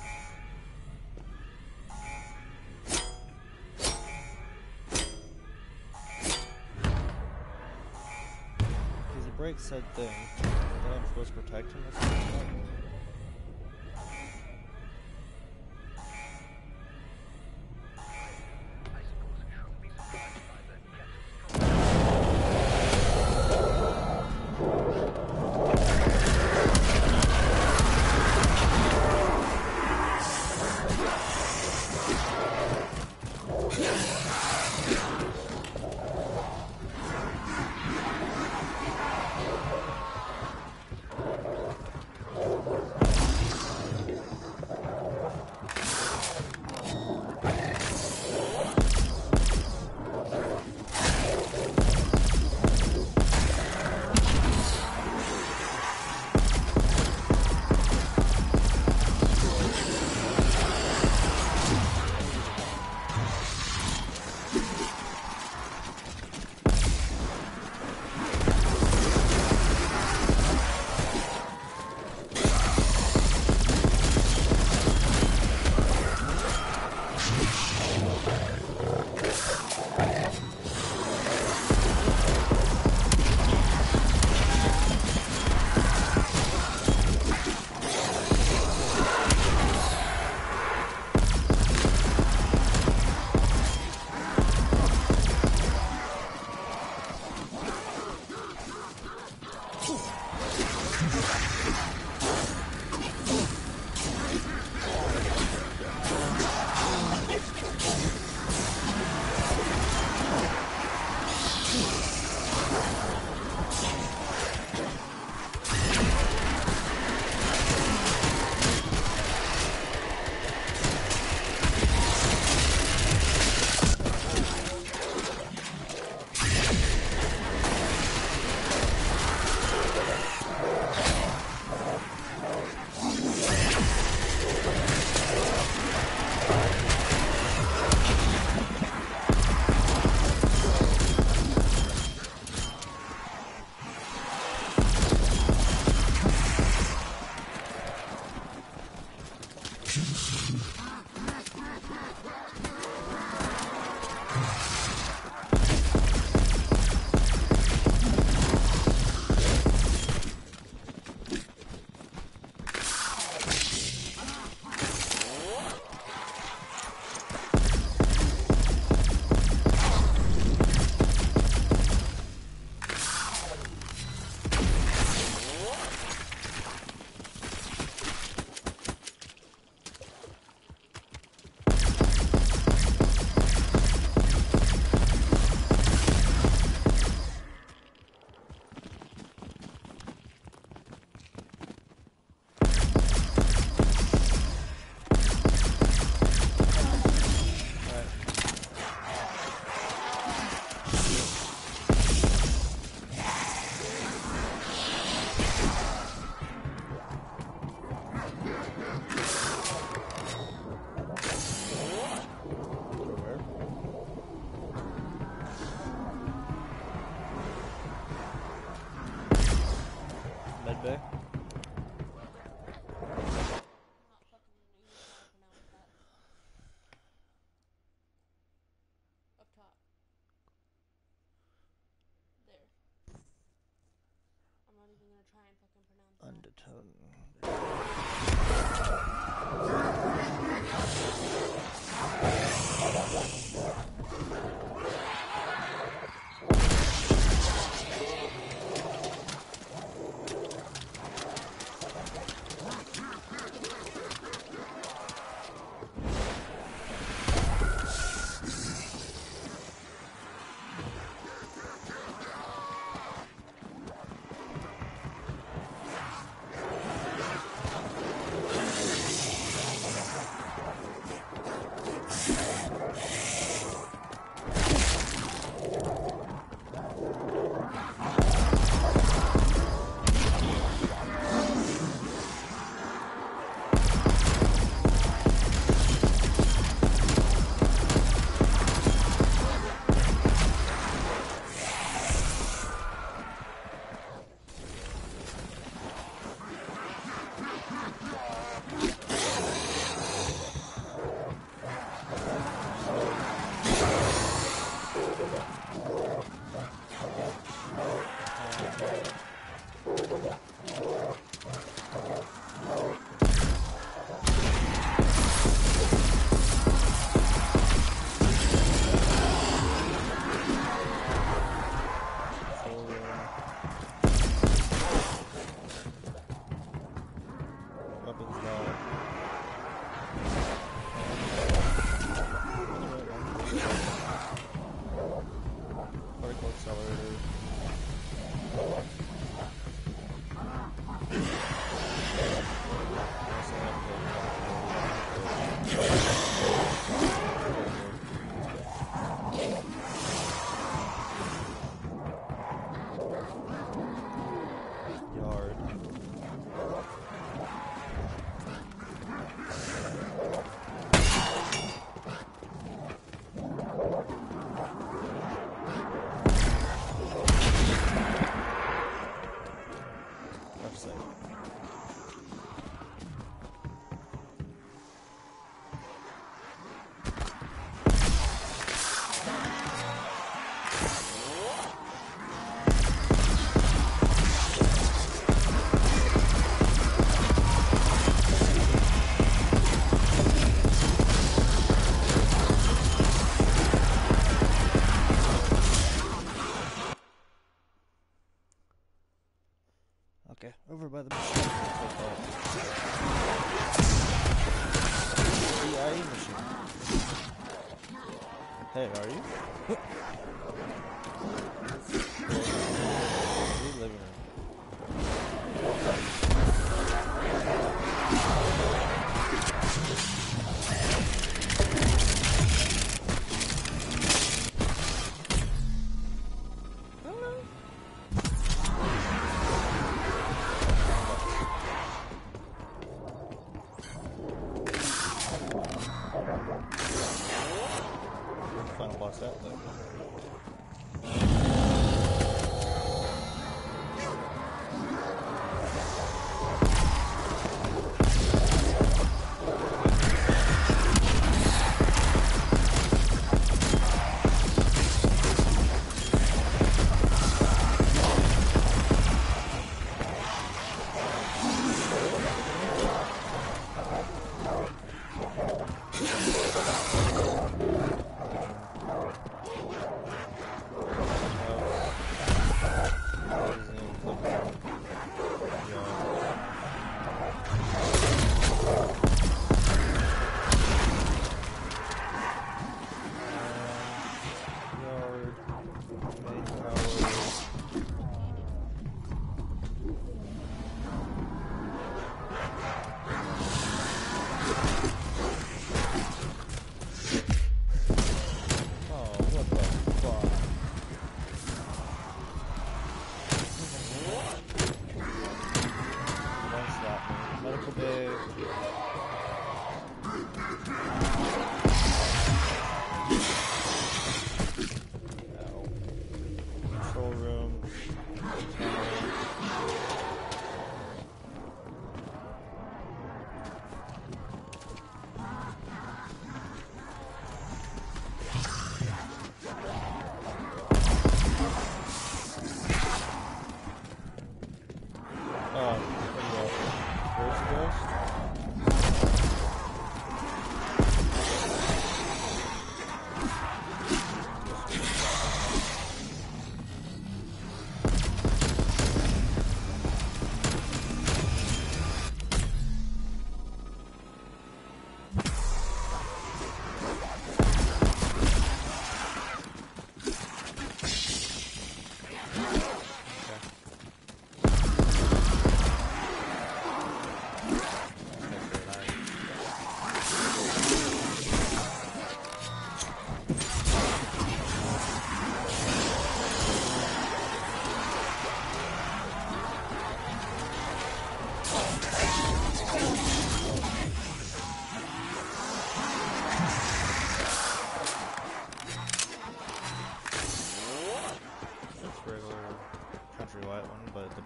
Because he breaks said thing, then I'm supposed to protect him or something like that? Bay? Up top. There. I'm not even gonna try and fucking pronounce that. Okay, over by the machine. E I E machine. Hey, are you? New living room. Final boss out though.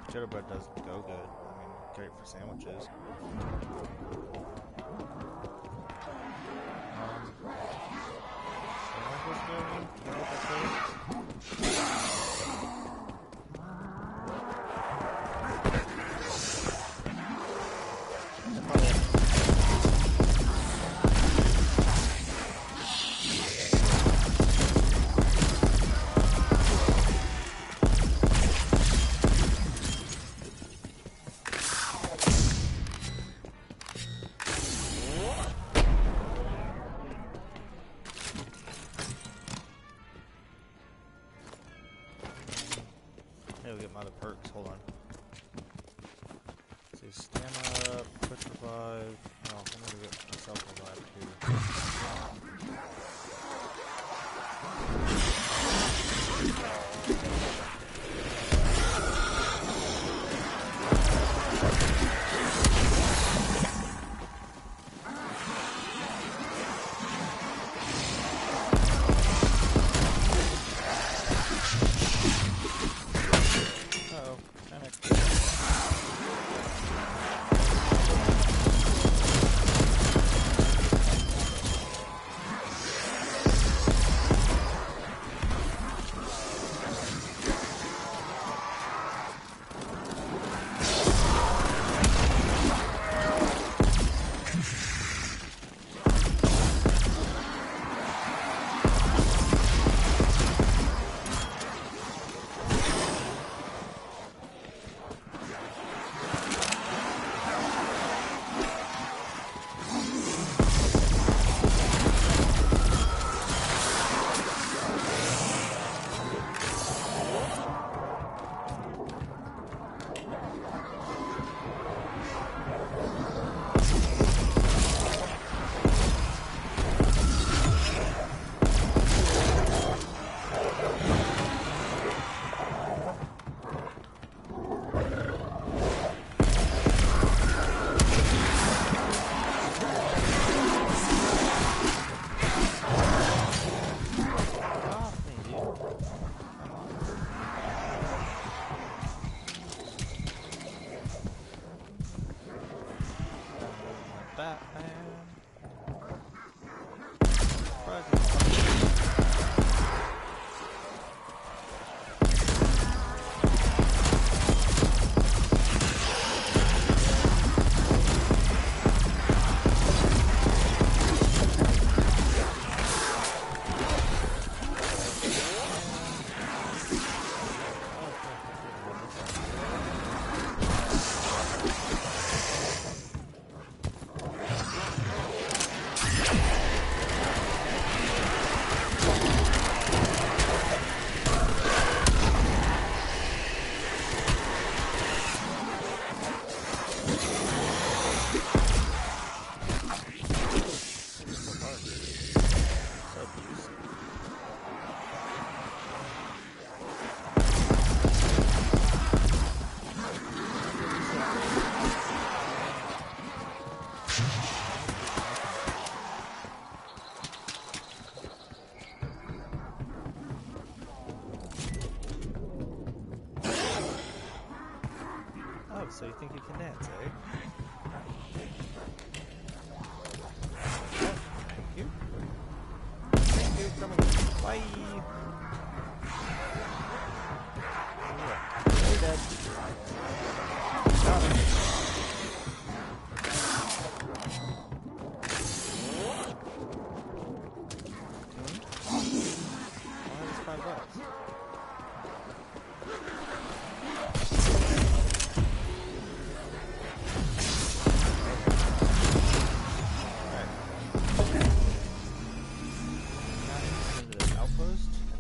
cheddar bread does go good. I mean, great for sandwiches. Um, am I supposed to go again? Can I get that code? Hey, we get my other perks. Hold on. Let's see, stamina, quick revive. Oh, I'm gonna get myself revive too. Uh-oh, panic. So you think you can dance, eh? Thank you. Thank you, coming. Bye. You're dead. Got it. Why is five bucks? Outpost.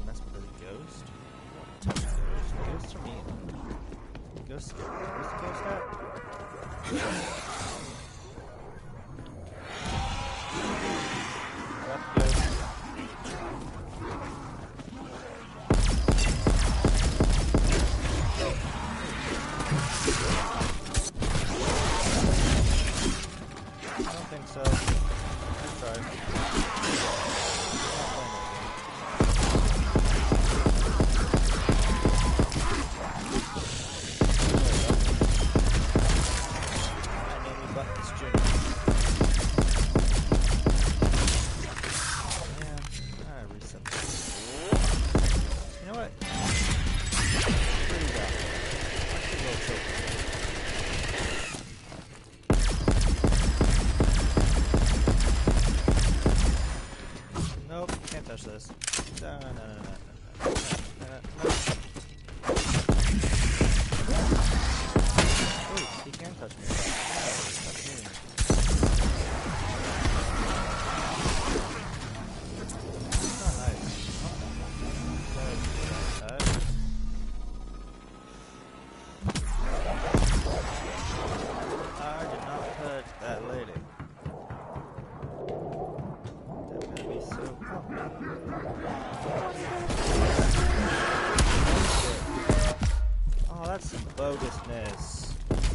sluggishness.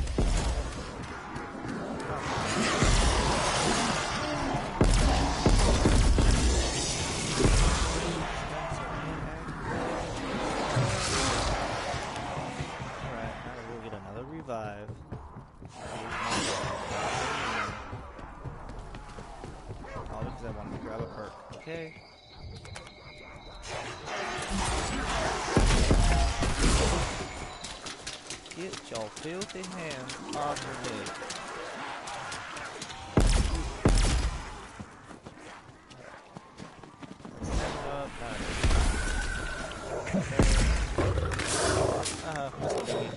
Alright, now we'll get another revive. All because I wanted to grab a perk. Okay. Get your filthy hands off of me. Up, uh, Mister Biggie.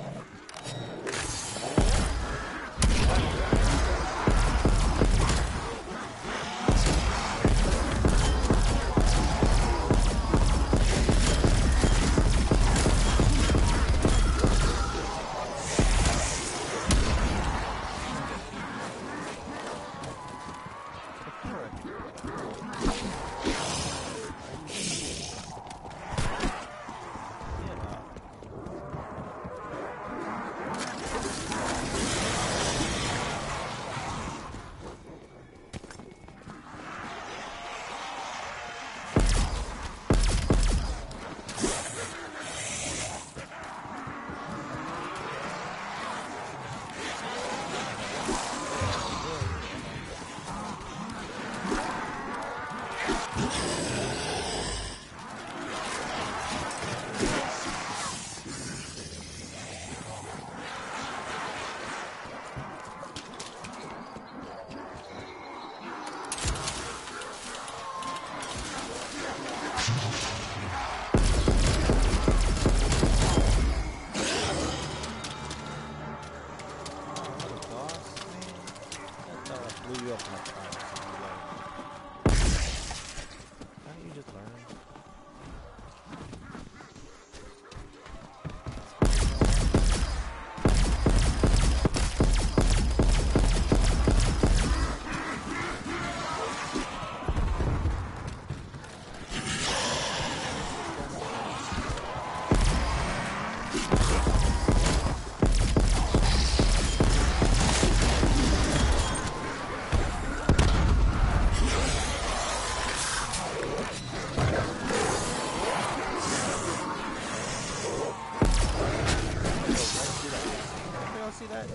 Blew you up in a time. Why don't you just learn? See that?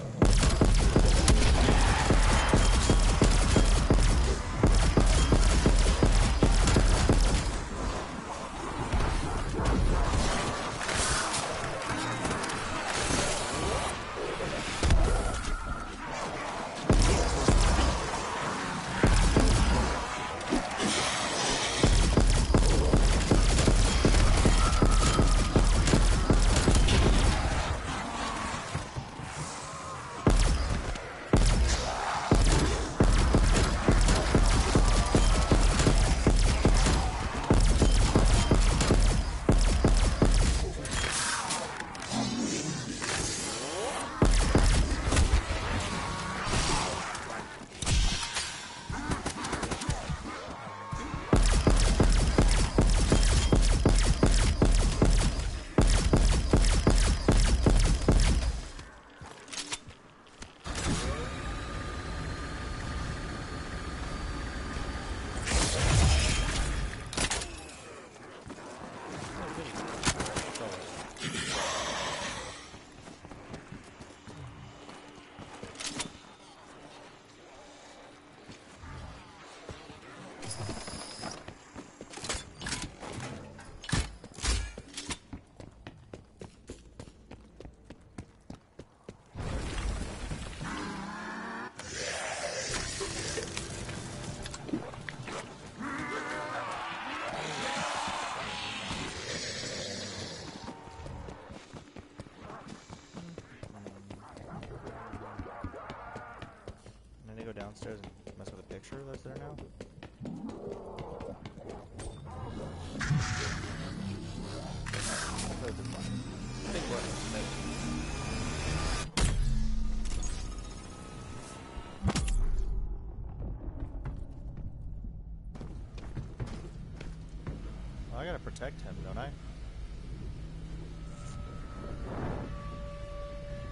Downstairs and mess with a picture that's there now. Big one. Well, I gotta protect him, don't I?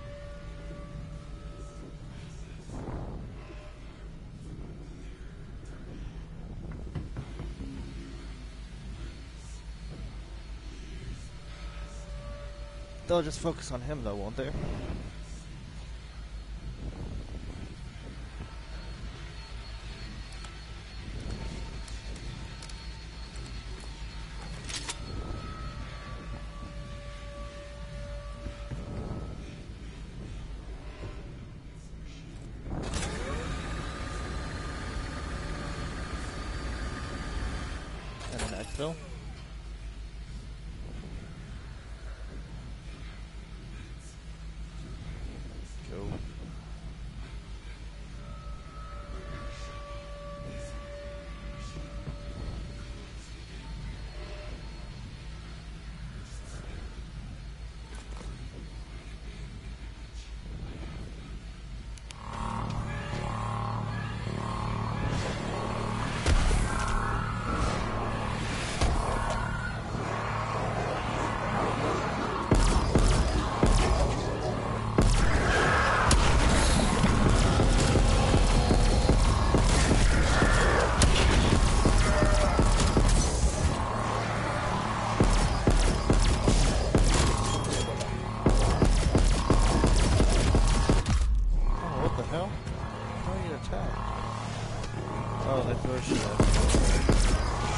They'll just focus on him though, won't they? And an exfil. Go. Oh, that's where she is.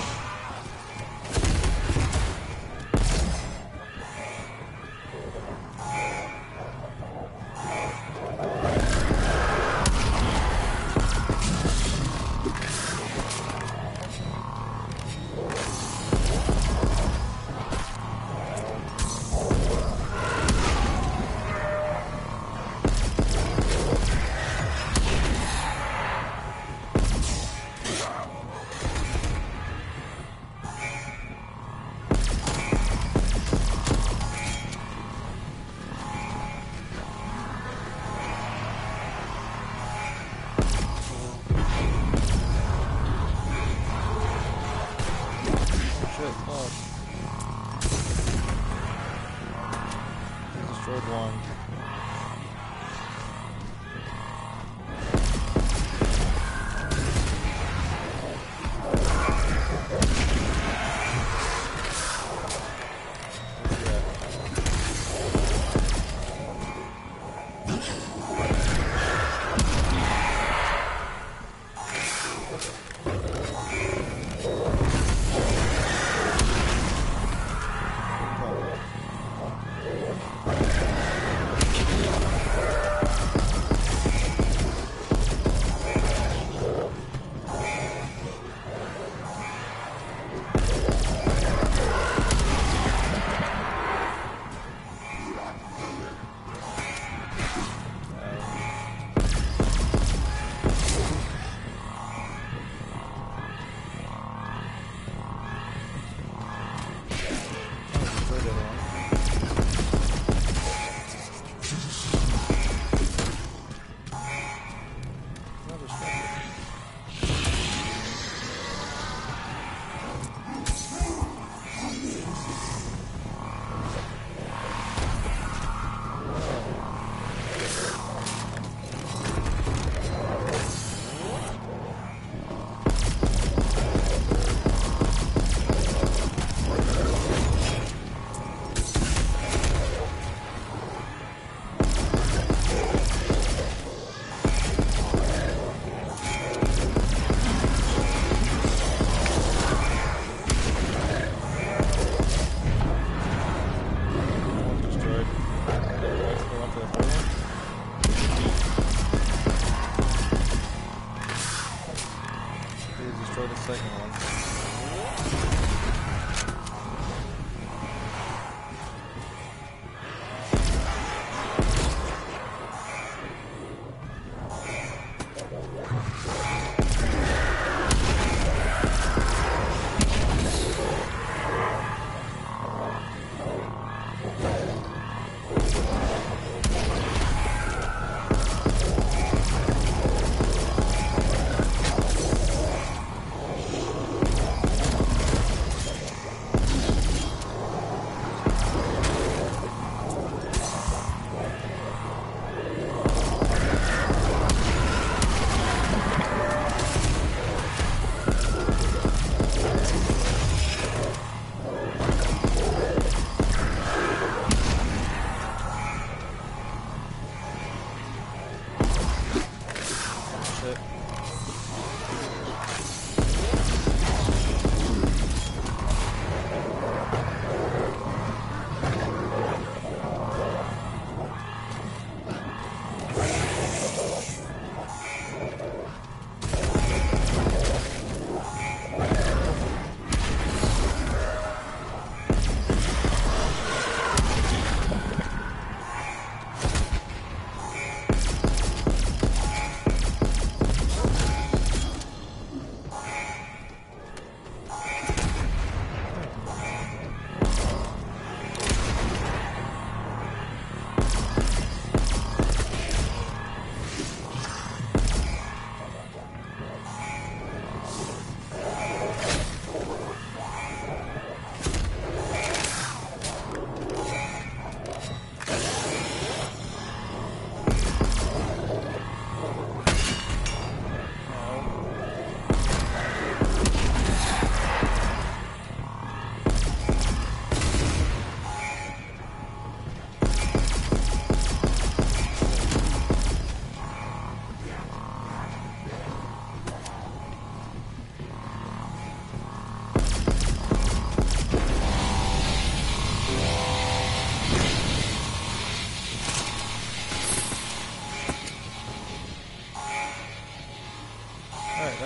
Destroyed one.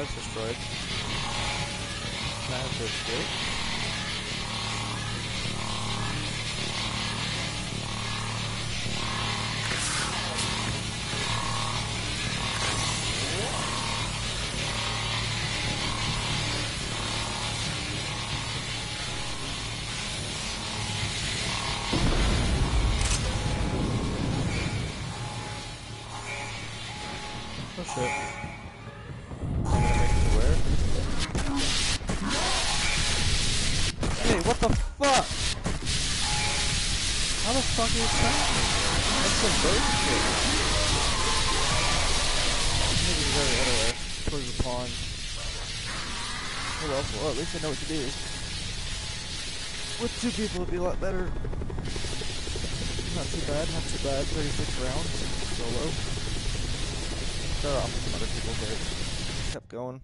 That's destroyed. Time to escape. Oh shit. I'm gonna make me aware. Hey, what the fuck? How the fuck are you tracking me? That's some bullshit. Maybe go the other way, towards the pond. Oh well, well, at least I know what to do. With two people it'd be a lot better. Not too bad, not too bad. thirty-six rounds, solo. Started off with some other people, but kept going.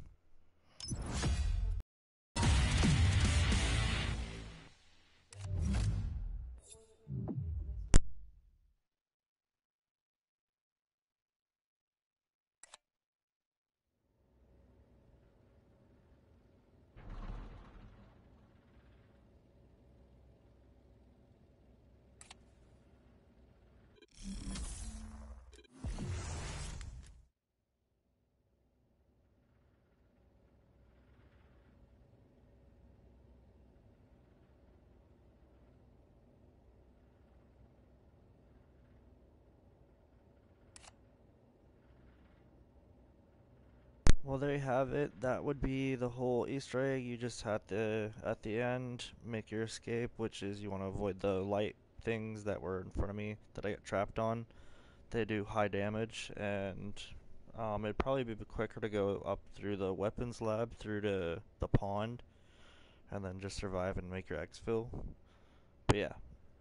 Well, there you have it. That would be the whole Easter egg. You just had to, at the end, make your escape, which is you want to avoid the light things that were in front of me that I got trapped on. They do high damage, and um, it'd probably be quicker to go up through the weapons lab, through to the pond, and then just survive and make your exfil. But yeah.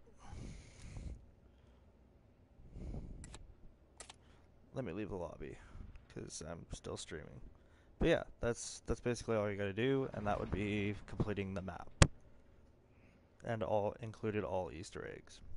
Let me leave the lobby, because I'm still streaming. But yeah, that's that's basically all you gotta do, and that would be completing the map. And all included all Easter eggs.